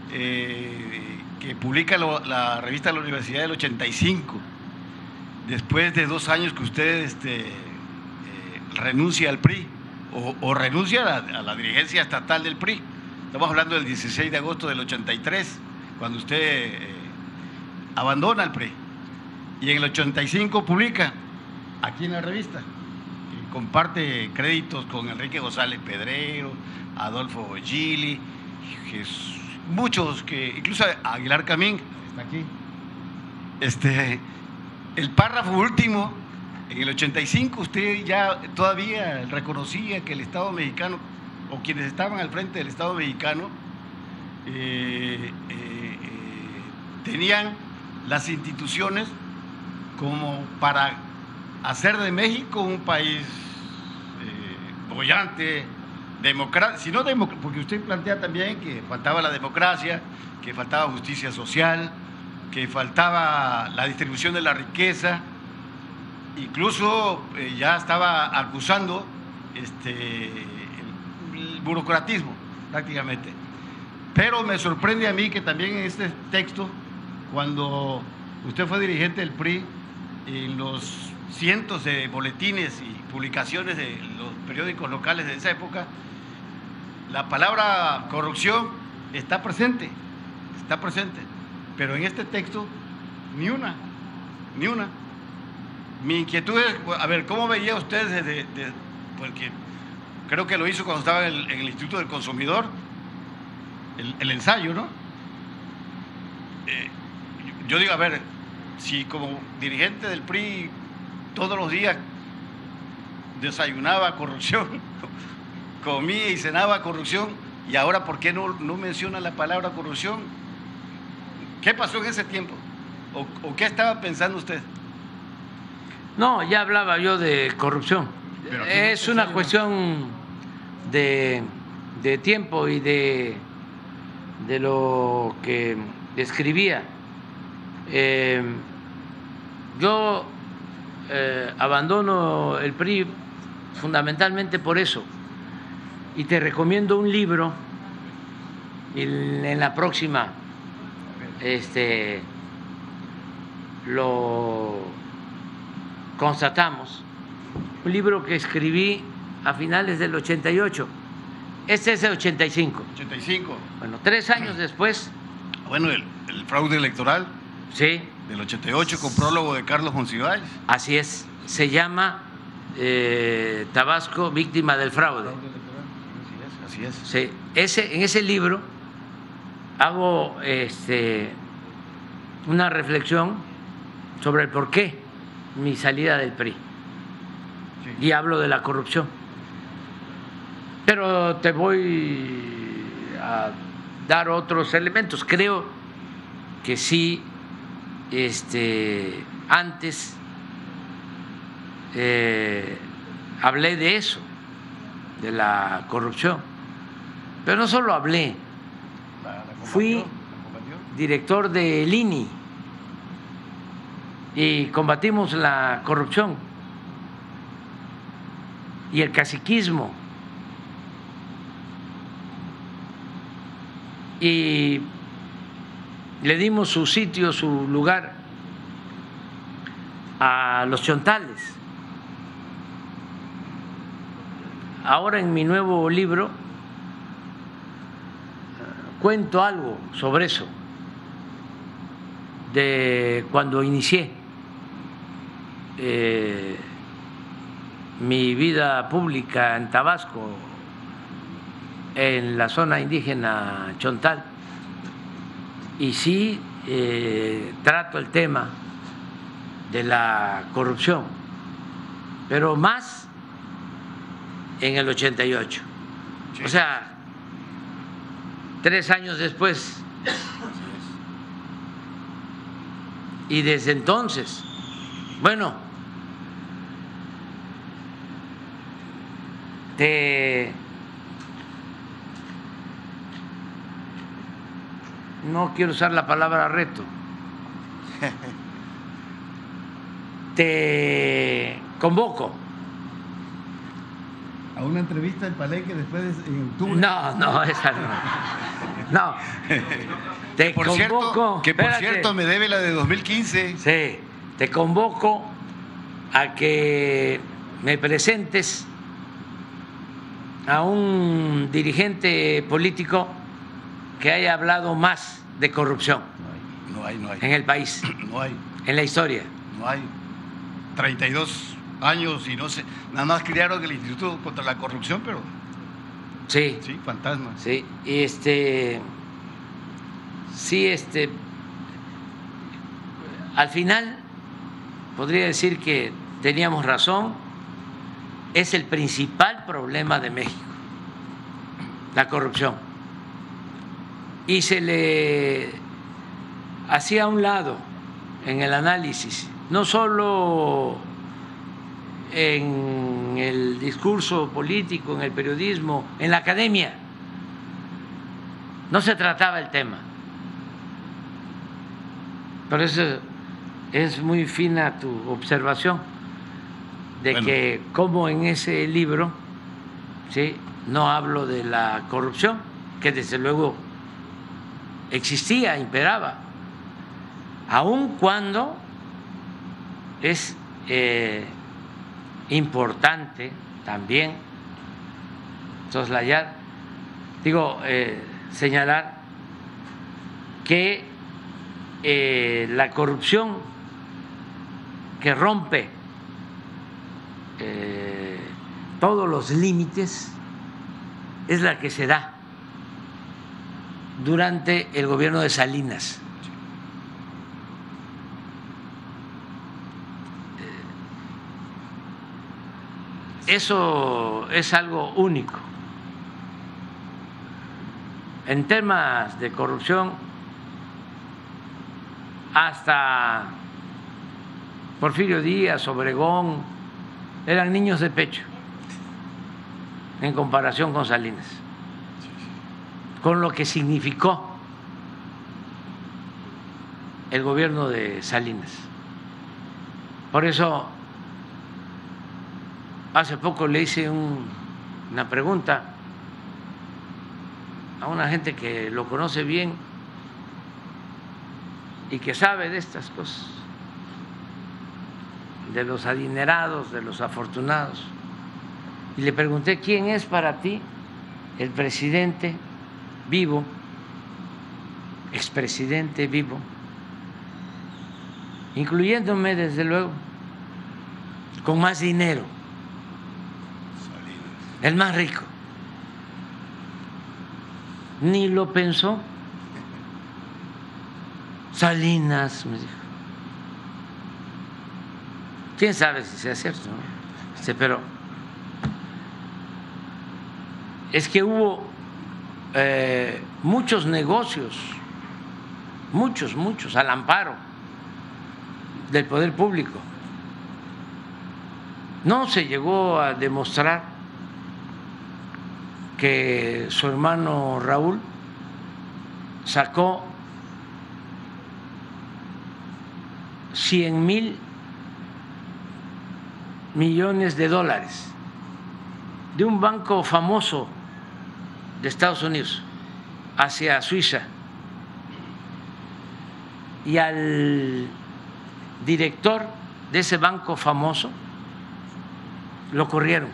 eh, que publica lo, la revista de la Universidad del ochenta y cinco. Después de dos años que usted este, eh, renuncia al P R I o, o renuncia a la, a la dirigencia estatal del P R I. Estamos hablando del dieciséis de agosto del ochenta y tres, cuando usted eh, abandona el P R I. Y en el ochenta y cinco publica aquí en la revista, que comparte créditos con Enrique González Pedrero, Adolfo Gili, Jesús, muchos, que incluso Aguilar Camín, está aquí. Este, el párrafo último, en el ochenta y cinco, usted ya todavía reconocía que el Estado mexicano, o quienes estaban al frente del Estado mexicano, eh, eh, eh, tenían las instituciones como para hacer de México un país eh, bollante, democrático, sino democ- porque usted plantea también que faltaba la democracia, que faltaba justicia social, que faltaba la distribución de la riqueza, incluso eh, ya estaba acusando este, el, el burocratismo prácticamente. Pero me sorprende a mí que también en este texto, cuando usted fue dirigente del P R I, en los cientos de boletines y publicaciones de los periódicos locales de esa época, la palabra corrupción está presente, está presente, pero en este texto ni una, ni una. Mi inquietud es, a ver, ¿cómo veía usted desde, de, porque creo que lo hizo cuando estaba en el, en el Instituto del Consumidor, el, el ensayo, ¿no? Eh, yo, yo digo, a ver, si como dirigente del P R I todos los días desayunaba corrupción, comía y cenaba corrupción, y ahora ¿por qué no, no menciona la palabra corrupción? ¿Qué pasó en ese tiempo? ¿O, o qué estaba pensando usted? No, ya hablaba yo de corrupción. Es una cuestión de, de tiempo y de, de lo que describía. Eh, yo eh, abandono el P R I fundamentalmente por eso, y te recomiendo un libro, y en la próxima este, lo constatamos, un libro que escribí a finales del ochenta y ocho, este es el ochenta y cinco. ochenta y cinco. Bueno, tres años después. Bueno, el, el fraude electoral. Sí. Del ochenta y ocho, con prólogo de Carlos Monsiváis. Así es, se llama eh, Tabasco, víctima del fraude. Así es, así es. Sí, ese, en ese libro hago este, una reflexión sobre el porqué mi salida del P R I. Sí. Y hablo de la corrupción. Pero te voy a dar otros elementos. Creo que sí. Este, antes eh, hablé de eso, de la corrupción, pero no solo hablé, fui director del I N I y combatimos la corrupción y el caciquismo. y le dimos su sitio, su lugar a los chontales. Ahora en mi nuevo libro cuento algo sobre eso, de cuando inicié eh, mi vida pública en Tabasco, en la zona indígena Chontal, y sí eh, trato el tema de la corrupción, pero más en el ochenta y ocho, o sea, tres años después. Y desde entonces, bueno, te no quiero usar la palabra reto, te convoco a una entrevista en Palenque después de, en octubre. No, no, esa no. No. Te por convoco. Cierto, que por espérate. cierto me debe la de dos mil quince. Sí, te convoco a que me presentes a un dirigente político que haya hablado más de corrupción. No hay, no hay. En el país. No hay. En la historia. No hay. treinta y dos años y no sé. Nada más crearon el Instituto contra la Corrupción, pero. Sí. Sí, fantasma. Sí, y este. Sí, este. Al final, podría decir que teníamos razón. Es el principal problema de México, la corrupción. Y se le hacía a un lado en el análisis, no solo en el discurso político, en el periodismo, en la academia. No se trataba el tema. Por eso es muy fina tu observación de bueno. que como en ese libro, ¿sí?, no hablo de la corrupción, que desde luego existía, imperaba, aun cuando es eh, importante también soslayar, digo, eh, señalar que eh, la corrupción que rompe eh, todos los límites es la que se da durante el gobierno de Salinas. Eso es algo único. En temas de corrupción, hasta Porfirio Díaz, Obregón, eran niños de pecho en comparación con Salinas, con lo que significó el gobierno de Salinas. Por eso, hace poco le hice un, una pregunta a una gente que lo conoce bien y que sabe de estas cosas, de los adinerados, de los afortunados, y le pregunté: ¿quién es para ti el presidente vivo, expresidente vivo, incluyéndome desde luego, con más dinero, el más rico? Ni lo pensó. Salinas, me dijo. ¿Quién sabe si sea cierto, ¿no? Sí, pero es que hubo eh, muchos negocios, muchos, muchos, al amparo del poder público. No se llegó a demostrar que su hermano Raúl sacó cien mil millones de dólares de un banco famoso de Estados Unidos, hacia Suiza y al director de ese banco famoso lo corrieron.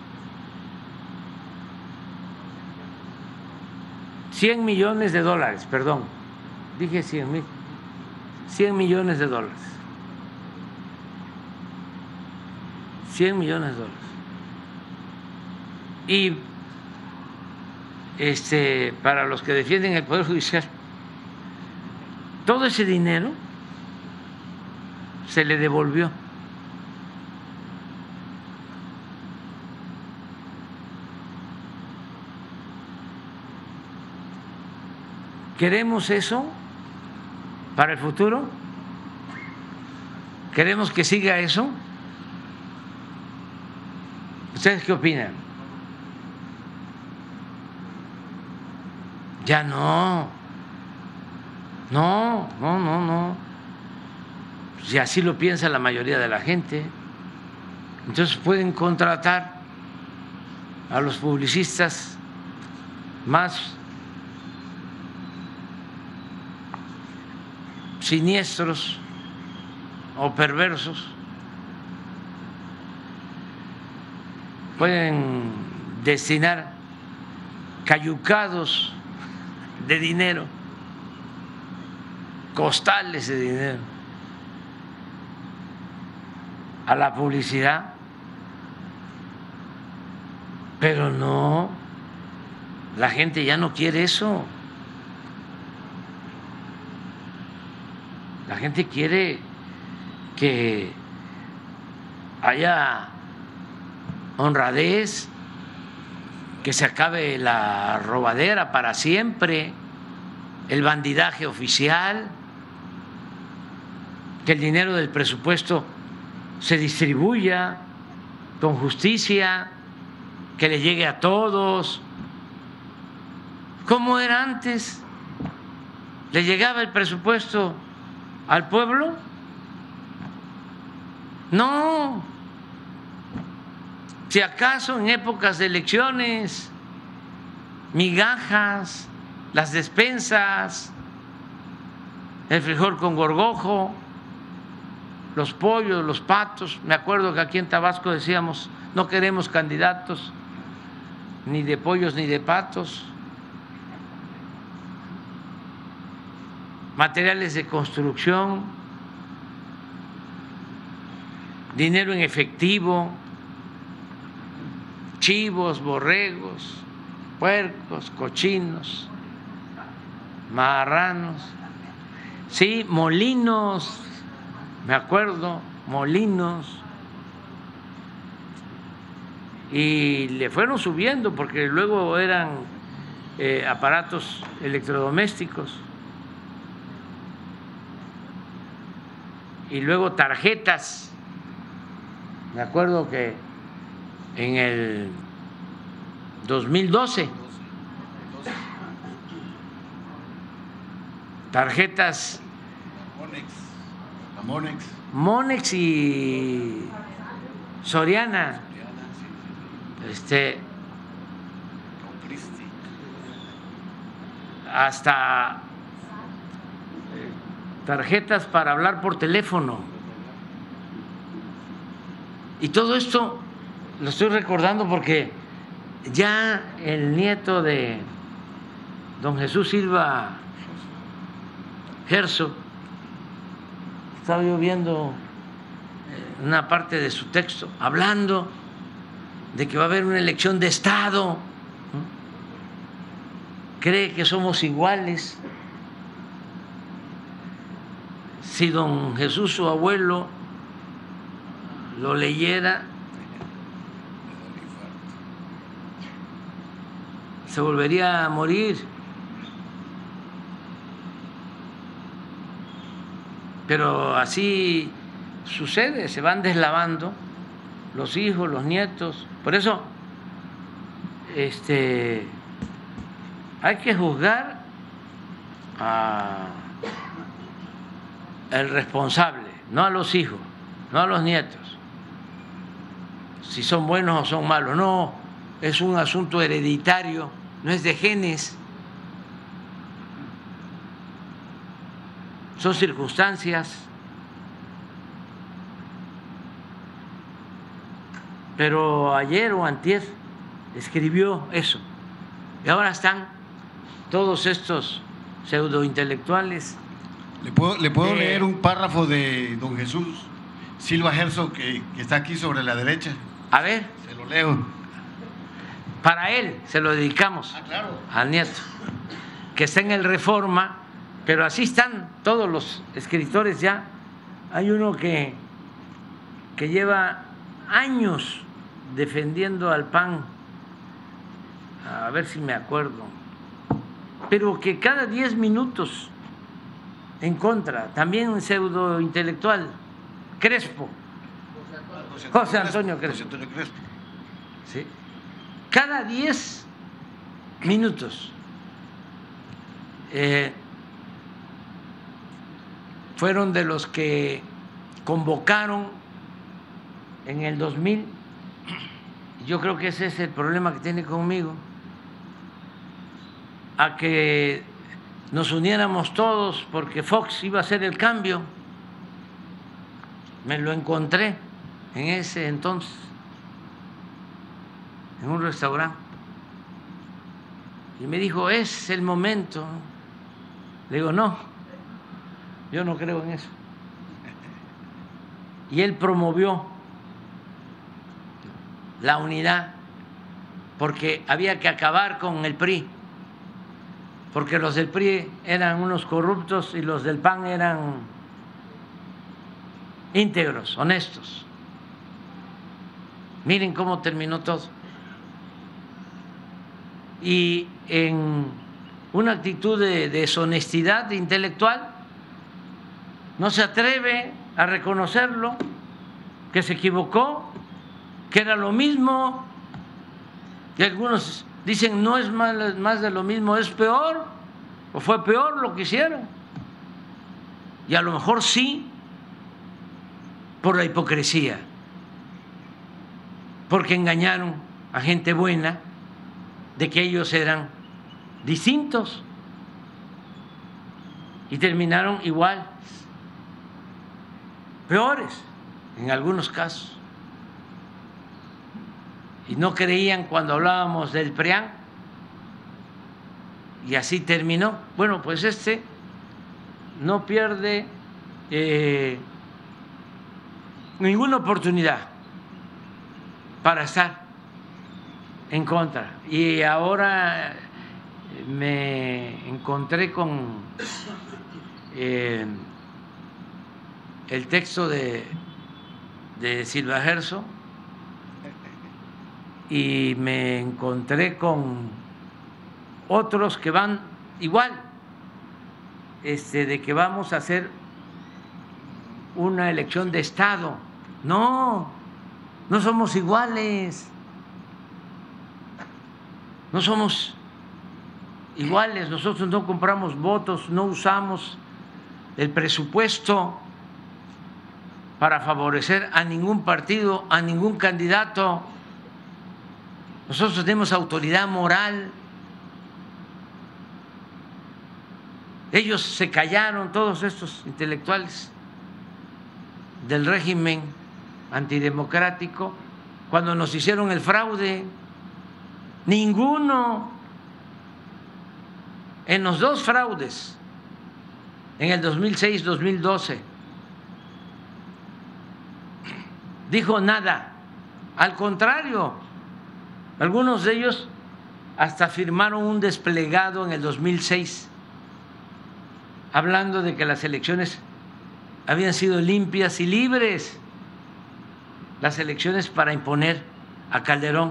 cien millones de dólares, perdón, dije cien mil, cien millones de dólares. cien millones de dólares. Y este, para los que defienden el Poder Judicial, todo ese dinero se le devolvió. ¿Queremos eso para el futuro? ¿Queremos que siga eso? ¿Ustedes qué opinan? Ya no. No, no, no, no. Si así lo piensa la mayoría de la gente, entonces pueden contratar a los publicistas más siniestros o perversos, pueden destinar cayucados de dinero, costales de dinero a la publicidad, pero no, la gente ya no quiere eso. La gente quiere que haya honradez, que se acabe la robadera para siempre, el bandidaje oficial, que el dinero del presupuesto se distribuya con justicia, que le llegue a todos. ¿Cómo era antes? ¿Le llegaba el presupuesto al pueblo? No. Si acaso en épocas de elecciones, migajas, las despensas, el frijol con gorgojo, los pollos, los patos. Me acuerdo que aquí en Tabasco decíamos, no queremos candidatos ni de pollos ni de patos. Materiales de construcción, dinero en efectivo, chivos, borregos, puercos, cochinos, marranos, sí, molinos, me acuerdo, molinos, y le fueron subiendo porque luego eran eh, aparatos electrodomésticos. Y luego tarjetas. Me acuerdo que en el dos mil doce tarjetas Monex, Monex y Soriana, este, hasta tarjetas para hablar por teléfono. Y todo esto lo estoy recordando porque ya el nieto de don Jesús Silva Gerso, estaba yo viendo una parte de su texto hablando de que va a haber una elección de Estado. Cree que somos iguales. Si don Jesús, su abuelo, lo leyera, se volvería a morir. Pero así sucede, se van deslavando los hijos, los nietos. Por eso este, hay que juzgar a el responsable, no a los hijos, no a los nietos, si son buenos o son malos. No, es un asunto hereditario, no es de genes. son circunstancias. Pero ayer o antier escribió eso. Y ahora están todos estos pseudointelectuales. ¿Le puedo, le puedo de, leer un párrafo de don Jesús Silva Herzog que, que está aquí sobre la derecha? A ver. Se lo leo. Para él se lo dedicamos. Ah, claro. Al nieto, que está en el Reforma, pero así están todos los escritores ya. Hay uno que, que lleva años defendiendo al P A N, a ver si me acuerdo, pero que cada diez minutos en contra, también un pseudo intelectual, Crespo, José Antonio Crespo, José Antonio Crespo. ¿Sí? Cada diez minutos eh, fueron de los que convocaron en el dos mil. Yo creo que ese es el problema que tiene conmigo, a que nos uniéramos todos porque Fox iba a hacer el cambio. Me lo encontré en ese entonces en un restaurante y me dijo, es el momento. Le digo, no, yo no creo en eso. Y él promovió la unidad porque había que acabar con el P R I, porque los del P R I eran unos corruptos y los del P A N eran íntegros, honestos. Miren cómo terminó todo. Y en una actitud de deshonestidad intelectual, no se atreve a reconocerlo, que se equivocó, que era lo mismo, y algunos dicen no es más, más de lo mismo, es peor, o fue peor lo que hicieron. Y a lo mejor sí, por la hipocresía, porque engañaron a gente buena de que ellos eran distintos y terminaron igual, peores en algunos casos. Y no creían cuando hablábamos del P R I A N y así terminó. Bueno, pues este no pierde eh, ninguna oportunidad para estar en contra. Y ahora me encontré con eh, el texto de, de Silva Herzog y me encontré con otros que van igual, este, de que vamos a hacer una elección de Estado. No, no somos iguales, no somos iguales, nosotros no compramos votos, no usamos el presupuesto para favorecer a ningún partido, a ningún candidato. Nosotros tenemos autoridad moral. Ellos se callaron, todos estos intelectuales del régimen antidemocrático, cuando nos hicieron el fraude. Ninguno en los dos fraudes, en el dos mil seis, dos mil doce, dijo nada. Al contrario, algunos de ellos hasta firmaron un desplegado en el dos mil seis hablando de que las elecciones habían sido limpias y libres, las elecciones para imponer a Calderón.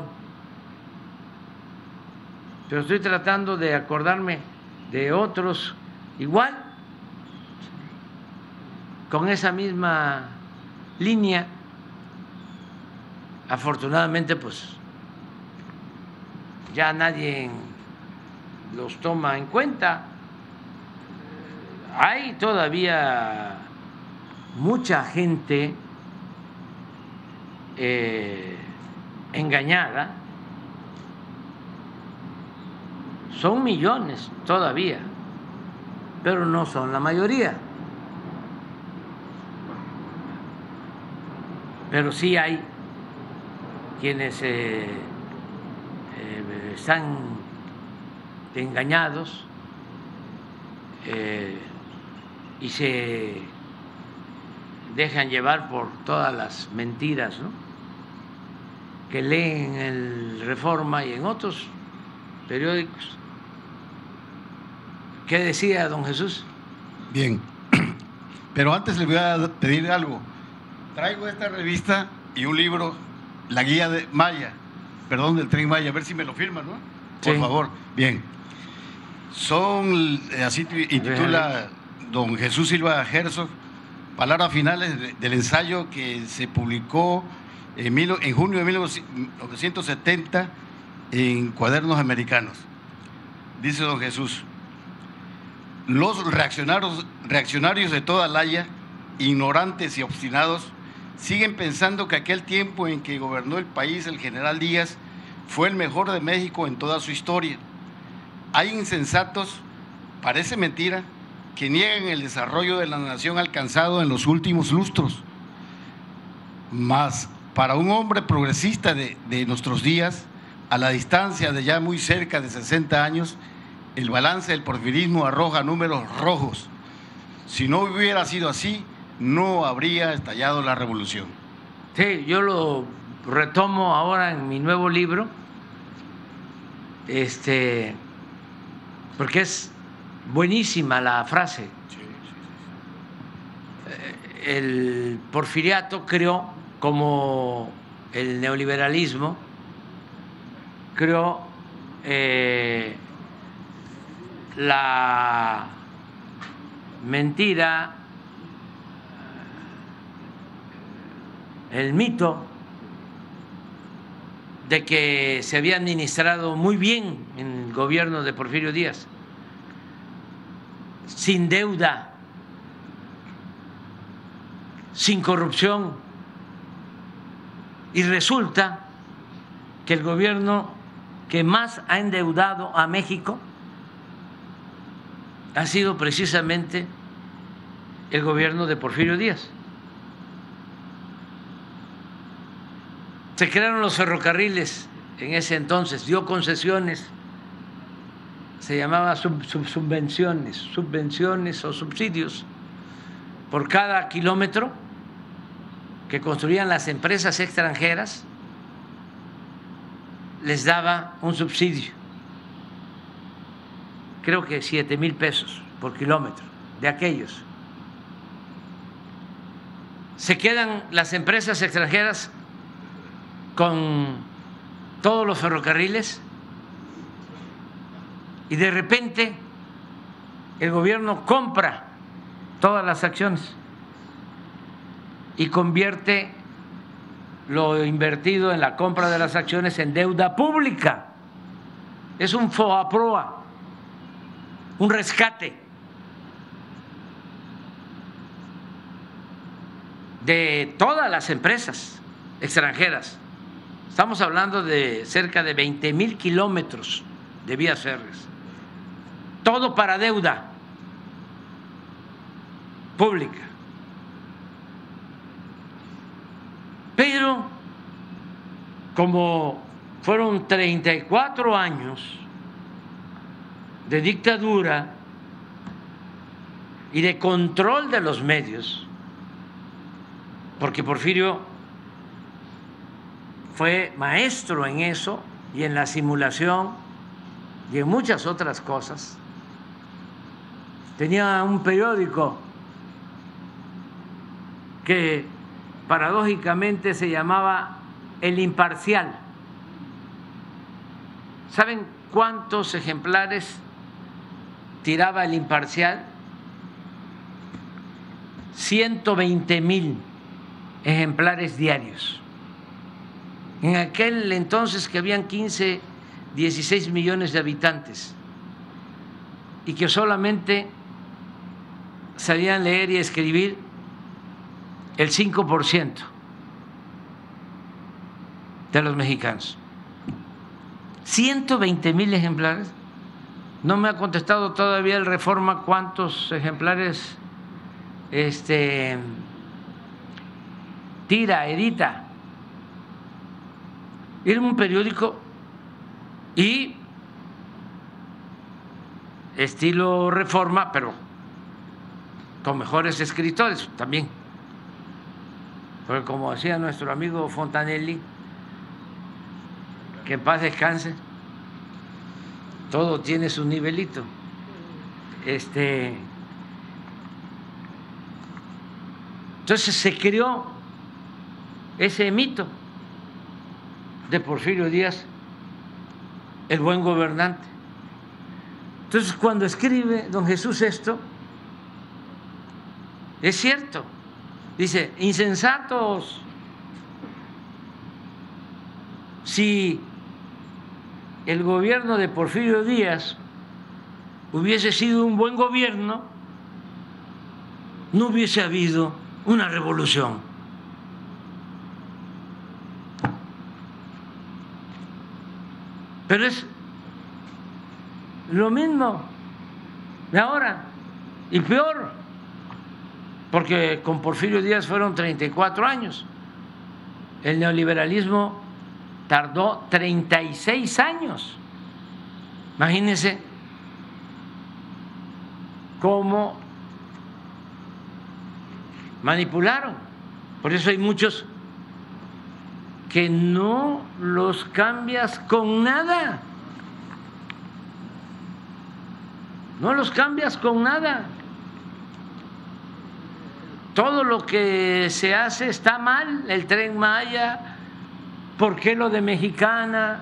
Pero estoy tratando de acordarme de otros igual, con esa misma línea. Afortunadamente, pues ya nadie los toma en cuenta. Hay todavía mucha gente eh, engañada. Son millones todavía, pero no son la mayoría. pero sí hay quienes eh, eh, están engañados eh, y se dejan llevar por todas las mentiras, ¿no?, que leen en el Reforma y en otros periódicos. ¿Qué decía don Jesús? Bien, pero antes le voy a pedir algo. Traigo esta revista y un libro, La Guía de Maya, perdón, del Tren Maya, a ver si me lo firman, ¿no? Por Sí. favor. Bien. Son, así intitula don Jesús Silva Herzog, palabras finales de, del ensayo que se publicó en, mil, en junio de mil novecientos setenta en Cuadernos Americanos. Dice don Jesús: los reaccionarios, reaccionarios de toda la Haya, ignorantes y obstinados, siguen pensando que aquel tiempo en que gobernó el país el general Díaz fue el mejor de México en toda su historia. Hay insensatos, parece mentira, que niegan el desarrollo de la nación alcanzado en los últimos lustros. Mas para un hombre progresista de, de nuestros días, a la distancia de ya muy cerca de sesenta años, el balance del porfirismo arroja números rojos. Si no hubiera sido así, no habría estallado la revolución. Sí, yo lo retomo ahora en mi nuevo libro, este, porque es buenísima la frase. El porfiriato creó, como el neoliberalismo, creó eh, la mentira, el mito de que se había administrado muy bien en el gobierno de Porfirio Díaz, sin deuda, sin corrupción, y resulta que el gobierno que más ha endeudado a México ha sido precisamente el gobierno de Porfirio Díaz. Se crearon los ferrocarriles en ese entonces, dio concesiones, se llamaba sub, sub, subvenciones, subvenciones o subsidios por cada kilómetro que construían las empresas extranjeras, les daba un subsidio, creo que siete mil pesos por kilómetro de aquellos. Se quedan las empresas extranjeras con todos los ferrocarriles y de repente el gobierno compra todas las acciones y convierte lo invertido en la compra de las acciones en deuda pública. Es un FOAPROA, un rescate de todas las empresas extranjeras. Estamos hablando de cerca de veinte mil kilómetros de vías férreas, todo para deuda pública. Pero como fueron treinta y cuatro años de dictadura y de control de los medios, porque Porfirio fue maestro en eso y en la simulación y en muchas otras cosas. Tenía un periódico que paradójicamente se llamaba El Imparcial. ¿Saben cuántos ejemplares tiraba El Imparcial? ciento veinte mil ejemplares diarios. En aquel entonces que habían quince, dieciséis millones de habitantes y que solamente sabían leer y escribir el cinco por ciento de los mexicanos. ciento veinte mil ejemplares. No me ha contestado todavía el Reforma cuántos ejemplares este, tira, edita. Era un periódico y estilo Reforma, pero con mejores escritores también. Porque como decía nuestro amigo Fontanelli, que en paz descanse, todo tiene su nivelito. Este, entonces se creó ese mito de Porfirio Díaz, el buen gobernante. Entonces, cuando escribe don Jesús esto, es cierto, dice, insensatos, si el gobierno de Porfirio Díaz hubiese sido un buen gobierno, no hubiese habido una revolución. Pero es lo mismo de ahora y peor, porque con Porfirio Díaz fueron treinta y cuatro años. El neoliberalismo tardó treinta y seis años. Imagínense cómo manipularon. Por eso hay muchos que no los cambias con nada. No los cambias con nada. Todo lo que se hace está mal. El Tren Maya, ¿por qué lo de Mexicana?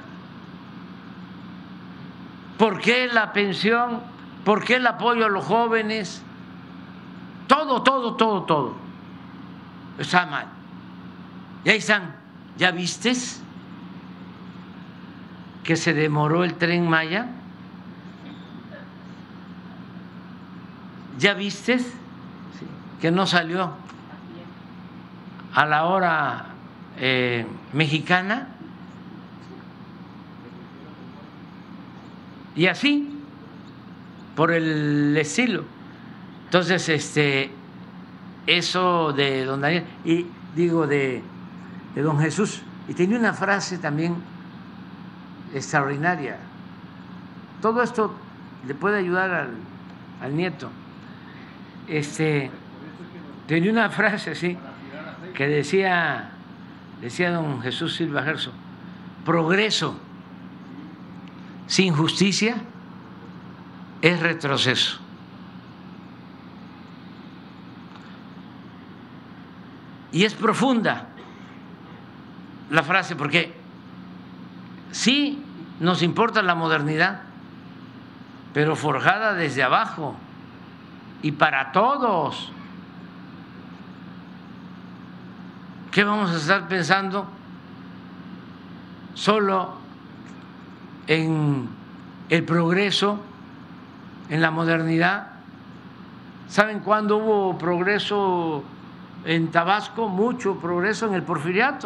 ¿Por qué la pensión? ¿Por qué el apoyo a los jóvenes? Todo, todo, todo, todo está mal. Y ahí están. ¿Ya vistes que se demoró el Tren Maya? ¿Ya vistes que no salió a la hora eh, mexicana? Y así, por el estilo. Entonces, este, eso de don Daniel, y digo de, de don Jesús, y tenía una frase también extraordinaria. Todo esto le puede ayudar al, al nieto. Este, tenía una frase así que decía, decía don Jesús Silva Gerso: progreso sin justicia es retroceso. Y es profunda la frase, porque sí nos importa la modernidad, pero forjada desde abajo y para todos. ¿Qué vamos a estar pensando solo en el progreso, en la modernidad? ¿Saben cuándo hubo progreso en Tabasco? Mucho progreso en el Porfiriato.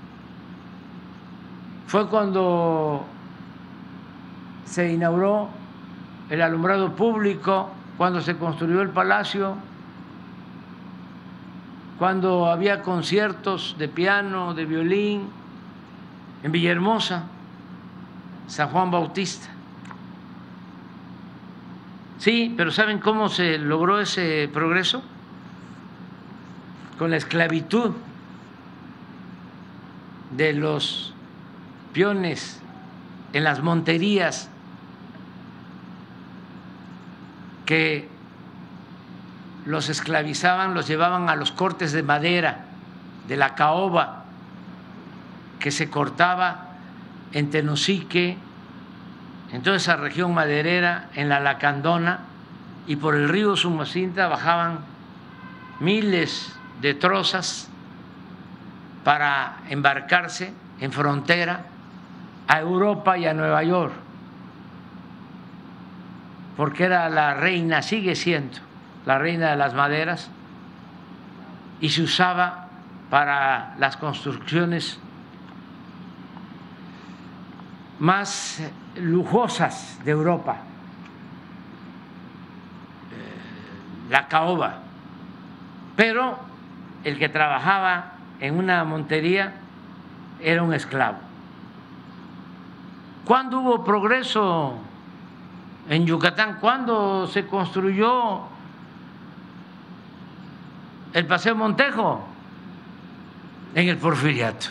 Fue cuando se inauguró el alumbrado público, cuando se construyó el palacio, cuando había conciertos de piano, de violín en Villahermosa, San Juan Bautista. Sí, pero ¿saben cómo se logró ese progreso? Con la esclavitud de los peones en las monterías, que los esclavizaban, los llevaban a los cortes de madera de la caoba, que se cortaba en Tenosique, en toda esa región maderera, en la Lacandona, y por el río Sumacinta bajaban miles de trozas para embarcarse en frontera a Europa y a Nueva York, porque era la reina, sigue siendo la reina de las maderas, y se usaba para las construcciones más lujosas de Europa, la caoba. Pero el que trabajaba en una montería era un esclavo. ¿Cuándo hubo progreso en Yucatán? ¿Cuándo se construyó el Paseo Montejo? En el Porfiriato.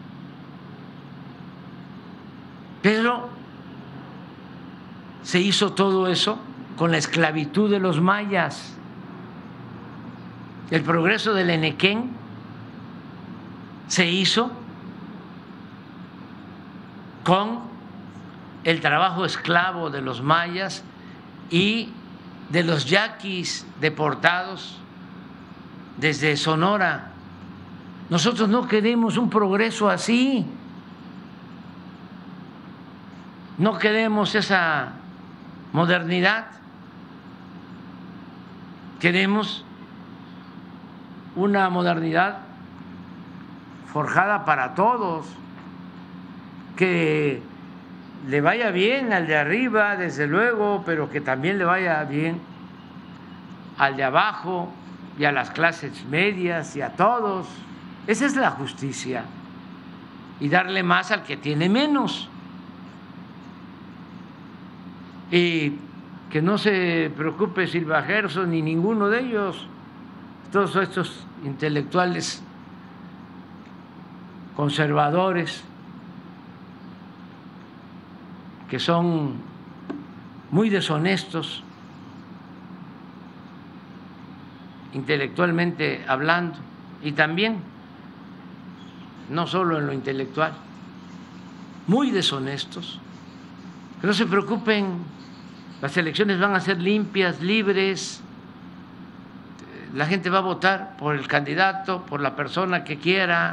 Pero se hizo todo eso con la esclavitud de los mayas. El progreso del Enequén se hizo con el trabajo esclavo de los mayas y de los yaquis deportados desde Sonora. Nosotros no queremos un progreso así, no queremos esa modernidad, queremos una modernidad forjada para todos, que le vaya bien al de arriba, desde luego, pero que también le vaya bien al de abajo y a las clases medias y a todos. Esa es la justicia, y darle más al que tiene menos. Y que no se preocupe Silva Gerson ni ninguno de ellos, todos estos intelectuales conservadores que son muy deshonestos intelectualmente hablando, y también no solo en lo intelectual, muy deshonestos. Que no se preocupen, las elecciones van a ser limpias, libres, la gente va a votar por el candidato, por la persona que quiera.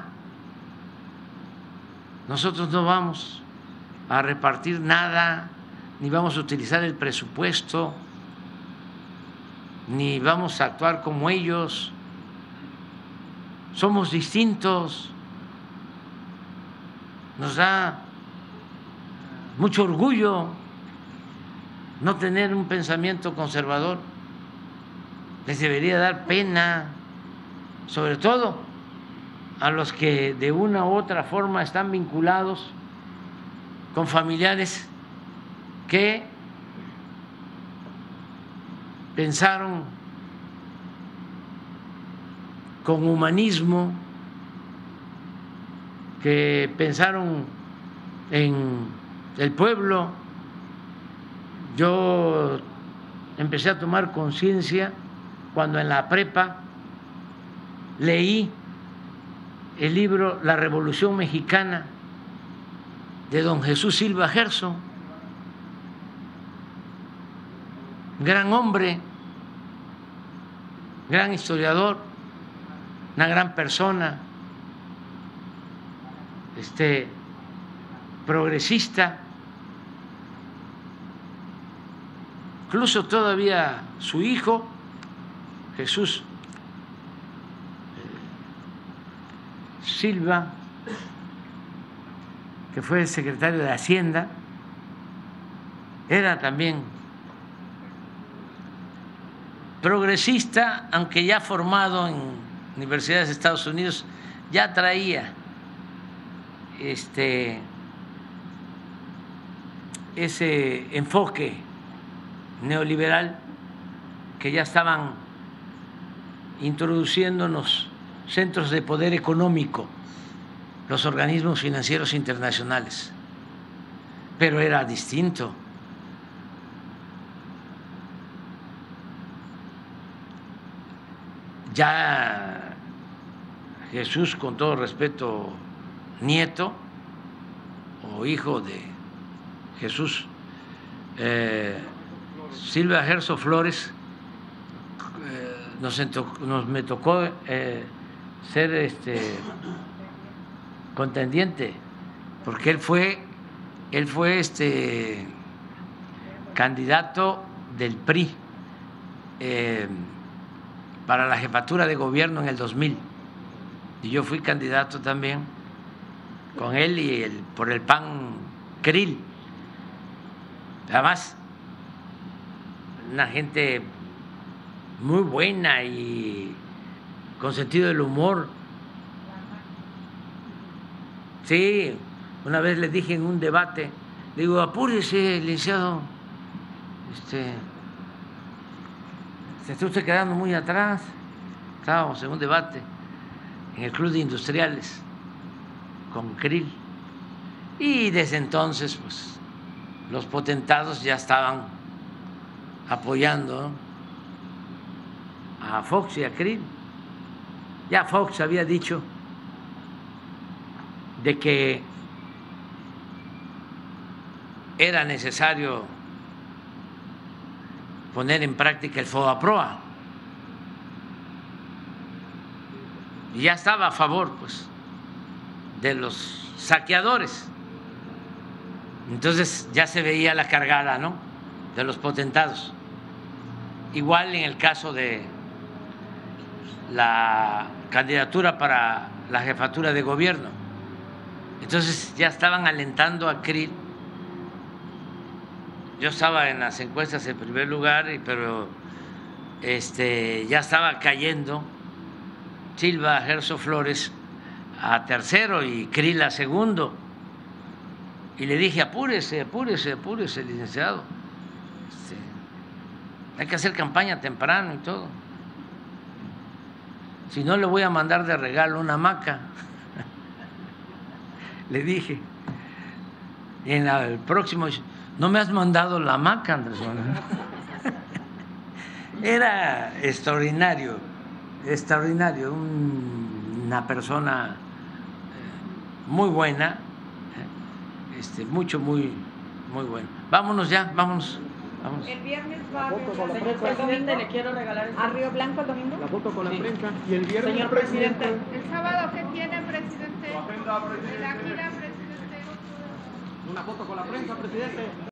Nosotros no vamos a repartir nada, ni vamos a utilizar el presupuesto, ni vamos a actuar como ellos. Somos distintos. Nos da mucho orgullo no tener un pensamiento conservador. Les debería dar pena, sobre todo a los que de una u otra forma están vinculados con familiares que pensaron con humanismo, que pensaron en el pueblo. Yo empecé a tomar conciencia cuando en la prepa leí el libro La Revolución Mexicana de don Jesús Silva Gerson, gran hombre, gran historiador, una gran persona, este, progresista. Incluso todavía su hijo, Jesús Silva, que fue secretario de Hacienda, era también progresista, aunque ya formado en universidades de Estados Unidos, ya traía este, ese enfoque neoliberal que ya estaban introduciéndonos centros de poder económico, los organismos financieros internacionales, pero era distinto. Ya Jesús, con todo respeto, nieto o hijo de Jesús eh, Silva Gerson Flores, eh, nos, nos me tocó eh, ser este contendiente, porque él fue él fue este candidato del P R I eh, para la jefatura de gobierno en el dos mil, y yo fui candidato también con él y el, por el P A N C R I L. Además, una gente muy buena y con sentido del humor, Sí, una vez le dije en un debate, le digo, apúrese, licenciado, este, se está usted quedando muy atrás. Estábamos en un debate en el Club de Industriales con Krill, y desde entonces pues los potentados ya estaban apoyando, ¿no?, a Fox y a Krill. Ya Fox había dicho de que era necesario poner en práctica el FOBAPROA, y ya estaba a favor pues de los saqueadores. Entonces ya se veía la cargada, ¿no?, de los potentados. Igual en el caso de la candidatura para la jefatura de gobierno. Entonces ya estaban alentando a Krill. Yo estaba en las encuestas en primer lugar, pero este, ya estaba cayendo Silva Gerso Flores a tercero y Krill a segundo. Y le dije, apúrese, apúrese, apúrese, licenciado. Este, hay que hacer campaña temprano y todo. Si no, le voy a mandar de regalo una hamaca. Le dije. Y en la, el próximo, no me has mandado la hamaca, Andrés Manuel. Era extraordinario, extraordinario, un, una persona muy buena, este, mucho, muy, muy bueno. Vámonos ya, vámonos. Vámonos. El viernes va a La foto con la señor prensa. presidente, le quiero regalar a Río Blanco el domingo. La foto con la Sí. prensa. Y el viernes, señor presidente. El sábado, ¿qué tiene, presidente? Agenda, presidente. La gira, presidente. Una foto con la prensa, presidente.